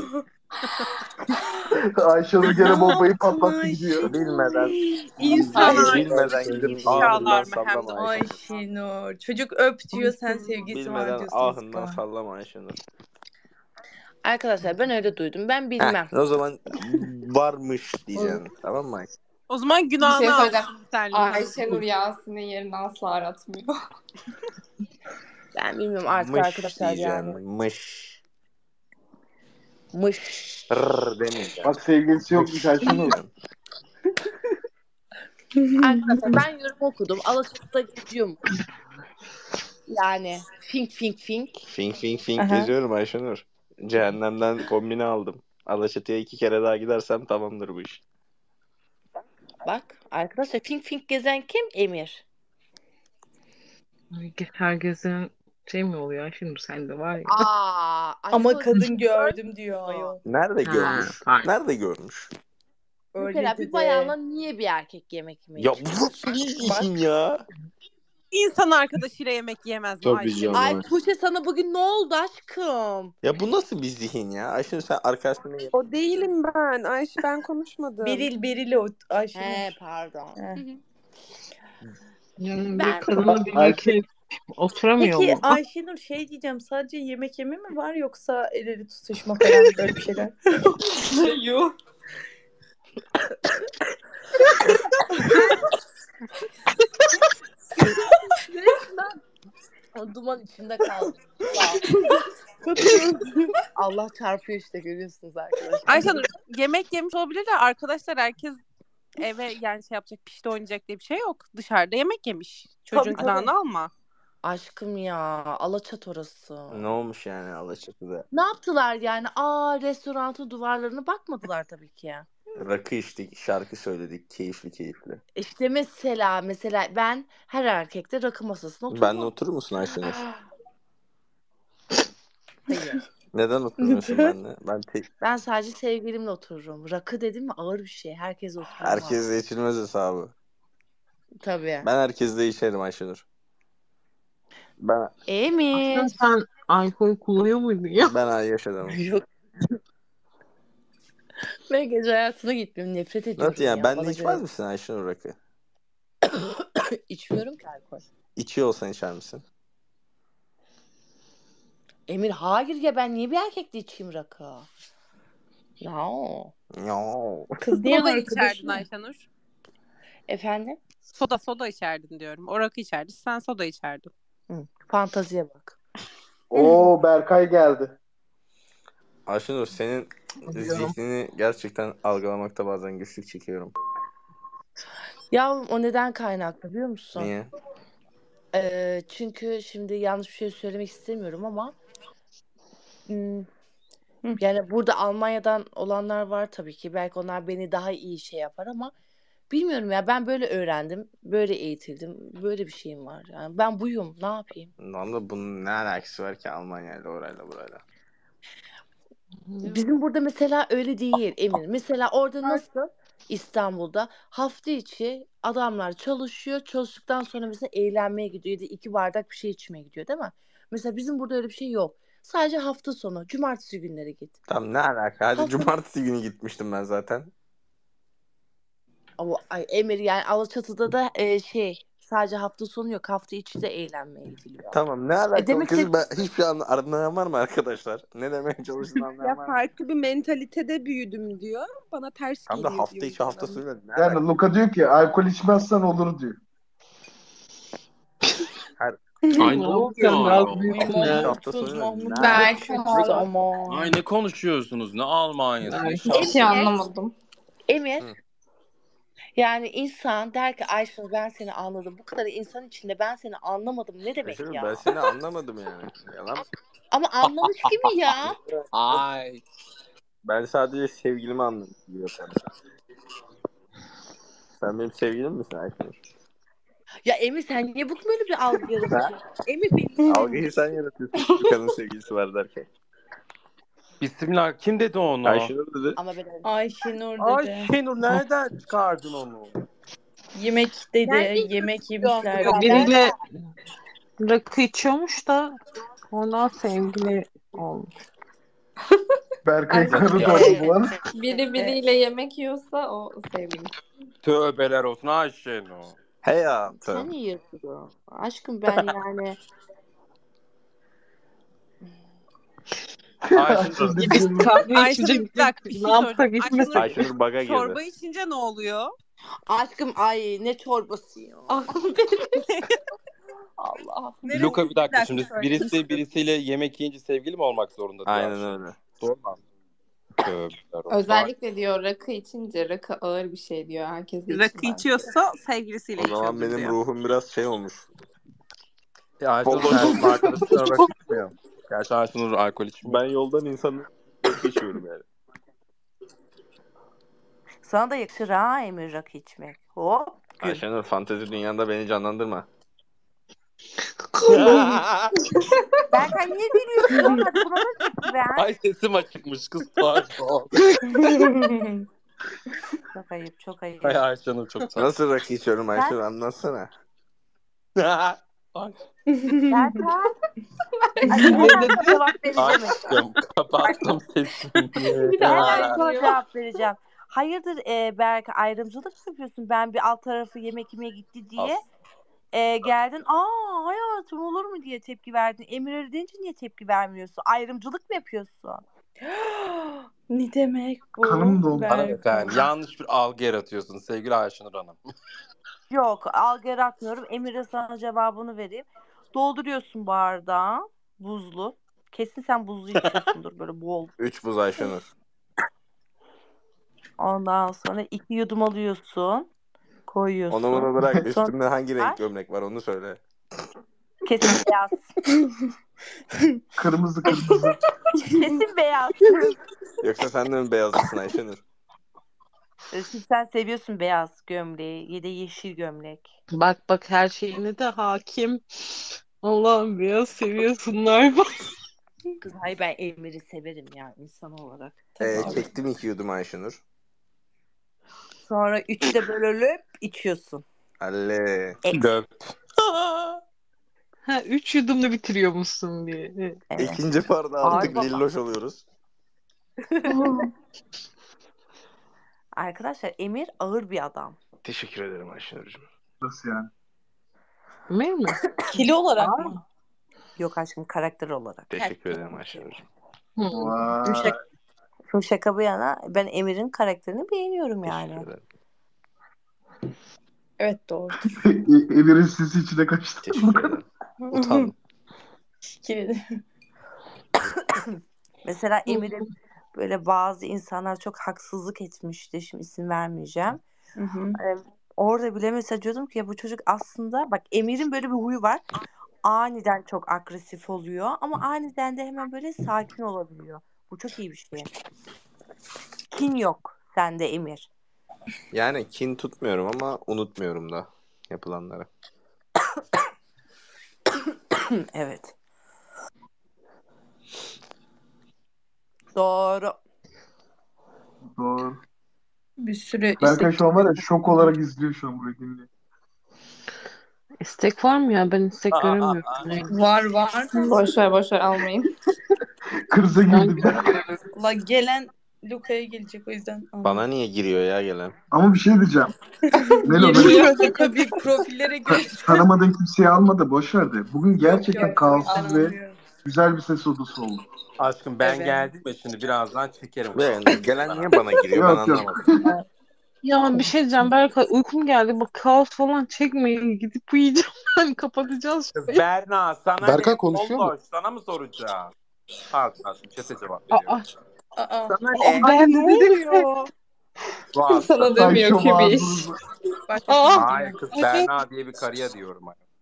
Ayşenur gene
Ne
bombayı
yaptın
patlattı gidiyor.
Ayşenur?
Bilmeden
İnsan
bilmeden,
aşkı
bilmeden
için
gidip
ifşalar
ahından
mı hem de
sallama Ayşenur.
Ayşenur. Çocuk öp diyor sen sevgilisi var
Bilmeden
diyorsun
ahından
falan.
sallama Ayşenur.
Arkadaşlar ben öyle duydum. Ben
Heh,
bilmem.
o zaman varmış diyeceksin. Tamam mı Ayşenur?
O zaman
Bir şey
günahını
söyleyeceğim.
alsın sen
Ayşenur
Lucas'ın.
Yasin'in yerini asla aratmıyor.
Ben bilmiyorum artık
Mış
arkadaşlar yani.
diyeceksin. Mış.
Mış.
Rrr demeyeceksin.
Bak sevgilisi yokmuş
Mış
Ayşenur.
diyeceksin.
Arkadaşlar ben yorum okudum. Alaçatı'da geziyormuş. Yani fink fink fink.
Fink fink fink
Aha.
geziyorum Ayşenur. Cehennemden kombine aldım. Alaçatı'ya iki kere daha gidersem tamamdır bu iş.
Bak arkadaşlar fink fink gezen kim? Emir.
Ay, herkesin şey mi oluyor Ayşenur sende var ya.
Aa,
Ama
Ayşenur
kadın gördüm diyor ayol.
Nerede
Ha,
görmüş?
pardon.
Nerede görmüş?
mesela
Öyle
bir
dedi.
bayanla niye bir erkek yemek yemeyi
Ya
çıkıyor?
bu nasıl bir zihin ya?
İnsan arkadaşıyla yemek yemez mi
Tabii
Ayşenur?
canım.
Ay Tuğçe sana bugün ne oldu aşkım?
Ya bu nasıl bir zihin ya? Ayşenur sen arkadaşlarına yemek
O değilim ben. Ayşe ben konuşmadım.
Beril Beril o
He
Ayşenur.
pardon.
He.
Yani bir
Ben
kadınla bir
Ayşe
erkek oturamıyor
Peki
mu?
Ayşenur şey diyeceğim sadece yemek yeme mi var yoksa el ele tutuşma falan böyle bir şeyler?
Yuh.
resmen o duman içinde kaldım. Allah çarpıyor işte görüyorsunuz arkadaşlar.
Ayşenur yemek yemiş olabilirler. Arkadaşlar herkes eve yani şey yapacak pişti oynayacak diye bir şey yok. Dışarıda yemek yemiş. Çocuğun
Tabii, tabii.
günahını alma.
Aşkım ya Alaçat orası.
Ne olmuş yani Alaçatı'da?
Ne yaptılar yani? Aa restoranın duvarlarına bakmadılar tabii ki ya.
Rakı içtik, şarkı söyledik, keyifli keyifli.
İşte mesela mesela ben her erkekte rakı masasına
Benle
oturmam.
oturur musun Ayşenur?
Hayır.
Neden oturmuyorsun benimle? Ben te-
Ben sadece sevgilimle otururum. Rakı dedim mi ağır bir şey. Herkes oturamaz.
herkesle içilmez hesabı.
Tabii.
Ben herkesle içerim Ayşenur. Ben
Emir.
Aslında sen alkol kullanıyor muydun ya?
ben ay yaşadım.
Yok. Ben gece hayatına gitmiyorum. Nefret ediyorum
Nasıl yani?
ya.
Benle
Bana
içmez
göre
misin Ayşenur rakı?
içmiyorum ki alkol.
İçiyor olsan içer misin?
Emir hayır ya ben niye bir erkekle içeyim rakı? No.
Yo.
Kız diye
Soda
arkadaşı
içerdin
mı?
Ayşenur.
Efendim?
Soda soda içerdin diyorum. O rakı içerdi. Sen soda içerdin.
Hı. Fantaziye bak.
Oo Berkay geldi.
Ayşenur senin
Biliyorum.
zihnini gerçekten algılamakta bazen güçlük çekiyorum.
Yavrum o neden kaynaklı biliyor musun?
Niye?
Ee, çünkü şimdi yanlış bir şey söylemek istemiyorum ama hmm, yani burada Almanya'dan olanlar var tabii ki. Belki onlar beni daha iyi şey yapar ama bilmiyorum ya ben böyle öğrendim. Böyle eğitildim. Böyle bir şeyim var. Yani ben buyum. Ne yapayım?
Lan da bunun ne alakası var ki Almanya'yla orayla burayla?
Bizim burada mesela öyle değil Emin. Mesela orada nasıl İstanbul'da hafta içi adamlar çalışıyor. Çalıştıktan sonra mesela eğlenmeye gidiyor ya da iki bardak bir şey içmeye gidiyor değil mi? Mesela bizim burada öyle bir şey yok. Sadece hafta sonu, cumartesi günleri git.
Tamam ne alaka? Hadi
Hafta
cumartesi günü gitmiştim ben zaten.
ama ay Emir yani Alaçatı'da da e, şey sadece hafta sonu yok. Hafta içi de eğlenmeye gidiliyor.
Tamam ne
E
alaka?
demek
Kızım
ki
ben hiçbir şey anla- anlayan var mı arkadaşlar? Ne demeye çalıştığını
Ya
anlayan var mı?
farklı bir mentalitede büyüdüm diyor. Bana ters
Tam da
geliyor
hafta
diyor
içi hafta
canım.
sonu ne
Yani
alaka?
Luka diyor ki alkol içmezsen olur diyor.
Her,
Ay ne
Abi
oluyor?
sen biraz
Ay
büyüksün ha.
hafta sonu
Mahmut
Berk
çok
abi.
ama.
Ay ne konuşuyorsunuz? Ne Almanya'sı? Ne
Ay,
şarkı?
Hiç şey anlamadım.
Emir.
Hı.
Yani insan der ki Ayşenur ben seni anladım. Bu kadar insan içinde ben seni anlamadım. Ne demek
Ayşenur
ya?
ben seni anlamadım yani. Yalan mı?
Ama anlamış gibi ya.
Ay.
Ben sadece sevgilimi anladım gibi yaparım. Sen benim sevgilim misin Ayşenur?
Ya Emir sen niye bu böyle bir algı yaratıyorsun? Emir benim.
Algıyı sen yaratıyorsun. Bir kadın sevgilisi var derken.
Bismillah. Kim dedi onu?
Ayşenur dedi.
Ama ben öyle.
Ayşenur
Ay
dedi.
Şenur nereden çıkardın onu?
Yemek dedi.
Nerede
Yemek
yapıyorsun
yemişler
ya?
dedi.
Biriyle rakı içiyormuş da ondan sevgili olmuş.
Berkay
Ay,
karı
e,
doğdu bu arada.
Biri biriyle yemek yiyorsa o sevgili.
Tövbeler olsun Ayşenur.
Hayatım.
Sen iyi yapıyorsun. Aşkım ben yani.
Ayşenur.
Biz kahve
Ayşenur
içince
bir dakika bir şey
ne yapsak
soracağım.
içmesek.
Ayşenur
Ayşenur baga
çorba
girdi.
içince ne oluyor?
Aşkım ay ne çorbası ya.
Allah.
Neresi?
Luka bir dakika
Bir
şimdi
dakika
birisi birisiyle yemek yiyince sevgili mi olmak zorunda diyor
Aynen
Ayşenur.
öyle.
Doğru mu? Tövbeler olsun.
Özellikle diyor rakı içince rakı ağır bir şey diyor. Herkes de
Rakı
içmez.
içiyorsa sevgilisiyle
O zaman
içiyordur
benim
diyor.
ruhum biraz şey olmuş.
Ya Ayşenur
Bol bol
sen
bol
arkadaşlarına rakı içmiyor. Gerçi Ayşenur alkol içmiyor.
Ben yoldan insanı geçiyorum yani.
Sana da yakışır ha Emir rakı içmek. Hop. Güm.
Ayşenur fantezi dünyanda beni canlandırma.
Berkay niye gülüyorsun? Hadi buna da tepki ver.
Ay sesim açıkmış kız pardon.
Çok ayıp çok ayıp.
Ay Ayşenur çok tatlı.
Nasıl rakı içiyorum Ayşenur
Ben-
anlatsana.
Ay.
Berkay. Ay, hemen sana cevap vereceğim.
Aşkım kapattım sesimi.
Bir de
Hemen sana
ağlıyor.
cevap vereceğim. Hayırdır e, Berkay ayrımcılık mı yapıyorsun? Ben bir alt tarafı yemek yemeye gitti diye e, geldin. Aa hayatım olur mu diye tepki verdin. Emir öyle deyince niye tepki vermiyorsun? Ayrımcılık mı yapıyorsun?
Ne demek bu?
Kanım doldu.
Hanımefendi yanlış bir algı yaratıyorsun sevgili Ayşenur Hanım.
Yok algı yaratmıyorum. Emir'e sana cevabını vereyim. Dolduruyorsun bardağı. Buzlu. Kesin sen buzlu içiyorsundur böyle bol.
Üç buz Ayşenur.
Ondan sonra iki yudum alıyorsun. Koyuyorsun.
Onu bunu bırak.
Sonra-
Üstümde hangi renk gömlek var onu söyle.
Kesin beyaz.
Kırmızı kırmızı.
Kesin beyaz.
Yoksa sen de mi beyazlısın Ayşenur?
Şimdi sen seviyorsun beyaz gömleği. Ya da yeşil gömlek.
Bak bak her şeyine de hakim. Allah'ım biraz seviyorsunlar.
Kız hayır ben Emir'i severim ya insan olarak.
Ee, çektim iki yudum Ayşenur.
Sonra üçte böyle löp içiyorsun.
Halle.
Löp.
Ha, üç yudumda bitiriyormuşsun diye.
Evet.
İkinci barda
Ağır
artık
baba.
lilloş oluyoruz.
Arkadaşlar Emir ağır bir adam.
Teşekkür ederim Ayşenur'cum.
Nasıl yani?
Emir mi?
Kilo olarak mı?
Yok aşkım karakter olarak.
Teşekkür ederim Ayşenur'cum.
Vay.
Şimdi şaka, şimdi şaka bu yana ben Emir'in karakterini beğeniyorum yani.
Teşekkür ederim.
Evet doğru.
Emir'in sesi içine kaçtı.
Teşekkür ederim. Utandım.
Teşekkür ederim.
Mesela Emir'e böyle bazı insanlar çok haksızlık etmişti. Şimdi isim vermeyeceğim.
Hı hı.
Ee, orada bile mesela diyordum ki ya bu çocuk aslında bak Emir'in böyle bir huyu var. Aniden çok agresif oluyor ama aniden de hemen böyle sakin olabiliyor. Bu çok iyi bir şey. Kin yok sende Emir.
Yani kin tutmuyorum ama unutmuyorum da yapılanları.
Evet. Doğru.
Doğru.
Bir sürü
Berkay
istek.
şu an var ya şok olarak izliyor şu an burayı dinliyor.
İstek var mı ya? Ben istek göremiyorum.
Var var.
Boş ver boş ver almayın.
Krize girdi Berkay.
La gelen Luka'ya gelecek o yüzden.
Bana niye giriyor ya gelen?
Ama bir şey diyeceğim. Melo ben
Geliyor Luka bir profillere
ta-
göre.
tanımadığın kimseyi alma da boş ver de. Bugün gerçekten
yok,
kaossuz ve
anlıyorum.
güzel bir ses odası oldu.
Aşkım ben
Evet.
geldim ya şimdi birazdan çekerim.
Ve gelen niye bana giriyor ben
Yok yok.
anlamadım.
Ya bir şey diyeceğim Berkay, uykum geldi. Bak kaos falan çekmeyin. Gidip uyuyacağım. Hani kapatacağız
Kız
şurayı.
Berna sana
Berkay
ne?
konuşuyor mu?
Olloş sana mı soracağım? Pardon aşkım chat'e cevap
Aa,
veriyorum.
Aa,
Sana
aa,
ne?
ben de
Ne
dedim ki.
oluyor?
WhatsApp.
Sana demiyor
Açım
ki bir iş.
ağzınızı.
Aa,
Hayır kız
evet.
Berna diye bir karıya diyorum.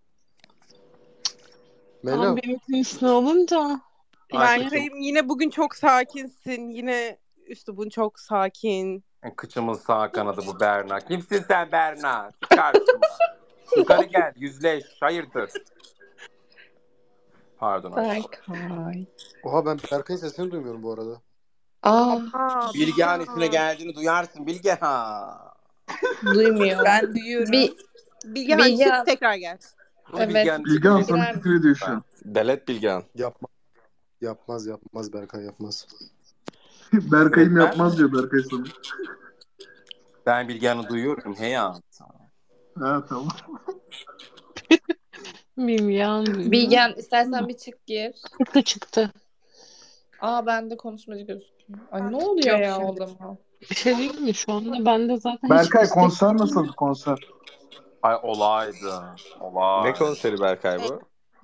Tam
Melo.
benim üstüne olunca.
Ay
Peki.
kıçım,
Berkay'ım yine bugün çok sakinsin. Yine üslubun çok sakin.
kıçımın sağ kanadı bu Berna. Kimsin sen Berna? Çık karşıma. Yukarı gel yüzleş. Hayırdır? Pardon aşkım.
Berkay.
Oha ben Berkay'ın sesini duymuyorum bu arada.
Aa,
Aa,
Bilgehan üstüne
Bilgehan.
geldiğini duyarsın Bilgehan.
duymuyorum.
Ben duyuyorum.
Bir
Bilgehan çık
Bilgehan.
tekrar gel.
Bunu
Evet.
Bilgehan'ın
Bilgehan
çekeceği
sana
Girer
küfür
misin?
ediyor şu an.
Delet Bilgehan.
Yapma. Yapmaz yapmaz Berkay yapmaz.
Berkay'ım
Öğretmen
yapmaz
mi?
diyor Berkay sana.
Ben Bilgehan'ı duyuyorum. Hey ya.
Ha tamam.
Bilmiyorum duyuyor.
Bilgen istersen bir çık gir.
Çıktı çıktı.
Aa bende konuşmacı gözüküyor. Ay ne oluyor
Yok
ya o
şimdi.
zaman?
Bir şey değil mi? Şu anda bende zaten hiçbir
Berkay
istek
konser
yok.
nasıldı konser?
Ay olaydı.
Ne
Olay.
konseri Berkay bu?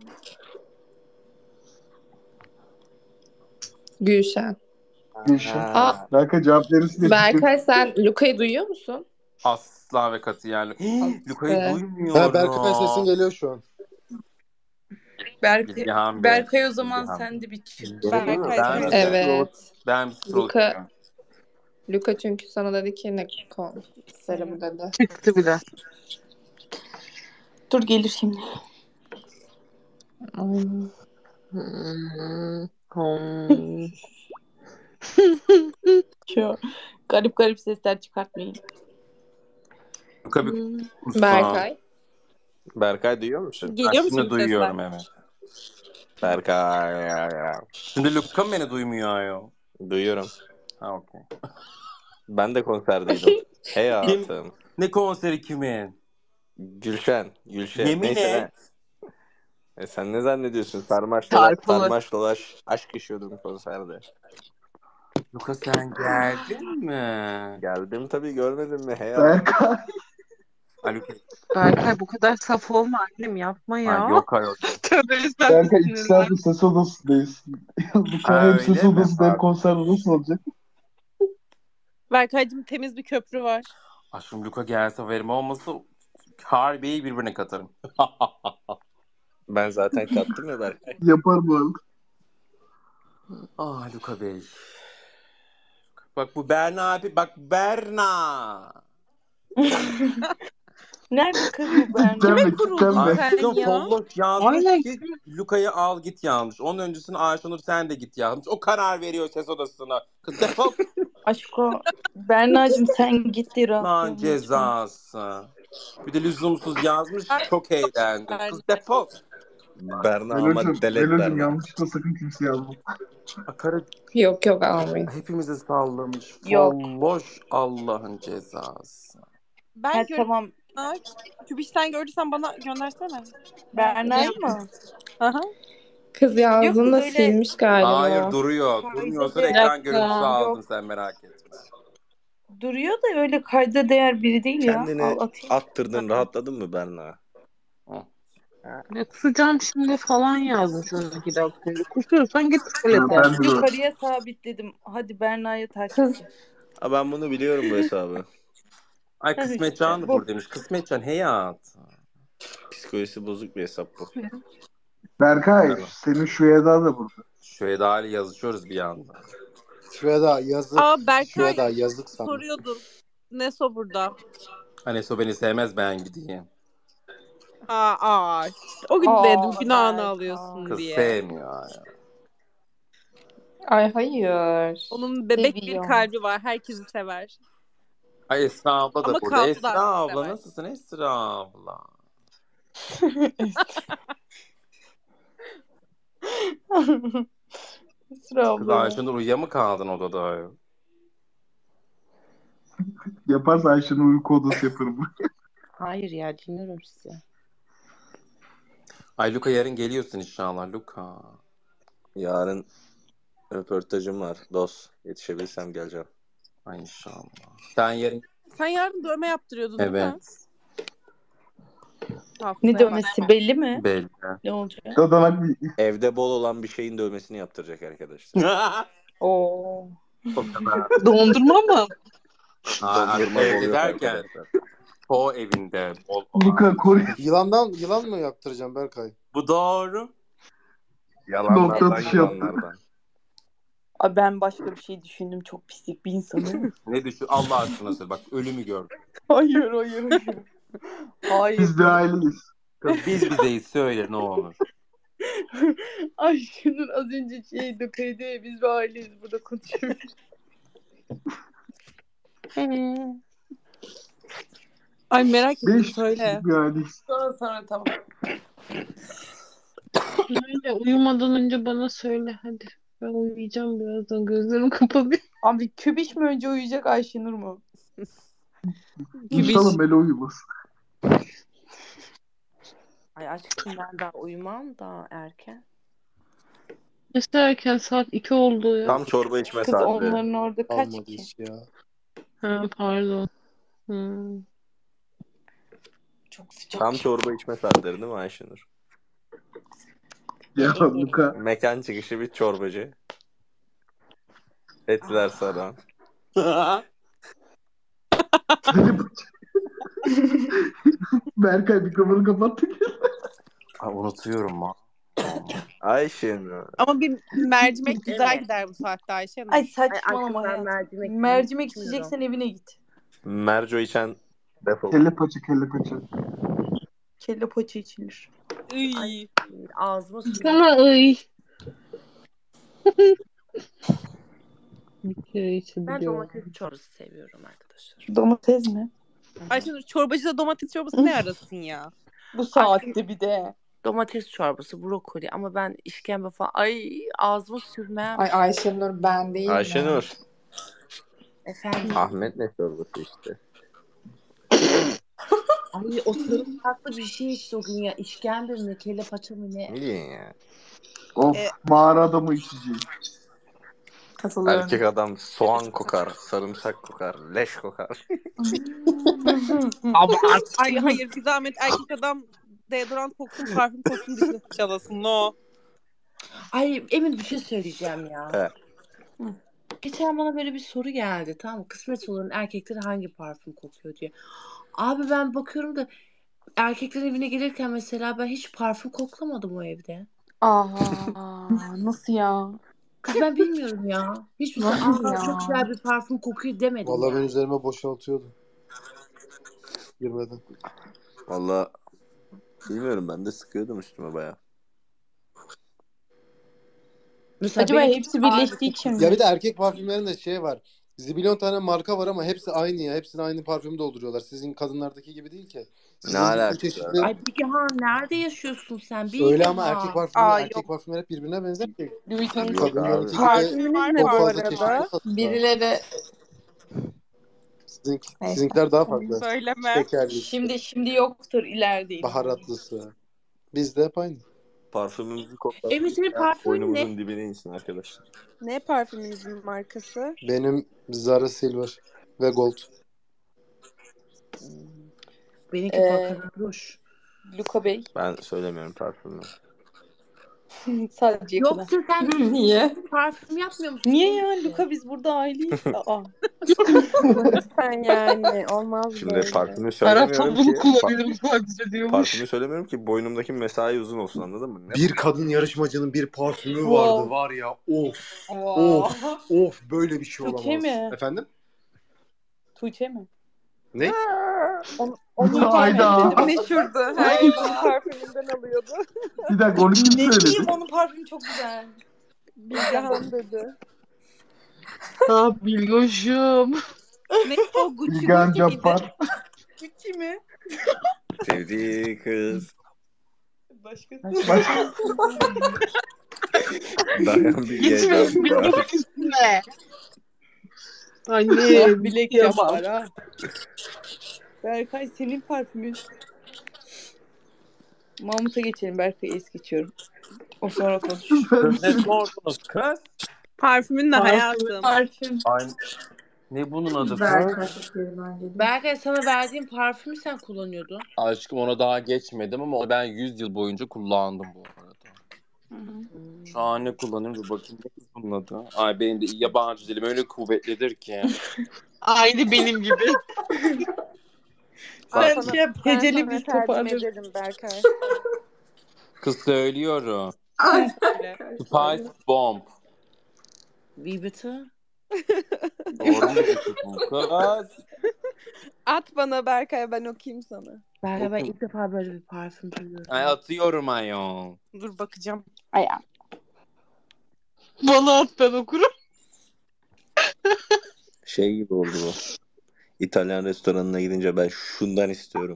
Gülşen.
Gülşen.
Aa
Ha.
Berkay cevap verirsin diye
Berkay
düşünüyorum.
sen Luka'yı duyuyor musun?
Asla ve katiyen. Luka'yı
Aslı.
Ha Berkay sesin
duymuyorum.
geliyor şu an.
Berkay,
Bilgehan Bey.
Berkay o zaman
Bilgehan Bey.
sen de bir çık.
Beni duymuyor
Berkay
Ben
musun
bir
sen
Berkay?
de.
Evet.
ben bir scroll
Luka
yapıyorum.
Luka çünkü sana dedi ki ne konseri mi dedi.
Çıktı bile.
Dur gelir şimdi.
Aynen.
Hmm, hmm.
Şu garip garip sesler çıkartmayın.
Luka bir
Hmm.
musun?
Berkay.
Berkay duyuyor musun?
Ha,
Geliyor mu
şimdi
şimdi sesler?
duyuyorum evet.
Berkay.
Şimdi Luka mı beni duymuyor ayol?
Duyuyorum.
Ha okey.
Ben de konserdeydim. Hey
Kim?
hayatım.
Ne konseri kimin?
Gülşen. Gülşen.
Yemin
Neyse ne.
et.
E sen ne zannediyorsun? Sarmaş dolaş,
Çarpılır.
sarmaş dolaş. Aşk yaşıyordum konserde.
Luka sen geldin mi?
Geldim tabii, görmedin mi? Hey
Berkay.
Ay Luka.
Berkay bu kadar saf olma annem, yapma
Ay
ya.
yok ayol.
Tövbe estağfurullah,
Berkay iki
sinirlendim.
saattir ses odasındayız. Luka
Ha
hem ses
öyle mi?
odasında hem
Pardon.
konserde nasıl olacak?
Berkay'cığım temiz bir köprü var.
Aşkım Luka gelse verim olması harbiyi birbirine katarım.
Ben zaten kattım ya Berkay.
Yapar bu arada.
Ah Luka Bey. Bak bu Berna abi. Bak Berna.
Nerede kız bu Berna?
Kime kuruldun sen
Aşkım
ya?
Polloş yazmış
Aynen.
ki Luka'yı al git yazmış. Onun öncesinde Ayşenur sen de git yazmış. O karar veriyor ses odasına. Kız defol.
Aşko. Berna'cığım sen git diye
Lan
rahatlayalım lütfen.
cezası. Bir de lüzumsuz yazmış. Çok eğlendim. Kız defol.
Berna ama
Melo'cum,
delet
Melo'cum
Berna.
yanlışlıkla sakın kimse yazma.
Karı
Yok yok almayın.
hepimizi sallamış.
Yok.
Polloş Allah'ın cezası.
Ben
Ha,
gör...
tamam.
Aa, Kübiş sen gördüysen bana göndersene.
Berna'yı mı?
Aha.
Kız
Yok
yazdığında
kız öyle
silmiş galiba.
Hayır duruyor.
kayda
Durmuyorsa
değer.
ekran görüntüsü
Dakika.
aldın
Yok.
sen merak etme.
Duruyor da öyle kayda değer biri değil ya.
Kendini
Al atayım.
attırdın, rahatladın mı Berna?
Ne kusacağım şimdi falan yazmış on iki dakika önce. Kusuyorsan git
Ha,
tuvalete.
ben de
Yukarıya sabitledim. Hadi Berna'ya takip
Kız
et.
Ha, ben bunu biliyorum bu hesabı.
Ay
Ha,
Kısmetcan
işte
da
bu.
buradaymış. Kısmetcan hayat.
Psikolojisi bozuk bir hesap bu.
Berkay,
Evet.
senin şu Eda da burada.
Şu Eda ile yazışıyoruz bir anda.
Şurada yazık.
Aa Berkay
Şurada yazık sana.
soruyordun. Neso burada.
Hani o beni sevmez ben gideyim.
Aa, aa. O gün
Aa,
dedim günahını
Berkay.
alıyorsun
Kız
diye.
sevmiyor ya.
Ay hayır.
Onun bebek bir
Seviyorum.
kalbi var. Herkesi sever.
Ay Esra abla da
Ama
burada.
Kaan'ı da
Esra
artık
abla
sever.
nasılsın Esra abla?
Sıra
Kız
abla.
Ayşenur uyuya mı kaldın odada? ya?
Yaparsa Ayşe'nin uyku odası yaparım.
Hayır ya dinliyorum sizi.
Ay Luka yarın geliyorsun inşallah Luka.
Yarın röportajım var. Dost. Yetişebilirsem geleceğim.
Ay inşallah. Sen yarın
Sen yarın dövme yaptırıyordun değil mi?
Evet.
Ne
Hafızaya bak.
dövmesi belli mi?
Belli.
Ne olacak?
Dadanak bir
Evde bol olan bir şeyin dövmesini yaptıracak arkadaşlar.
Oo.
O kadar.
Dondurma mı?
Aa,
Dondurma bol
evde
yok
derken
arkadaşlar.
o evinde bol olan.
Luka Kore
Yılandan yılan mı yaptıracağım Berkay?
Bu doğru.
nokta
Yalanlardan
atışı yaptı.
yalanlardan.
Ay ben başka bir şey düşündüm. Çok pislik bir insanım.
Ne düşün? Allah aşkına söyle. Bak ölümü gör.
Hayır hayır hayır. Hayır.
Biz de aileyiz.
Kız biz bizeyiz söyle ne olur.
Ay şunun az önce şey dokuydu ya biz bir aileyiz burada konuşuyoruz.
Ay merak ettim
Beş
söyle.
kişilik bir aileyiz.
Sonra sonra tamam.
Öyle uyumadan önce bana söyle hadi. Ben uyuyacağım birazdan. Gözlerim kapalı.
Abi Kübiş mi önce uyuyacak Ayşenur mu?
İnşallah Melo uyumaz.
Ay aşkım ben daha uyumam da erken.
Neyse erken saat iki oldu ya.
Tam çorba içme
Kız
saati.
onların orada kaç
Almadı
ki?
hiç ya.
Ha, pardon. Hmm.
Çok sıcak.
Tam çorba içme saatleri değil mi Ayşenur?
Ya Luka.
Mekan çıkışı bir çorbacı. Etler saran.
Berkay mikrofonu kapattı.
Aa, unutuyorum ha.
Ayşenur.
Ama bir mercimek güzel
Evet.
gider bu saatte Ayşenur.
Ay
Ay
saçmalama
aşkım ben
hayatım.
mercimek
Mercimek
içmiyorum.
içeceksen evine git.
Merco içen defol.
Kelle paça kelle paça.
Kelle poça içilir.
Iy.
Ağzıma sürüyor.
Sana ıy. Bir kere
Ben
içebiliyorum.
domates çorbası seviyorum arkadaşlar.
Domates mi?
Ayşenur çorbacıda domates çorbası ne arasın ya?
Bu saatte bir de.
Domates çorbası, brokoli ama ben işkembe falan ay ağzıma sürmem.
Ay Ayşenur ben değil de.
Ayşenur.
Efendim.
Ahmet ne çorbası işte.
Ay o sarımsaklı bir şey işte o gün ya. İşkembe mi kelle paça mı ne?
Niye ya?
Of
E-
mağara adamı içeceğim.
Katılıyorum.
Erkek adam soğan kokar, sarımsak kokar, leş kokar.
Abart.
Ay hayır bir zahmet erkek adam deodorant koksun parfüm koksun dışına çalasın no.
Ay Emin bir şey söyleyeceğim ya.
Evet.
Geçen bana böyle bir soru geldi tamam mı? Kısmet olan erkekleri hangi parfüm kokuyor diye. Abi ben bakıyorum da erkeklerin evine gelirken mesela ben hiç parfüm koklamadım o evde.
Aa nasıl ya?
Kız ben bilmiyorum ya. Hiçbir zaman
Nasıl
aa
ya?
çok güzel bir parfüm kokuyor demedim
Vallahi ben
yani.
üzerime boşaltıyordum. Girmeden.
Valla bilmiyorum ben de sıkıyordum üstüme baya.
Mesela
Acaba
benimki
hepsi
ağır bir
birleştiği için mi?
Ya bir de erkek parfümlerinde şey var. Zibilyon tane marka var ama hepsi aynı ya. Hepsini aynı parfüm dolduruyorlar. Sizin kadınlardaki gibi değil ki.
Ne
Sizin bir
alakası
sürü çeşitli...
var?
Ay Bilgehan nerede yaşıyorsun sen
Öyle ama
Bilgehan?
erkek parfümleri,
Aa
erkek
yok.
parfümler hep birbirine benzer ki.
Louis Vuitton
Yok
çok
abi.
Kadınlarınki gibi
Parfümünüz ne
çok
bu
fazla çeşitli
arada?
satıyor.
Birileri
Sizin,
neyse.
sizinkiler daha farklı.
Söyleme.
Şekerlisi,
Şimdi şimdi yoktur ileride illa.
baharatlısı. Bizde hep aynı.
Parfümümüzü koklar.
Emin senin parfümün ne?
Boynumuzun dibine insin arkadaşlar.
Ne parfümünüzün markası?
Benim Zara Silver ve Gold.
Benimki
Ee,
Baccarat Rouge.
Luka Bey.
Ben söylemiyorum parfümü.
Sadece yakına.
Yoksa sen
Niye?
parfüm yapmıyor musun?
Niye ya Luka biz burada aileyiz. Aa.
Lütfen yani olmaz
Şimdi
böyle.
parfümü
Arap'tan
söylemiyorum
bunu
ki.
kullanıyorum sadece diyormuş.
Parfümü söylemiyorum ki boynumdaki mesai uzun olsun anladın mı? Ne?
Bir kadın yarışmacının bir parfümü
Wow.
vardı var ya of of
Wow.
of böyle bir şey
Tuğçe
olamaz.
mi?
Efendim?
Tuğçe mi?
Ne?
Onu, onun
Hayda.
dedim.
Meşhurdu. Herkes onun parfümünden alıyordu.
Bir dakika onu kim
Ne
söyledi?
diyeyim onun parfümü çok güzel.
Bilgehan dedi.
Ah Bilgoş'um.
Ne o Gucci
Bilgehan
Gucci miydi?
Cabbar.
Gucci mi?
Sevdiği kız.
Başkası.
Başka
Dayan bir
Gitme
gece.
bilmek üstüne.
Ah
Anne
bilek
yapamam.
yapar ha. Berkay senin parfümün. Mahmut'a geçelim. Berkay'ı es geçiyorum. O sonra konuşur.
Kız ne sordunuz kız?
Parfümün ne
Parfüm.
hayatım?
Parfüm.
Aynı. Ne bunun adı?
Berkay çok geriden geliyor.
Berkay sana verdiğim parfümü sen kullanıyordun.
Aşkım ona daha geçmedim ama onu ben yüz yıl boyunca kullandım bu arada. Şu an ne kullanıyorum? Dur bakayım ne kız bunun adı? Ay benim de yabancı dilim öyle kuvvetlidir ki.
Aynı benim gibi.
Sen
Bak,
şey yap,
Ben
heceli
sana
biz
tercüme
toparlarız.
ederim Berkay.
kız söylüyorum.
Ay,
Söyle.
Spice Bomb.
Wie bitte?
Doğru mu bu kız?
At bana Berkay, ben okuyayım sana.
Berkay ben
Oku.
ilk defa böyle bir parfüm
Ay
duyuyorum.
atıyorum ayol.
Dur bakacağım.
Ay ya.
Bana at ben okurum.
Şey gibi oldu bu. İtalyan restoranına gidince ben şundan istiyorum.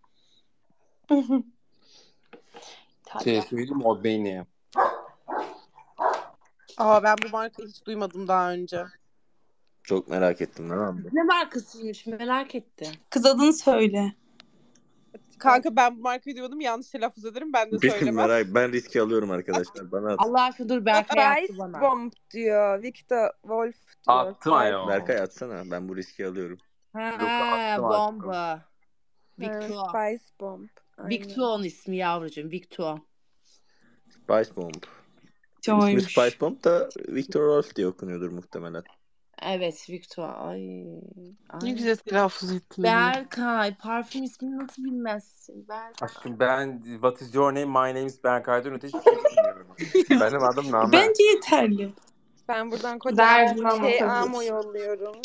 Şey söyleyeyim mi? O benim.
Aa, ben bu markayı hiç duymadım daha önce.
Çok merak ettim lan abi.
Ne markasıymış merak ettim.
Kız adını söyle.
Kanka ben bu markayı diyordum, yanlış telaffuz ederim, ben de
Bir
söylemem.
merak ben riski alıyorum arkadaşlar. Bana at.
Allah aşkına dur Berkay attı
Spice
bana.
Bomb diyor. Victor Wolf diyor.
Attım ayol.
Berkay atsana. Ben bu riski alıyorum.
Ha,
attım,
bomba.
Ha,
Victor.
Spice Bomb. Aynen.
Victor'un ismi yavrucuğum. Victor.
Spice Bomb. İsmi
Çoğuymuş.
Spice Bomb da Victor Rolf diye okunuyordur muhtemelen.
Evet Victor. Ay. Ay.
Ne güzel telaffuz ettin.
Berkay parfüm ismini nasıl bilmezsin? Berkay.
Aşkım ben What is your name? My name is Berkay'dan öte hiçbir şey bilmiyorum. Benim adım Namer.
Bence yeterli.
Ben buradan kocaman
Derdini
bir şey
anlatabilir.
amo yolluyorum.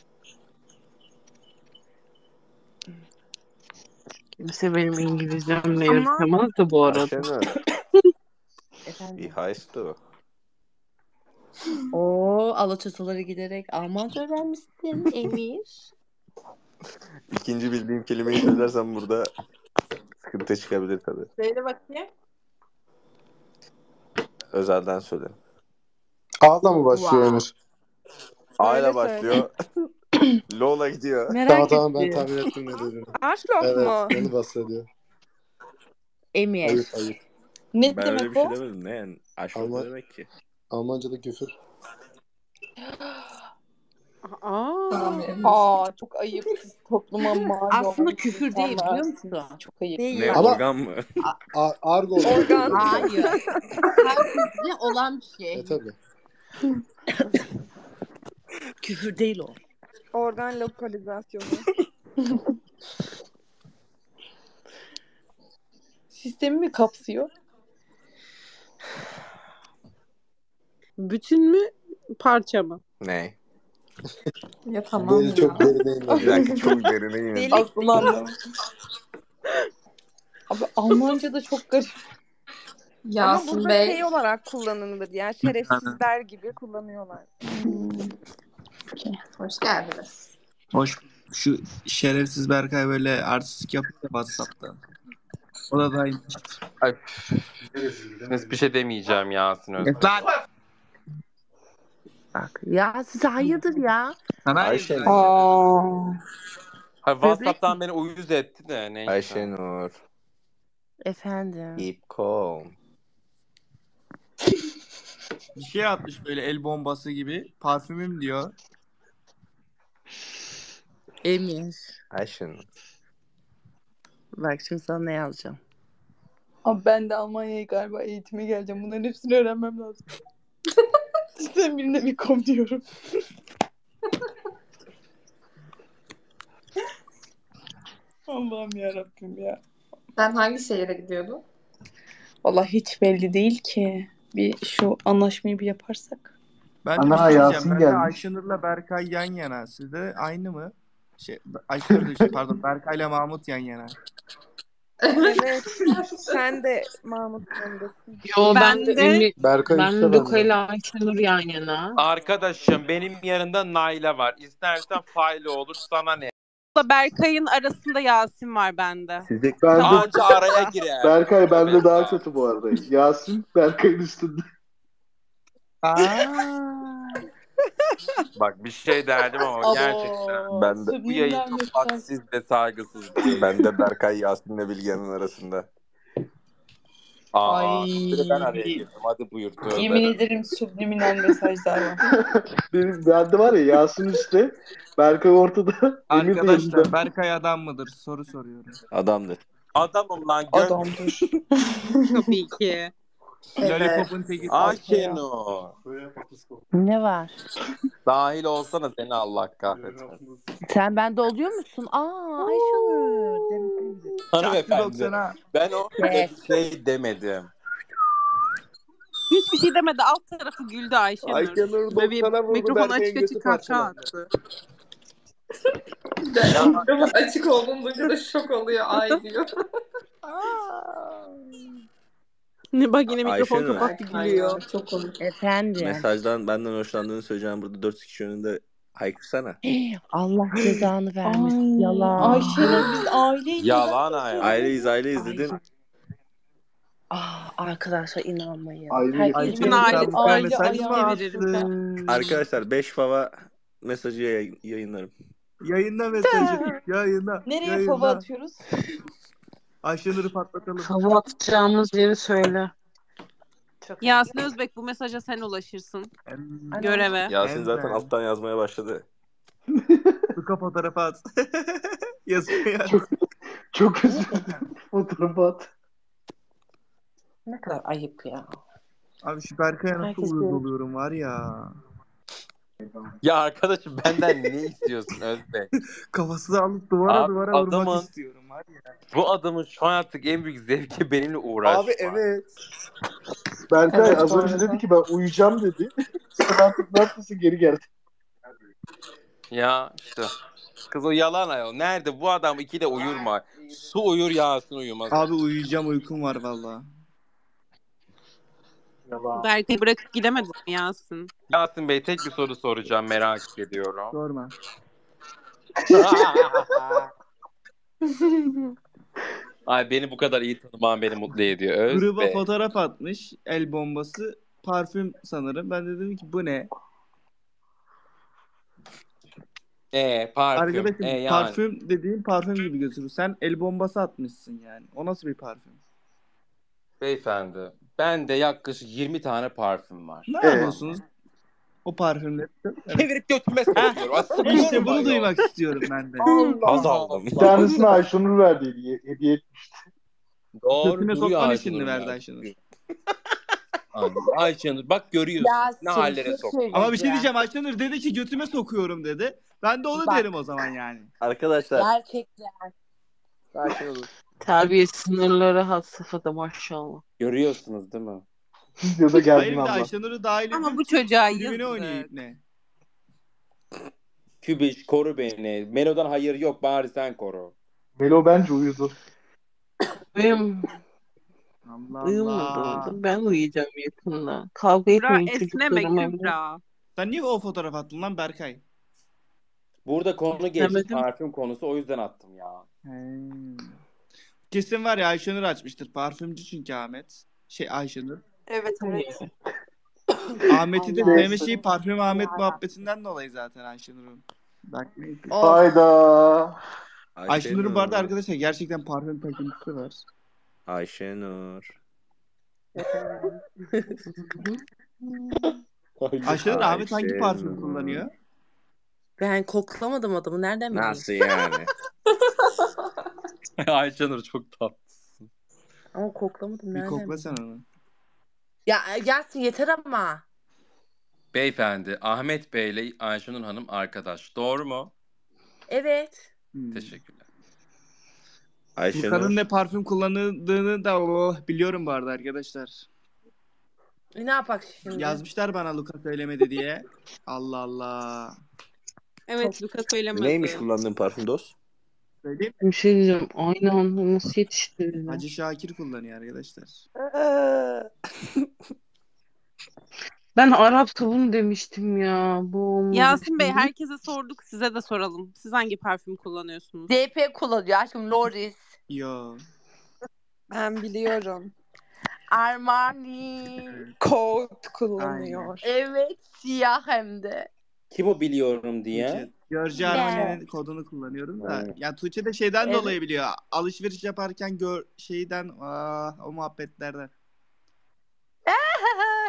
Kimse benim İngilizcemle
Ama-
yarışamaz da bu arada.
Ayşenur.
Efendim.
Wie heißt du?
Oo Alaçatılara giderek Almanca öğrenmişsin Emir.
İkinci bildiğim kelimeyi söylersem burada sıkıntı çıkabilir tabii.
Söyle bakayım.
Özelden söyle.
A'la mı başlıyor
Wow.
Emir?
A ile
Söyle,
başlıyor. Lola gidiyor.
Merak
Tamam tamam ben
ettim.
tahmin ettim ne dediğini.
Arşlof
Evet
mu?
onu bahsediyor.
Emir.
Ayıp ayıp.
Ne
Ben öyle
demek
bir şey
o?
demedim. Ne yani? Aşk
Alman-
ne demek ki?
Almanca'da küfür.
Aa,
Tamam Emir.
Aa çok ayıp. Siz topluma mal
Aslında
olmuş
küfür değil
insanlar.
biliyor musun?
Çok ayıp.
değil.
Ne
Ama-
organ mı?
A- argo.
Organ.
Hayır. Herkesle olan bir şey.
E tabii.
Küfür değil o.
Organ lokalizasyonu.
Sistemi mi kapsıyor?
Bütün mü, parça mı?
Ne?
Ya tamam
Beni
ya.
çok derine
Bir
inmedi.
dakika çok derine indim.
Delik
Aslında anlamadım. Abi Almanca'da çok garip.
Ama
Yasin
burada
Bey.
şey olarak kullanılır. Yani şerefsizler gibi kullanıyorlar.
Hoş geldiniz.
Hoş. Şu şerefsiz Berkay böyle artistik yapıyor ya WhatsApp'ta. O da dahilmiş.
Ay, bir şey demeyeceğim Yasin Öztürk.
Lan!
Bak ya size hayırdır ya.
Sana
Ayşe.
hayır.
Aa.
Hayır, WhatsApp'tan beni uyuz etti de neyse.
Ayşenur.
Efendim.
Keep calm.
Bir şey atmış böyle el bombası gibi. Parfümüm diyor.
Emir.
Ayşenur.
Bak şimdi sana ne yazacağım.
Abi ben de Almanya'ya galiba eğitime geleceğim. Bunların hepsini öğrenmem lazım. Sen birine bir kom diyorum. Allah'ım yarabbim ya.
Sen hangi şehire gidiyordun?
Vallahi hiç belli değil ki. Bir şu anlaşmayı bir yaparsak.
Ben de
Ana,
bir şey diyeceğim.
Yasin
Ben de
gelmiş.
Ayşenur'la Berkay yan yana. Sizde aynı mı? Şey, Ayşenur işte, pardon Berkay'la Mahmut yan yana.
Evet. Sen de Mahmut öndesin.
Yo ben,
Ben
de
de-
Emir,
Berkay
ben
işte
Luka
bende.
ile Ayşenur yan yana.
Arkadaşım benim yanında Nayla var. İstersen Fayla olur sana ne?
Berkay'ın arasında Yasin var bende.
Sizi
Ben de,
Anca araya girer.
Berkay bende
Evet
daha
ya.
kötü bu arada. Yasin Berkay'ın üstünde.
Bak bir şey derdim ama
Abo,
gerçekten.
Ben de-
Bu
subliminal
yayın çok
mesaj.
haksiz ve saygısız bir yayın.
ben de Berkay Yasin'le Bilge'nin arasında.
Aa,
Ay.
bir de ben araya girdim. Hadi buyur. Tövbe.
Yemin ederim subliminal mesajlar var.
Benim, bende var ya Yasin üstte, Berkay ortada, Emir de
Arkadaşlar
yanında.
Berkay adam mıdır? Soru soruyorum.
Adamdır.
Adamım lan. Gö-
Adamdır.
Tabii ki.
Lollipop'un teki.
Ayşenur.
Ne var?
Dahil olsana seni Allah kahretsin.
Sen bende oluyor musun? Aa Ayşenur. Demek-
Hanımefendi.
doksan'a.
Ben o
Evet.
şey demedim.
Hiçbir şey demedi. Alt tarafı güldü Ayşenur.
Ayşenur
Böyle bir
doksana vurdu,
mikrofonu
Berkay'ın
açık
götü
açık kahkaha
parçalandı.
attı.
Ben mikrofonun açık olduğunu duyunca da şok oluyor. Ay diyor.
Ne bak yine mikrofon
Ayşenur.
kapattı
Ay
gülüyor.
ya, çok komik.
Efendim.
Mesajdan benden hoşlandığını söyleyeceğim burada dört kişi önünde haykırsana.
Allah cezanı vermesin.
Ay,
Yalan.
Ayşenur biz aileyiz.
Yalan ayol.
Aileyiz aileyiz
Ay.
dedin.
Ah arkadaşlar inanmayın.
Aile-
Herkes
Kimin
Ayşenur
ailesi
sen bir
aile
mesaj mı
ayağı
attın?
Arkadaşlar beş fava mesajı yay- yayınlarım.
Yayında mesajı. Yayında.
Nereye
yayında.
fava atıyoruz?
Ayşenur'u patlatalım.
Hava atacağımız yeri söyle.
çok
Yasin Özbek bu mesaja sen ulaşırsın.
Em-
Göreve.
Yasin zaten
Evet.
alttan yazmaya başladı.
Luka fotoğrafı at. Yazıyor.
Çok, çok özür dilerim. Fotoğrafı at.
Ne kadar ayıp ya.
Abi şu Berkay'a nasıl
Herkes
uyuz
böyle-
oluyorum var ya.
Ya arkadaşım benden ne istiyorsun Özbek?
Kafasını alıp duvara
Abi,
duvara vurmak
adamın-
istiyorum var ya.
Bu adamın şu an artık en büyük zevki benimle uğraşma.
Abi evet.
Berkay
Evet,
az
bu
önce
arada.
dedi ki ben uyuyacağım dedi. Sen artık ne yapıyorsun, geri geldi.
Ya işte. Kız o yalan ayol. Nerede? Bu adam ikide uyur mu? Su uyur Yasin uyumaz.
Abi uyuyacağım, uykum var valla.
Berkay'ı bırakıp gidemedin mi Yasin?
Yasin Bey tek bir soru soracağım, merak ediyorum.
Sorma.
Ay beni bu kadar iyi tanıman beni mutlu ediyor.
Gruba
Özbek.
fotoğraf atmış. El bombası. Parfüm sanırım. Ben de dedim ki bu ne?
E parfüm.
Arkadaşım
E, yani.
parfüm dediğin parfüm gibi gözükür. Sen el bombası atmışsın yani. O nasıl bir parfüm?
Beyefendi. Bende yaklaşık yirmi tane parfüm var.
Ne
Evet.
yapıyorsunuz? O parfümleri. Evet.
Çevirip götüme sokuyorum. Aslında
İşte bunu duymak istiyorum ben de.
Az aldım.
Bir tanesini Ayşenur verdiydi. Hediye etmişti.
Doğru.
Götüne
duruyor
sokman
Ayşenur
için mi verdi
ya.
Ayşenur?
Ay, Ayşenur bak görüyorsun ne hallere sok.
Ama bir şey diyeceğim, Ayşenur dedi ki götüme sokuyorum dedi. Ben de onu
Bak.
derim o zaman yani.
Arkadaşlar.
Gerçekten.
Sakin olun.
Terbiye sınırları had safhada maşallah.
Görüyorsunuz değil mi?
Videoda
Hayır
geldin
bir de
abla.
Ayşenur'u dahil edip
Ama bu çocuğa
kulübüne oynuyor
yazık.
ipne.
Kübiş koru beni. Melo'dan hayır yok, bari sen koru.
Melo bence uyudu.
Benim
Allah Allah.
uyumadım. Ben uyuyacağım yakında. Kavga
Kübra
etmeyin
esneme
çocuklarım evde.
Kübra.
Sen niye o fotoğraf attın lan Berkay?
Burada konu geçti,
Demedim.
parfüm konusu, o yüzden attım ya.
He. Kesin var ya Ayşenur açmıştır. Parfümcü çünkü Ahmet. Şey Ayşenur.
Evet evet.
Ahmet'i de
Allah
sevme şeyi parfüm Ahmet
Ya.
muhabbetinden dolayı zaten Ayşenur'un. Bak neyse.
Of.
Hayda.
Ayşenur'un bu arada arkadaşlar gerçekten parfüm takıntısı var.
Ayşenur.
Ayşenur Ahmet hangi
Ayşenur.
parfüm kullanıyor?
Ben koklamadım adamı. Nereden bileyim?
Nasıl yani?
Ayşenur çok tatlısın.
Ama koklamadım.
Bir
Nereden
kokla
bileyim?
sen onu.
Ya Yasin yeter ama.
Beyefendi, Ahmet Bey ile Ayşenur Hanım arkadaş. Doğru mu?
Evet.
Hmm.
Teşekkürler.
Furkan'ın
Ayşenur.
ne parfüm kullandığını da oh, biliyorum bu arada arkadaşlar.
E, ne yapak şimdi?
Yazmışlar bana Luka söylemedi diye. Allah Allah.
Evet Luka söylemedi.
Neymiş kullandığın parfüm dost?
Söyleyeyim
Bir şey diyeceğim. Aynı anda nasıl yetiştirdin?
mi? Hacı Şakir kullanıyor arkadaşlar.
Ben Arap sabunu demiştim ya. Bu olmadı.
Yasin Bey herkese sorduk, size de soralım. Siz hangi parfüm kullanıyorsunuz?
D P kullanıyor aşkım. Loris.
Yo.
Ben biliyorum.
Armani.
Code kullanıyor.
Evet siyah hem de.
Kim o biliyorum diye?
Tuğçe. Giorgio
Ne?
Armani'nin kodunu kullanıyorum da.
Evet.
Ya Tuğçe de şeyden
Evet.
dolayı biliyor. Alışveriş yaparken gör şeyden aa, o muhabbetlerden.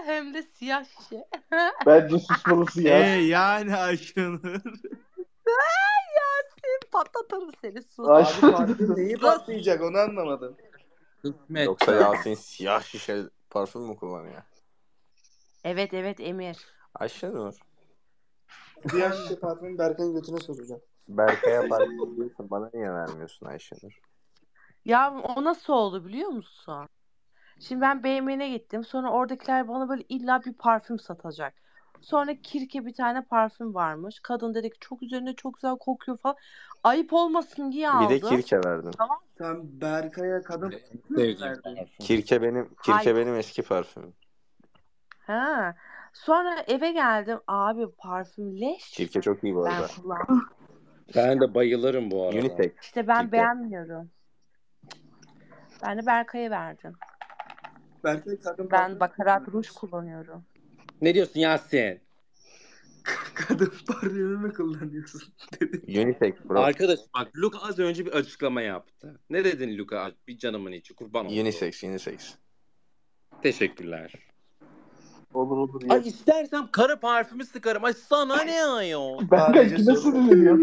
hem de siyah şişe.
Bence susmalısın
E
ya.
yani Ayşenur.
Ay Yasin patlatalım seni sus.
Ay,
Abi parfüm neyi patlayacak onu anlamadım.
Kısmet.
Yoksa Yasin siyah şişe parfüm mü kullanıyor?
Evet evet Emir.
Ayşenur.
Siyah şişe parfümü Berkay'ın götüne soracağım.
Berkay'a parfüm diyorsun, bana niye vermiyorsun Ayşenur?
Ya o nasıl oldu biliyor musun? Şimdi ben B M W'ne gittim. Sonra oradakiler bana böyle illa bir parfüm satacak. Sonra Kirke bir tane parfüm varmış. Kadın dedi ki çok üzerinde çok güzel kokuyor falan. Ayıp olmasın diye
Bir de
aldım.
Kirke verdim.
Tamam.
Sen Berkay'a kadın
Sevdiğim
verdin.
parfüm.
Kirke benim Kirke
Hayır.
benim eski parfümüm.
Ha. Sonra eve geldim. Abi parfüm leş.
Kirke çok iyi bu
Ben
arada.
kullandım.
Ben de bayılırım bu arada.
Unisex.
İşte ben
Kirke.
beğenmiyorum. Ben de Berkay'a verdim.
Berkay kadın
Ben
parfümü
bakarat ruj kullanıyorum.
Ne diyorsun Yasin?
kadın parfümü mü kullanıyorsun?
Unisex bro.
Arkadaş bak Luka az önce bir açıklama yaptı. Ne dedin Luka? Bir canımın içi kurban olsun.
Unisex, unisex.
Teşekkürler.
Olur olur ya.
Ay istersem karı parfümü sıkarım. Ay sana ne ayol?
Berkay kime sinirleniyor?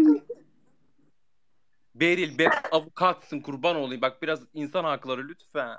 Beril be avukatsın kurban olayım. Bak biraz insan hakları lütfen.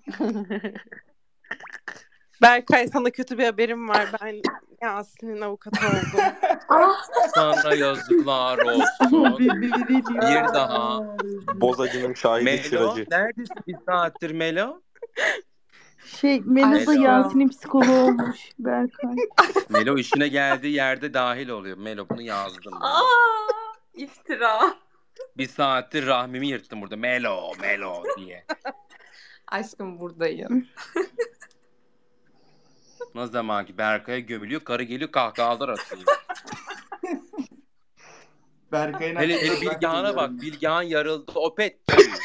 Berkay sana kötü bir haberim var. Ben Yasin'in avukatı oldum.
Sana yazıklar olsun. Bir daha.
Bozacının şahidi
Melo
çıracı.
neredesin bir saattir Melo?
Şey Melo da
Melo.
Yasin'in psikoloğu olmuş Berkay.
Melo işine geldiği yerde dahil oluyor. Melo bunu yazdım. ben.
Aa, iftira.
Bir saattir rahmimi yırttım burada. Melo, Melo diye.
Aşkım buradayım.
Ne zaman ki Berkay'a gömülüyor, karı geliyor kahkahalar atıyor.
Berkay'ın
Hele,
hakkında
hele
ben
Bilgehan'a
biliyorum.
bak. Bilgehan yarıldı. Opet.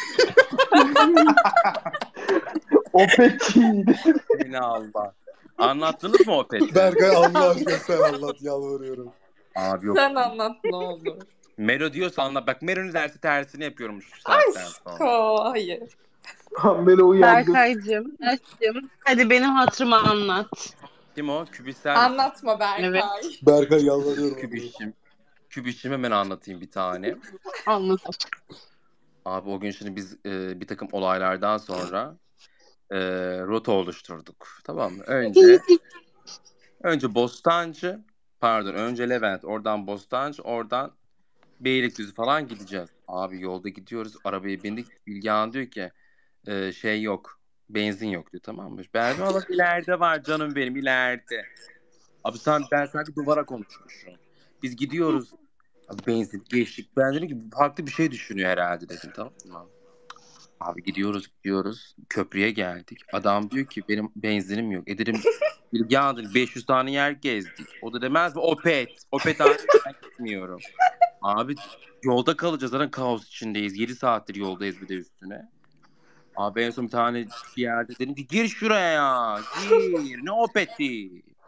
Opetçiydi.
Beni Allah. Anlattınız mı Opet'i?
Berkay Allah aşkına sen anlat yalvarıyorum.
Abi yok.
Sen anlat ne olur.
Melo diyorsa anlat. Bak Melo'nun dersi tersini yapıyormuş şu saatten sonra.
Aşko hayır.
Melo uyandı.
Berkay'cığım, aşkım. Hadi benim hatırıma anlat.
Kim o? Kübisel.
Anlatma Berkay.
Evet.
Berkay yalvarıyorum.
Kübişim. Kübişim hemen anlatayım bir tane.
Anlat.
Abi o gün şimdi biz e, bir takım olaylardan sonra e, rota oluşturduk. Tamam mı? Önce önce Bostancı, pardon önce Levent, oradan Bostancı, oradan Beylikdüzü falan gideceğiz. Abi yolda gidiyoruz, arabaya bindik. Bilgehan diyor ki e, şey yok, benzin yok diyor, tamam mı? Ben de ama ileride var canım benim, ileride. Abi sen ben sanki duvara konuşmuşum. Biz gidiyoruz. Abi benzin geçtik. Ben dedim ki farklı bir şey düşünüyor herhalde dedim, tamam mı? Abi gidiyoruz gidiyoruz. Köprüye geldik. Adam diyor ki benim benzinim yok. E dedim Bilgehan dedim beş yüz tane yer gezdik. O da demez mi? Opet. Opet abi ben gitmiyorum. Abi yolda kalacağız. Zaten kaos içindeyiz. yedi saattir yoldayız bir de üstüne. Abi en son bir tane bir yerde dedim ki gir şuraya ya. Gir. Ne Opet'i?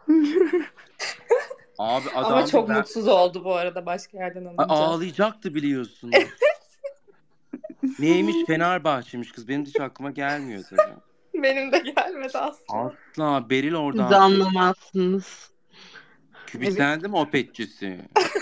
Abi adam
Ama çok
ben...
mutsuz oldu bu arada başka yerden
Ay,
alınca.
ağlayacaktı biliyorsun. Neymiş Fenerbahçe'miş kız. Benim de hiç aklıma gelmiyor tabii.
Benim de gelmedi aslında.
Asla Beril oradan.
Siz anlamazsınız.
Kübik evet. Sen de mi Opetçisi?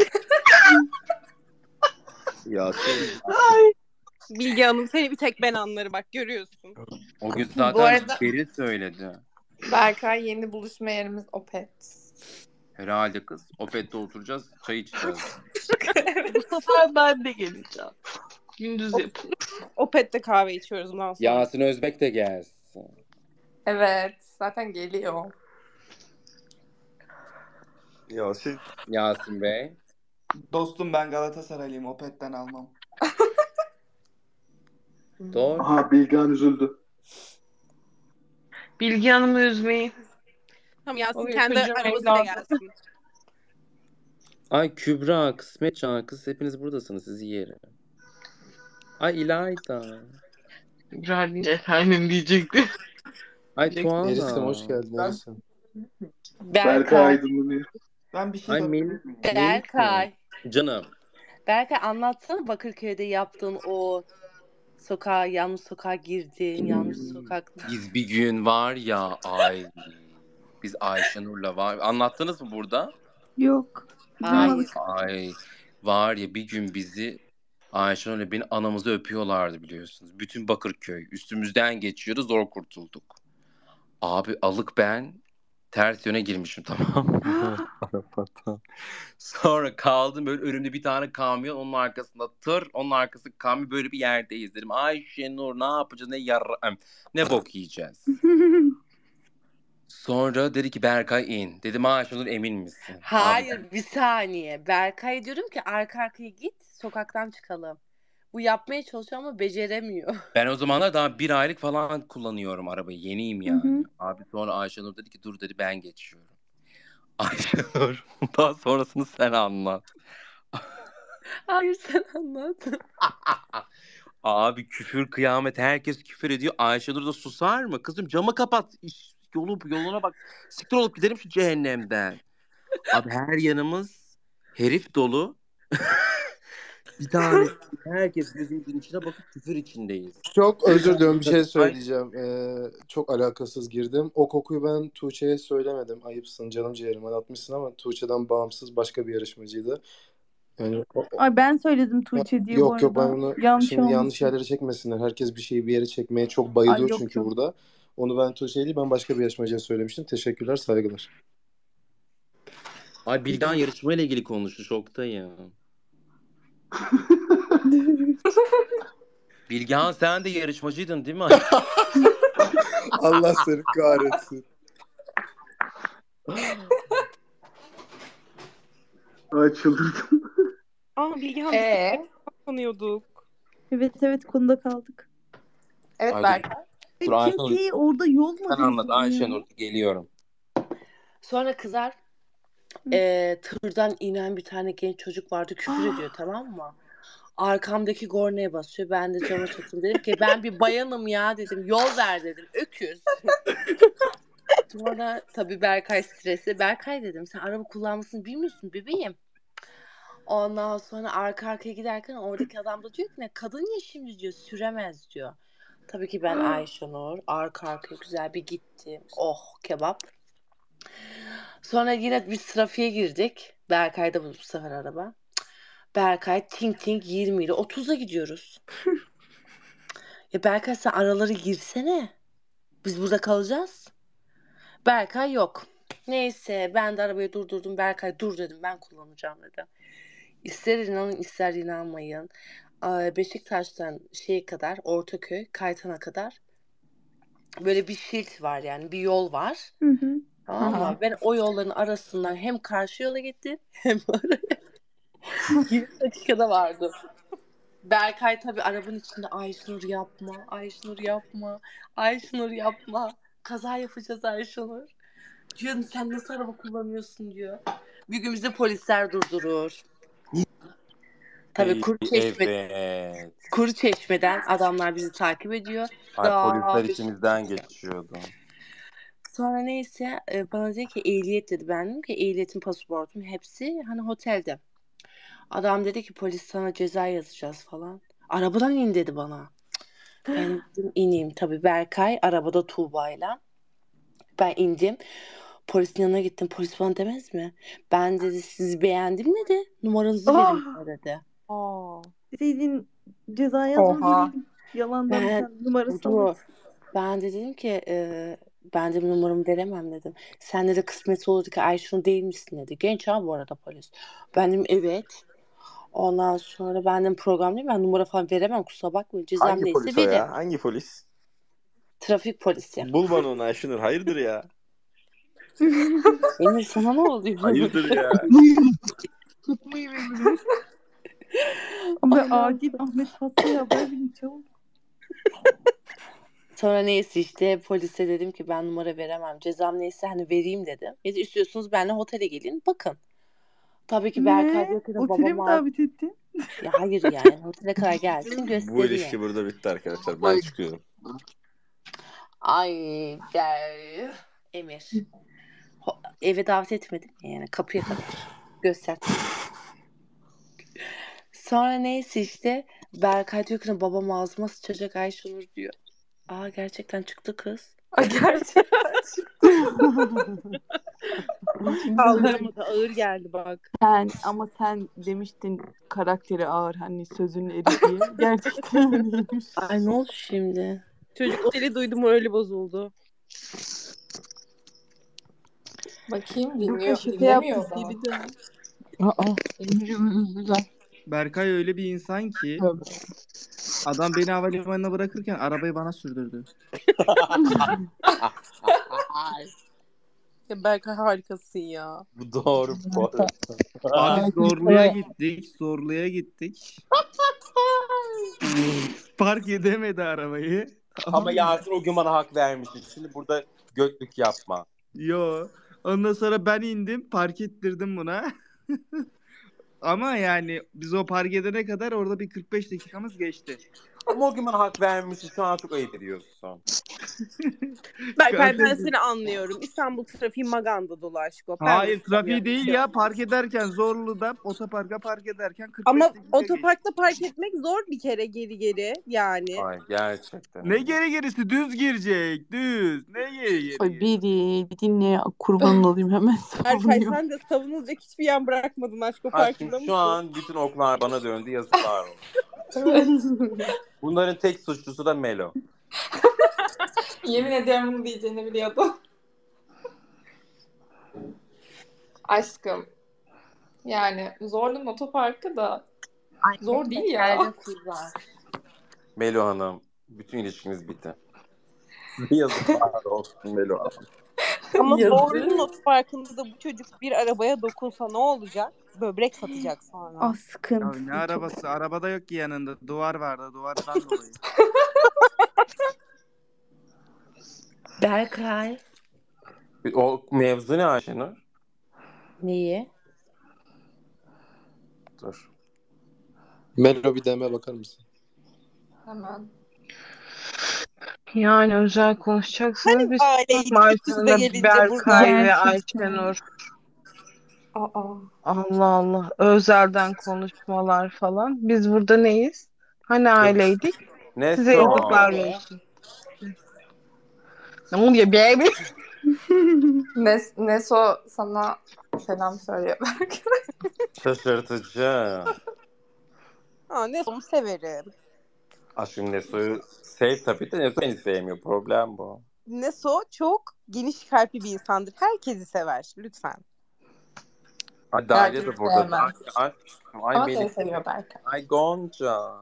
Yasin.
Bilge Hanım seni bir tek ben anlarım bak görüyorsun.
O gün zaten
arada...
Beril söyledi.
Berkay yeni buluşma yerimiz Opet.
Herhalde kız. Opet'te oturacağız, çay içeceğiz.
Bu sefer ben de geleceğim. Gündüz yapın.
Opet'te kahve içiyoruz bundan sonra.
Yasin Özbek de gelsin.
Evet. Zaten geliyor.
Yasin.
Yasin Bey.
Dostum ben Galatasaraylıyım. Opet'ten almam.
Doğru.
Aha Bilgehan üzüldü.
Bilge Hanım'ı üzmeyin.
Tamam Yasin
O
kendi
yapınca
arabasıyla
evladım.
gelsin.
Ay Kübra, Kısmet Can, kız hepiniz buradasınız, sizi yerim. Ay İlayda.
Kübra deyince efendim diyecekti.
Ay Tuana.
Eris'im hoş geldin
Ben-
Eris'im.
Berkay
Berkay.
aydınlanıyor.
Ben bir şey
Ay
sorabilir
Melih.
miyim?
Berkay.
Canım.
Berkay anlatsana Bakırköy'de yaptığın o sokağa, yanlış sokağa girdin, yanlış sokakta.
Biz bir gün var ya ay. Biz Ayşenur'la var. Anlattınız mı burada?
Yok.
Ay,
Duymadık.
ay var ya bir gün bizi Ayşenur'la beni anamızı öpüyorlardı biliyorsunuz. Bütün Bakırköy üstümüzden geçiyordu, zor kurtulduk. Abi alık ben ters yöne girmişim, tamam mı? Arabadan. Sonra kaldım böyle, önümde bir tane kamyon, onun arkasında tır, onun arkası kamyon, böyle bir yerdeyiz dedim. Ayşenur ne yapacağız, ne yara ne bok yiyeceğiz. Sonra dedi ki Berkay in. Dedim Ayşenur emin misin? Abi
Hayır bir saniye. Berkay diyorum ki arka arkaya git sokaktan çıkalım. Bu yapmaya çalışıyor ama beceremiyor.
ben o zamanlar daha bir aylık falan kullanıyorum arabayı. Yeniyim
Hı
yani.
hı.
Abi sonra Ayşenur dedi ki dur dedi, ben geçiyorum. Ayşenur daha sonrasını sen anlat.
Hayır sen anlat.
Abi küfür kıyamet, herkes küfür ediyor. Ayşenur da susar mı? Kızım camı kapat. İş, yolu, yoluna bak. Siktir olup gidelim şu cehennemden. Abi her yanımız herif dolu. Bir tane herkes gözümüzün içine bakıp küfür içindeyiz.
Çok özür diliyorum, bir şey söyleyeceğim. Ee, çok alakasız girdim. O kokuyu ben Tuğçe'ye söylemedim. Ayıpsın canım ciğerim, anlatmışsın ama Tuğçe'den bağımsız başka bir yarışmacıydı. Yani o- o-
Ay ben söyledim Tuğçe diye bu
yok yok, ben
arada.
onu
Yanlış
şimdi yanlış
olmasın.
yerlere çekmesinler. Herkes bir şeyi bir yere çekmeye çok
Ay
bayılıyor
yok
çünkü
yok.
burada. Onu ben Tuğçe'ye değil, ben başka bir yarışmacıya söylemiştim. Teşekkürler, saygılar.
Ay Bildan yarışmayla ilgili konuştu, şoktayım. Bilgehan sen de yarışmacıydın değil mi?
Allah seni kahretsin.
Ay çıldırdım.
Aa Bilgehan biz
Ee?
sanıyorduk.
Evet evet konuda kaldık.
Evet
Ay,
Berkay.
dur
E,
Ayşenur
kimseyi orada yolmadınız
sen anlat.
mı?
Ayşenur geliyorum.
Sonra kızar e, tırdan inen bir tane genç çocuk vardı küfür ediyor tamam mı? Arkamdaki kornaya basıyor. Ben de cama çatım dedim ki ben bir bayanım ya dedim. Yol ver dedim. Öküz. Sonra tabii Berkay stresli. Berkay dedim sen araba kullanmasını bilmiyorsun bebeğim. Ondan sonra arka arkaya giderken oradaki adam da diyor ki ne kadın ya şimdi diyor süremez diyor. Tabii ki ben Ayşenur arka arkaya güzel bir gittim. Oh kebap. Sonra yine biz trafiğe girdik. Berkay'da bu sefer araba. Berkay ting ting yirmi ile otuza gidiyoruz. Ya Berkay sen araları girsene. Biz burada kalacağız. Berkay yok. Neyse ben de arabayı durdurdum. Berkay dur dedim ben kullanacağım dedi. İster inanın ister inanmayın. Aa, Beşiktaş'tan şeye kadar Ortaköy, Kaytan'a kadar böyle bir şilt var yani bir yol var.
Hı hı.
Tamam mı?
Aha.
Ben o yolların arasından hem karşı yola gittim hem oraya yirmi dakikada vardım. Berkay tabii arabanın içinde Ayşenur yapma, Ayşenur yapma, Ayşenur yapma. Kaza yapacağız Ayşenur. Diyorum sen nasıl araba kullanıyorsun diyor. Bir gün bizi polisler durdurur. Tabii kuru çeşme,
Evet.
kuru çeşmeden adamlar bizi takip ediyor.
Ay
Daha
polisler
bir-
içimizden geçiyordu.
Sonra neyse e, bana dedi ki ehliyet dedi. Ben dedim ki ehliyetim, pasaportum hepsi hani otelde. Adam dedi ki polis sana ceza yazacağız falan. Arabadan in dedi bana. Ben dedim ineyim. Tabii Berkay arabada Tuğba'yla. Ben indim. Polisin yanına gittim. Polis bana demez mi? Ben dedi sizi beğendim dedi. Numaranızı verin
Ah!
bana dedi.
Aa.
Deseydin ceza
Oha.
yazmadın. Yalandan bir
Ben
tane numarası
dur.
alırsın.
Ben de dedim ki e, ben de numaramı veremem dedim. Sen de kısmetse olurdu ki Ayşun değil misin dedi. Genç ha bu arada polis. Ben dedim evet. Ondan sonra ben de programdayım. Ben numara falan veremem kusura bakmayın. Cezam
Hangi
neyse
polis o
verin.
ya? Hangi polis?
Trafik polisi.
Bul bana onu Ayşenur. Hayırdır ya?
Emir sana ne oluyor?
Hayırdır ya?
Ama
Ay,
acil Ahmet hasta ya böyle bir çabuk.
Sonra neyse işte polise dedim ki ben numara veremem. Cezam neyse hani vereyim dedim. Ya da istiyorsunuz benimle otele gelin bakın. Tabii ki Berkay
Ne?
diyor ki
Otele mi
babam
davet ettin?
ya hayır yani otele kadar gelsin
Bu
göstereyim.
ilişki burada bitti arkadaşlar. Ben çıkıyorum.
Ay der. Emir. Ho- eve davet etmedim yani kapıya kadar gösterdim. Sonra neyse işte Berkay diyor ki babam ağzıma sıçacak Ayşenur diyor. Aa gerçekten çıktı kız.
Ay gerçekten çıktı.
Şimdi
Kaldıramadı. Ağır geldi bak.
sen ama sen demiştin karakteri ağır hani sözün eri diye. Gerçekten öyleymiş.
Ay ne oldu şimdi?
Çocuk oteli duydum öyle bozuldu.
Bakayım
Luka
dinliyor.
şaka
Dinlemiyor
yaptı
da.
gibi de.
Aa, Emir'imi üzdüler.
Berkay öyle bir insan ki adam beni havalimanına bırakırken arabayı bana sürdürdü.
Ya Berkay harikasın ya.
Bu doğru bu arada.
Abi Zorlu'ya gittik. Zorlu'ya gittik. Park edemedi arabayı. Tamam
Ama
mı?
Yasin o gün bana hak vermişti. Şimdi burada götlük yapma.
Yo. Ondan sonra ben indim. Park ettirdim buna. Ama yani biz o park edene kadar orada bir kırk beş dakikamız geçti.
Ama o gün bana hak vermişti. Şu an çok ayıp ediyorsun.
Berkay ben seni anlıyorum. İstanbul trafiği maganda dolu aşkım. Ben de
Hayır trafiği
sanıyorum.
değil ya. Park ederken Zorlu'da otoparka park ederken kırk beş
Ama
dakika geçti.
otoparkta park etmek zor bir kere geri geri yani.
Ay gerçekten.
Ne geri gerisi düz girecek düz. Ne geri geri?
Ay biri bir dinle kurban olayım hemen
Berkay
savunuyor.
sen de savunulacak hiçbir yan bırakmadın aşkım
Aşkım
farkında mısın?
şu an bütün oklar bana döndü. Yazıklar olsun. Bunların tek suçlusu da Melo.
Yemin ediyorum bunu diyeceğini biliyordum. Aşkım. Yani Zorlu'nun otoparkı da zor değil ya.
Melo Hanım. Bütün ilişkimiz bitti. Yazıklar olsun Melo Hanım.
Ama
Yazık.
Zorlu'nun otoparkında da bu çocuk bir arabaya dokunsa ne olacak? Böbrek satacak sonra.
Ah
Ya
sıkıntı.
ne arabası? Arabada yok ki yanında. Duvar vardı. Duvardan dolayı.
Berkay.
O mevzu ne Ayşenur?
Neyi?
Dur.
Melo bir deme bakar mısın?
Hemen.
Yani özel konuşacaksanız
Hani
biz
aileydik üst üste
Ayşenur'la
gelince
Berkay
burada.
ve
Gerçekten.
Ayşenur.
Aa.
Allah Allah. Özelden konuşmalar falan. Biz burada neyiz? Hani aileydik?
Ne
Size
son?
yazıklar olsun. Ne oluyor baby?
Nes Neso sana selam söylüyor.
Şaşırtıcı.
Aa, ne onu severim.
Aşkım Neso'yu sev tabii de Neso beni sevmiyor. Problem bu.
Neso çok geniş kalpli bir insandır. Herkesi sever. Lütfen.
Ay Dalia
Herkes
da burada.
sevmez.
Ay, ay,
Ama
ay
seni
Melih.
seviyor Berkay.
Ay Gonca.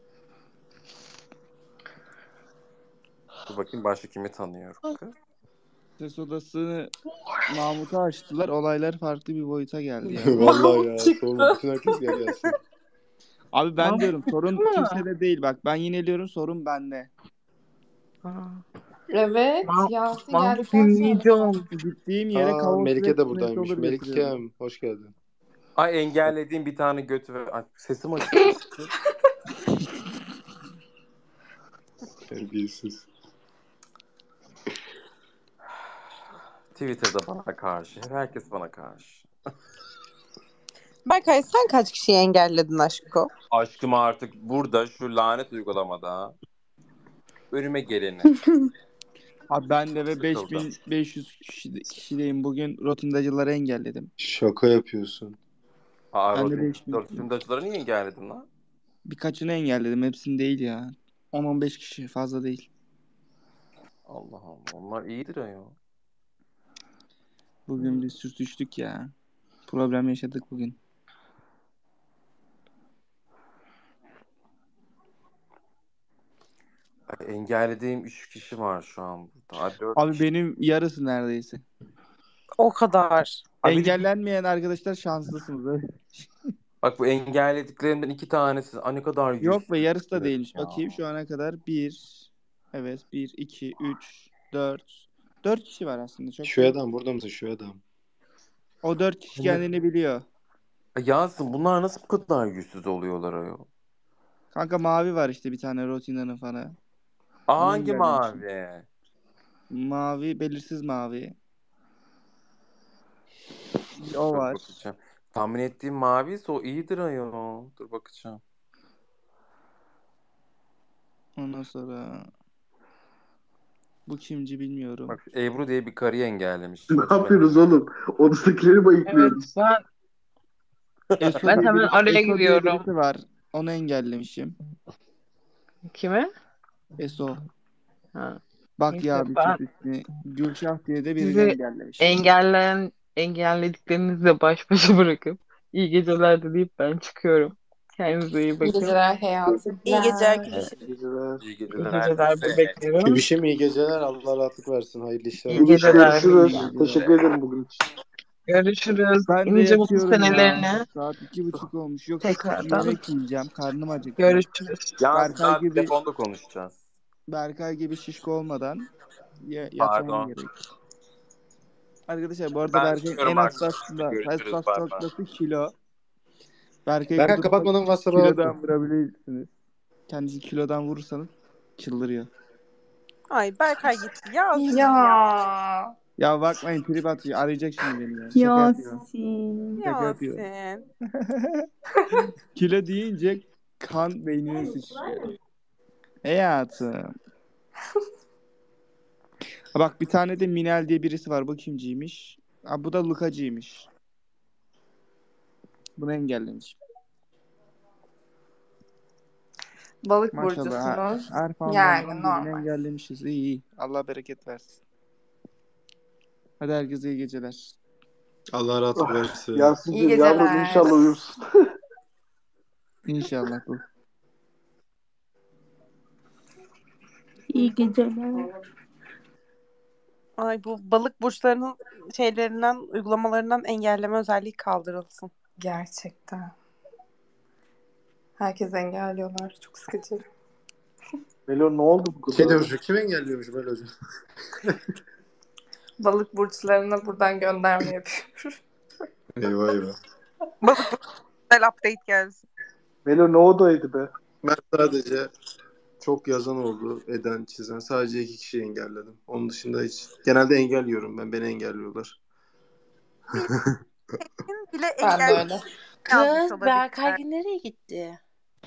Dur bakayım başka kimi tanıyorum kız.
Ses odasını Mahmut'a açtılar. Olaylar farklı bir boyuta geldi ya.
Vallahi ya. Sorma bütün herkes gel gelsin.
Abi ben
Mahmut
diyorum sorun
mu?
kimsede değil. Bak ben yineliyorum sorun bende.
Aa,
Evet.
Mah-
Yasin
Mahmut
geldikten sonra.
dinleyeceğim.
Gittiğim yere
Aa
kaos
Melike
ve
de buradaymış.
metolur getiriyorum.
Melike'm hoş geldin.
Ay engellediğim bir tane götü ve ay, sesim açık.
Terbiyesiz.
Twitter'da bana karşı. Herkes bana karşı.
Berkay sen kaç kişiyi engelledin aşkım?
Aşkım artık burada şu lanet uygulamada önüme geleni.
Abi ben de ve
Sıkıldım.
beş bin beş yüz kişi, kişideyim. Bugün rotundacıları engelledim.
Şaka yapıyorsun.
Aa
Ben de
Rodin.
beş bin.
Rotundacıları niye engelledin lan?
Birkaçını engelledim. Hepsini değil ya. on on beş kişi fazla değil.
Allah Allah. Onlar iyidir ya.
Bugün bir sürtüştük ya. Problem yaşadık bugün.
Ay, engellediğim üç kişi var şu an burada. Ay, dört
Abi
kişi.
benim yarısı neredeyse.
O kadar.
Ay, benim-
Engellenmeyen arkadaşlar şanslısınız.
Bak bu engellediklerimden iki tanesi. Ay ne kadar yüzsüz.
Yok ve yarısı da değilmiş.
ya.
Bakayım şu ana kadar bir, evet bir, iki, üç, dört. Dört kişi var aslında. Çok
Şu
değil.
adam burada mısın şu adam?
O dört kişi
Ne-
kendini biliyor.
Ay, Yasin bunlar nasıl bu kadar yüzsüz oluyorlar ayol?
Kanka mavi var işte bir tane Rotina'nın fanı.
Aa,
Onu
hangi
engellemişim.
mavi?
Mavi, belirsiz mavi. Bir o
Dur
var.
bakacağım. Tahmin ettiğim mavi ise o iyidir ayol. Dur bakacağım.
Ondan sonra Bu kimci bilmiyorum.
Bak Ebru diye bir karıyı engellemiş.
Ne
Hoşuma
yapıyoruz
gidiyor.
oğlum? Odadakileri
Evet
bayıklıyoruz.
ben
Eso
ben
diye
hemen
birisi,
araya
Eso diye
giriyorum.
birisi var. Onu engellemişim.
Kime?
Eso.
Ha.
Bak
Neyse
ya bir
ben
çift ismi. Gülşah diye de birini
sizi
engellemişim.
engelleyen engellediklerinizle baş başa bırakıp iyi geceler de deyip ben çıkıyorum. Kendinize iyi
İyi
bakın.
geceler hayatım.
İyi geceler.
İyi
Görüşürüz.
geceler.
İyi
İyi
geceler
geceler
herkese.
bebeklerim.
Kübişim iyi geceler. Allah rahatlık versin. Hayırlı işler
İyi
olsun.
Kubiş
geceler.
görüşürüz.
İyi geceler.
Teşekkür ederim bugün için.
Görüşürüz.
Ben de
Nice mutlu
yatıyorum ya.
senelerini
Saat iki buçuk olmuş. Yok çıkıp bir
tekrardan
yemek yiyeceğim. Karnım acıktı.
görüşürüz.
Yalnız
Berkay
daha
gibi
telefonda konuşacağız.
Berkay gibi şişko olmadan ya- yatmam
Pardon.
gerek. Arkadaşlar bu arada
Ben
Berkay'ın
çıkıyorum
en
artık.
hassasında
Görüşürüz.
hassas
Bay bay.
noktası kilo. Berkay'ı
Berkay
burada
kapatmadan WhatsApp'a bakma.
kilodan vurabilirsiniz. Kendisi kilodan vurursanız çıldırıyor.
Ay Berkay gitti. Yasin ya.
Ya.
Ya bakmayın trip atıyor. Arayacak şimdi beni ya. Şaka yapıyor.
Yasin.
Şaka yapıyor.
Yasin.
Kilo deyince kan beynine sıçrıyor. Hayatım. Ha bak bir tane de Minel diye birisi var. Bu kimciymiş? Ha, bu da Lukacıymış. Bunu engellemiş.
Balık
Maşallah. Her,
burcusunuz.
her fandan
Yani
birini
normal.
engellemişiz. İyi iyi. Allah bereket versin. Hadi herkese iyi geceler.
Allah rahatlık
Ah,
versin.
İyi
Yasin'cim yavrum
geceler.
inşallah uyursun.
İnşallah bu.
İyi geceler.
Ay bu balık burçlarının şeylerinden, uygulamalarından engelleme özelliği kaldırılsın.
Gerçekten. Herkes engelliyorlar. Çok sıkıcı.
Melo ne oldu bu
Şey
kadar?
demiş, kim engelliyormuş böyle hocam?
Balık burçlarına buradan gönderme yapıyorum.
Eyvah eyvah.
Balık burçlarına update gelsin.
Melo ne odaydı be?
Ben sadece çok yazan oldu, eden, çizen. Sadece iki kişi engelledim. Onun dışında hiç. Genelde engelliyorum ben. Beni engelliyorlar.
Bile
Ben de
engel
öyle.
yazmış
Kız Berkay
olabilirler.
nereye gitti?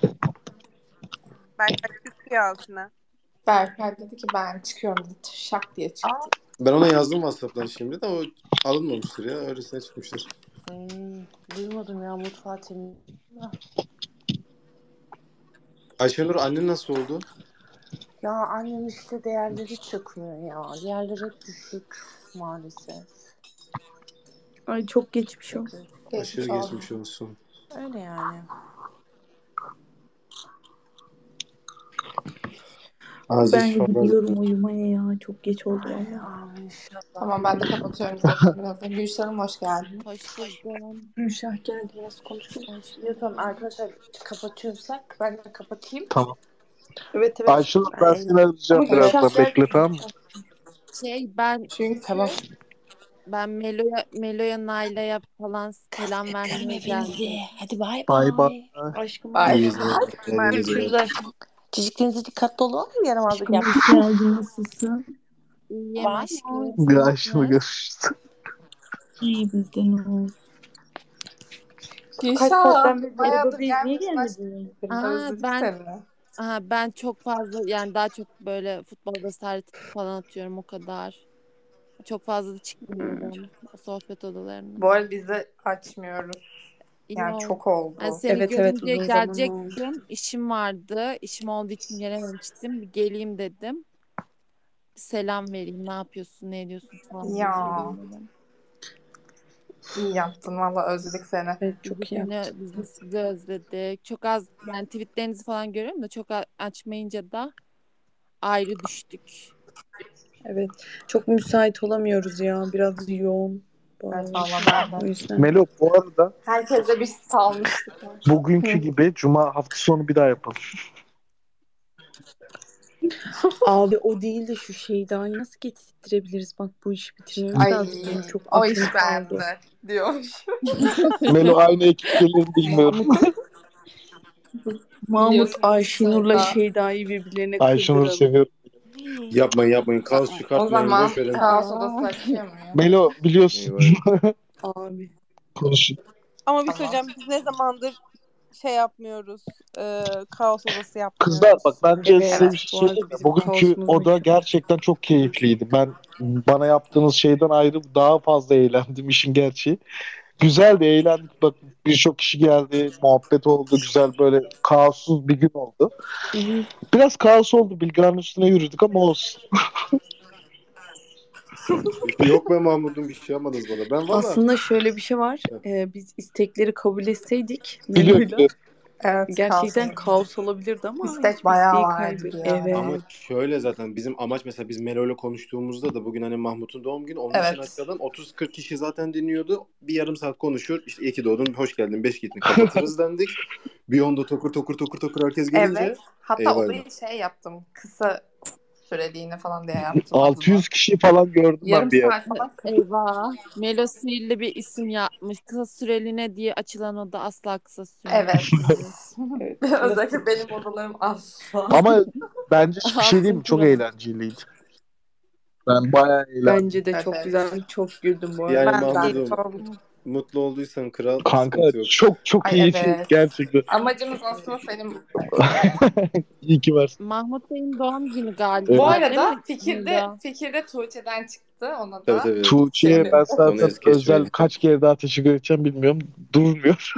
Berkay küstü Yasin'e.
Berkay dedi ki ben çıkıyorum dedi. Şak diye çıktı.
Aa,
Ben ona yazdım WhatsApp'tan şimdi de o alınmamıştır ya. Öylesine çıkmıştır.
Hmm, duymadım ya mutfağı temiz.
Ayşenur annen nasıl oldu?
Ya annem işte değerleri çıkmıyor ya. Değerleri hep düşük maalesef.
Ay çok geçmiş o.
Aşırı
Geçmiş
geçmiş
olsun.
olsun.
Öyle yani.
Aziz
Ben
falan.
gidiyorum uyumaya ya. Çok geç oldu valla.
Ay, inşallah.
Tamam ben de kapatıyorum zaten birazdan. Gülşah Hanım hoş geldiniz.
Hoş buldum.
Gülşah geldi biraz konuşalım.
Hoş buldum. Arkadaşlar kapatıyorsak ben de kapatayım.
Tamam.
Evet evet.
Ayşenur ben seni arayacağım
Ama
birazdan.
Gülşah
Bekle tamam mı?
Şey ben
Çünkü
tamam. Ben Melo'ya, Melo'ya, Naila'ya falan selam vermeye geldim.
Hadi bay
Bay bay.
Aşkım.
Bye.
İyi geceler. İyi
Görüşürüz
geceler.
aşkım. Çocuklarınıza dikkatli olun mu yaramazlık
Aşkım
yapmayın.
hoş geldin. Nasılsın?
İyiyim
Var
aşkım.
mı?
Bir Ayşenur görüşürüz.
İyi bizden olsun.
Gülşah
Kaç saatten beri
bayağıdır
arabadayız. Niye
gelmiyorsun.
gelmedin?
Aa,
Özledik
ben
seni.
aha, ben çok fazla yani daha çok böyle futbolda statistik falan atıyorum o kadar. Çok fazla da çıkmıyorum sohbet odalarına.
Bu arada biz de açmıyoruz. Yani
Yok.
çok oldu.
Yani seni
Evet evet
görünce
uzun zaman oldu.
gelecektim. İşim vardı. İşim olduğu için gelememiştim. Bir geleyim dedim. Bir selam vereyim. Ne yapıyorsun, ne ediyorsun falan diye
Ya
sorayım dedim.
iyi yaptın valla özledik seni.
Evet
Biz de
çok iyi
seni,
yaptın.
biz de sizi özledik. Çok az yani tweetlerinizi falan görüyorum da çok a- açmayınca da ayrı düştük.
Evet. Çok müsait olamıyoruz ya. Biraz yoğun. bu
Evet
aralar.
valla ben
O
de.
yüzden.
Melo bu arada
Herkese bir salmıştık.
bugünkü
Hı.
gibi Cuma hafta sonu bir daha yapalım.
Abi o değil de şu Şeyda'yı nasıl getirtirebiliriz? Bak bu işi bitirmemiz
Ay
lazım. Benim çok
o
aklım
iş
kaldı.
bende diyormuş.
Melo aynı ekip gelir bilmiyorum.
Mahmut, Mahmut
Biliyorsunuz
Ayşenur'la
sınıfta.
Şeyda'yı birbirlerine
Ayşenur'u
kırdıralım.
seviyorum.
Yapmayın yapmayın. Kaos
O
çıkartmayın.
zaman
Boş verin.
kaos odası
Aa.
açıyor muyum?
Melo biliyorsun.
Eyvah eyvah.
Abi.
Konuşun.
Ama bir şey
Tamam.
söyleyeceğim. Biz ne zamandır şey yapmıyoruz. E, kaos odası yapmıyoruz.
Kızlar bak bence
Evet,
size bir şey
bu arada
söyleyeyim mi?
bizim
Bugünkü
kaosumuz
oda
meşhur.
gerçekten çok keyifliydi. Ben bana yaptığınız şeyden ayrı daha fazla eğlendim işin gerçeği. Güzeldi, eğlendik. Bak birçok kişi geldi, muhabbet oldu, güzel böyle kaossuz bir gün oldu.
Hı hı.
Biraz kaos oldu, Bilgehan'ın üstüne yürüdük ama olsun.
Yok be Mahmut'um bir şey yapmadınız bana. Ben valla
Aslında şöyle bir şey var. Ee, biz istekleri kabul etseydik
Biliyorum,
Melo'yla
biliyorum.
Evet,
gerçekten
kaos.
kaos olabilirdi ama
İstek
hiçbir
bayağı
isteği
vardı
kaybı.
ya.
Evet.
ama şöyle zaten bizim amaç mesela biz Melo'yla konuştuğumuzda da bugün hani Mahmut'un doğum günü onun için
Evet.
aşağıdan otuz kırk kişi zaten dinliyordu. Bir yarım saat konuşur. İşte iyi ki doğdun, hoş geldin, beş gittin kapatırız dendik. Bir onda tokur tokur tokur tokur herkes gelince
Evet. Hatta
eyvah
odayı
eyvah.
şey yaptım. Kısa süreliğine falan diye yaptım
altı yüz
adını.
kişi falan gördüm ben
Yarım
bir yer.
saat falan kırk.
Eyvah. Melo sihirli bir isim yapmış. Kısa süreliğine diye açılan oda asla kısa sürmüyor.
Evet.
Evet.
Özellikle
Klasik.
benim odalarım asla.
Ama bence bir şey diyeyim
Altın
mi? Çok
kural.
eğlenceliydi. Ben bayağı eğlendim.
Bence de
Evet,
çok
evet.
güzel. Çok güldüm bu arada.
Yani
Ben de
Mahmut'um
keyif aldım.
mutlu olduysan kral
Kanka
sıkıntı yok.
çok çok
Ay
keyifli
evet.
gerçekten.
Amacımız aslında senin...
İyi ki varsın.
Mahmut Bey'in doğum günü galiba.
Bu
Evet.
Değil
arada
mi
fikirde
Melo?
fikirde Tuğçe'den çıktı. Ona
Evet
da
evet.
Tuğçe'ye
sevindim.
ben
Onu
zaten
es geçmeyelim.
özel kaç kere daha teşekkür edeceğim bilmiyorum. Durmuyor.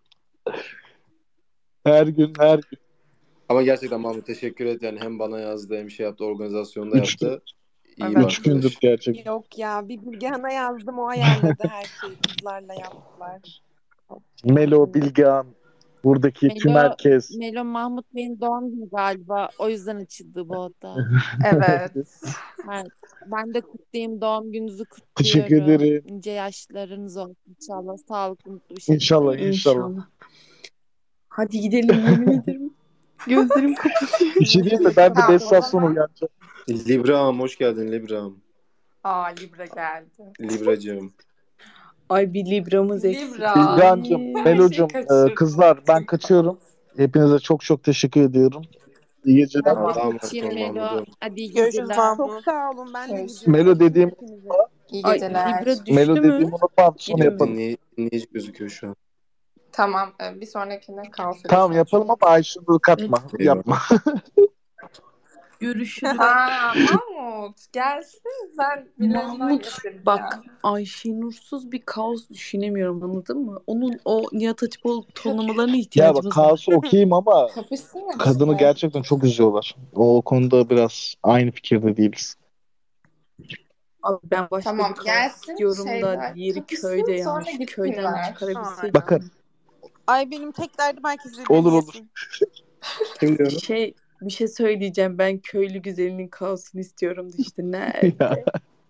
Her gün her gün.
Ama gerçekten Mahmut teşekkür et. Yani hem bana yazdı hem şey yaptı, organizasyonda
Üç,
yaptı. İyi bir
Evet.
üç gündür
arkadaş.
gerçekten.
Yok ya, bir Bilgehan'a yazdım, o ayarladı her şeyi, kızlarla yaptılar.
Melo, Bilgehan, buradaki tüm
Melo,
herkes.
Melo Mahmut Bey'in doğum günü galiba. O yüzden açıldı bu oda.
Evet.
Evet. Ben de kutlayayım. Doğum gününüzü
Teşekkür
kutluyorum.
ederim.
Nice yaşlarınız olsun inşallah. Sağlıklı, mutlu bir şekilde.
İnşallah inşallah.
İnşallah. Hadi gidelim yemin ederim. Gözlerim kapatıyor.
Bir şey diyeyim mi? Ben de
Tamam
beş
o
saat sonra
zaman.
uyanacağım.
Libra'm hoş geldin Libra'm.
Aa Libra geldi.
Libra'cığım.
Ay bir Libra'mız eksikti.
Libra.
Bilgehan'cığım,
Her şeyi
Melo'cum, e,
kaçırdım.
kızlar ben kaçıyorum. Hepinize çok çok teşekkür ediyorum. İyi geceler.
Ben
Allah'a
de
emanet
kaçayım
ol
Melo.
Mahmut'um.
Hadi iyi
Görüşürüz
geceler.
Mahmut.
Çok
Çok sağ olun, ben de
Görüşürüz.
gidiyorum.
Melo
Öptüm
dediğim
hepinizi.
İyi
Ay
geceler.
Libra düştü
Melo
mü?
dediğim unutmam sonra
Girmiyor.
yapalım.
Dinley dinleyici gözüküyor şu an.
Tamam. e, Bir sonrakine kaos
Tamam
odası
yapalım
açalım.
ama Ayşenur'u katma.
Eyvah.
Yapma.
Görüşürüz.
Ha Mahmut gelsin. Ben birilerinden
Mahmut
getireceğim.
bak Ayşenursuz bir kaos düşünemiyorum anladın mı? Onun o Nihat Hatipoğlu tonlamalarına
Ya bak
ihtiyacımız var.
kaosu okeyim ama
Kapışsın
kadını
işte.
gerçekten çok üzüyorlar. O konuda biraz aynı fikirde değiliz.
Abi ben başka
Tamam
bir kaos
gelsin
istiyorum da
şeyler
diğeri
kapışsın
köyde ya.
sonra
Şu köyden
gitsinler.
çıkarabilseydik.
Bakın
Ay benim tek derdim herkes birbirini
olur olur.
yesin.
Kim diyor onu?
Şey bir şey söyleyeceğim. Ben köylü güzelinin kaosunu istiyorum da işte nerede?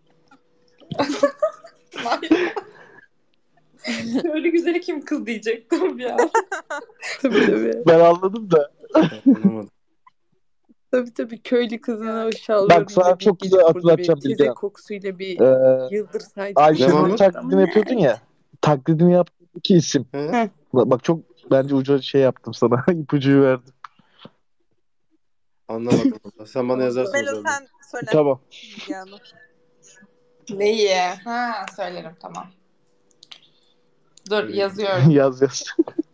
Öyle güzeli kim kız diyecektim ya.
Tabii tabii.
Ben anladım da.
Anlamadım.
Tabii tabii köylü kızına o
Bak
şalvarıyla
sana
bir
çok güzel
gelip burada bir
hatırlatacağım
teze
Bilgehan.
kokusuyla bir
Ee,
yıldırsaydık.
Ne
Ayşenur'un
Mahmut?
taklidini yapıyordun ya. Taklidini yaptığın iki isim.
He?
Heh.
Bak, bak çok bence ucu şey yaptım sana. İpucuyu verdim.
Anlamadım. Sen bana yazarsın
Melo
özelden.
sen söyle
Tamam.
Bilgehan'a.
Neyi? Ha söylerim tamam. Dur yazıyorum.
Yaz yaz.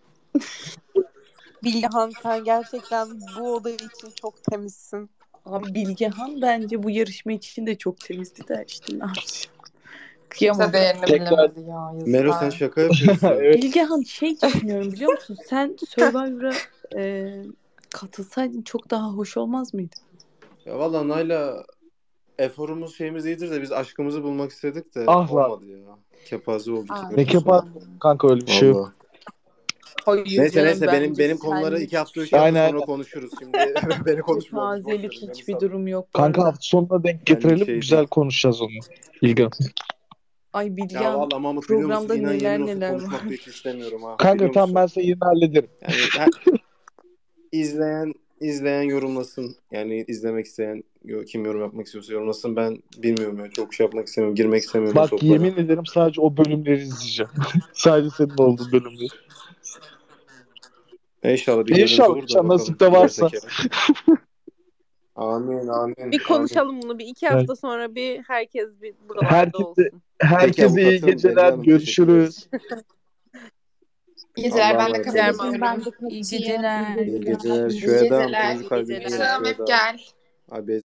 Bilgehan sen gerçekten bu oda için çok temizsin.
Abi Bilgehan bence bu yarışma için de çok temizdi de işte ne yapacağım.
Kimse
Kıyamam.
değerini
Tekrar.
bilemedi ya
Melo sen
yazıklar.
şaka yapıyorsun.
Evet.
Bilgehan şey düşünüyorum biliyor musun? Sen Survivor'a e, katılsaydın çok daha hoş olmaz mıydı?
Ya valla Nayla eforumuz şeyimiz iyidir de biz aşkımızı bulmak istedik de
Ah lan.
olmadı ya. Kepaze olduk.
Aa,
Ne kepa kanka öyle bir şey yok.
Valla.
Hayır
Neyse
canım
neyse benim
bence
benim konuları
senlik
iki hafta üç hafta
Aynen
sonra
aynen.
konuşuruz. Şimdi beni konuşmuyoruz. Boş
kepazelik
verin beni
hiçbir
sal.
durum yok bu
Kanka
arada.
hafta sonuna denk
Benlik
getirelim.
şey
Güzel
değil.
konuşacağız onu. Bilgehan.
Ay
Ya
Bilgehan
valla Mahmut biliyor musun?
programda
İnan yemin
neler
olsun
neler
konuşmak da
var.
hiç istemiyorum ha.
Kanka
Biliyor
tamam
musun?
ben seni yine hallederim.
Yani her, izleyen izleyen yorumlasın. Yani izlemek isteyen yo- kim yorum yapmak istiyorsa yorumlasın. Ben bilmiyorum ya. Çok şey yapmak istemiyorum. Girmek istemiyorum o
Bak
toplara.
yemin ederim sadece o bölümleri izleyeceğim. Sadece senin olduğun bölümleri.
İnşallah bir gönlümüz
İnşallah
olur da
inşallah
bakalım.
nasip de varsa.
Gidersek ya. Amin amin
Bir
amin.
konuşalım bunu. Bir iki
Evet.
hafta sonra bir herkes bir buralarda
Herkese
olsun.
Peki
herkese iyi
avukatım Elli
geceler.
Hanım teşekkür ederiz.
Görüşürüz.
İyi geceler,
Allah'a
ben de
emanet
kabul
olun.
ediyorum.
Ben de
İyi
kaçayım.
geceler.
İyi
İyi
geceler.
geceler.
İyi
Şuraya da
geceler.
turuncu kalbimizi
Sığım hep
şuraya da.
gel.
Abi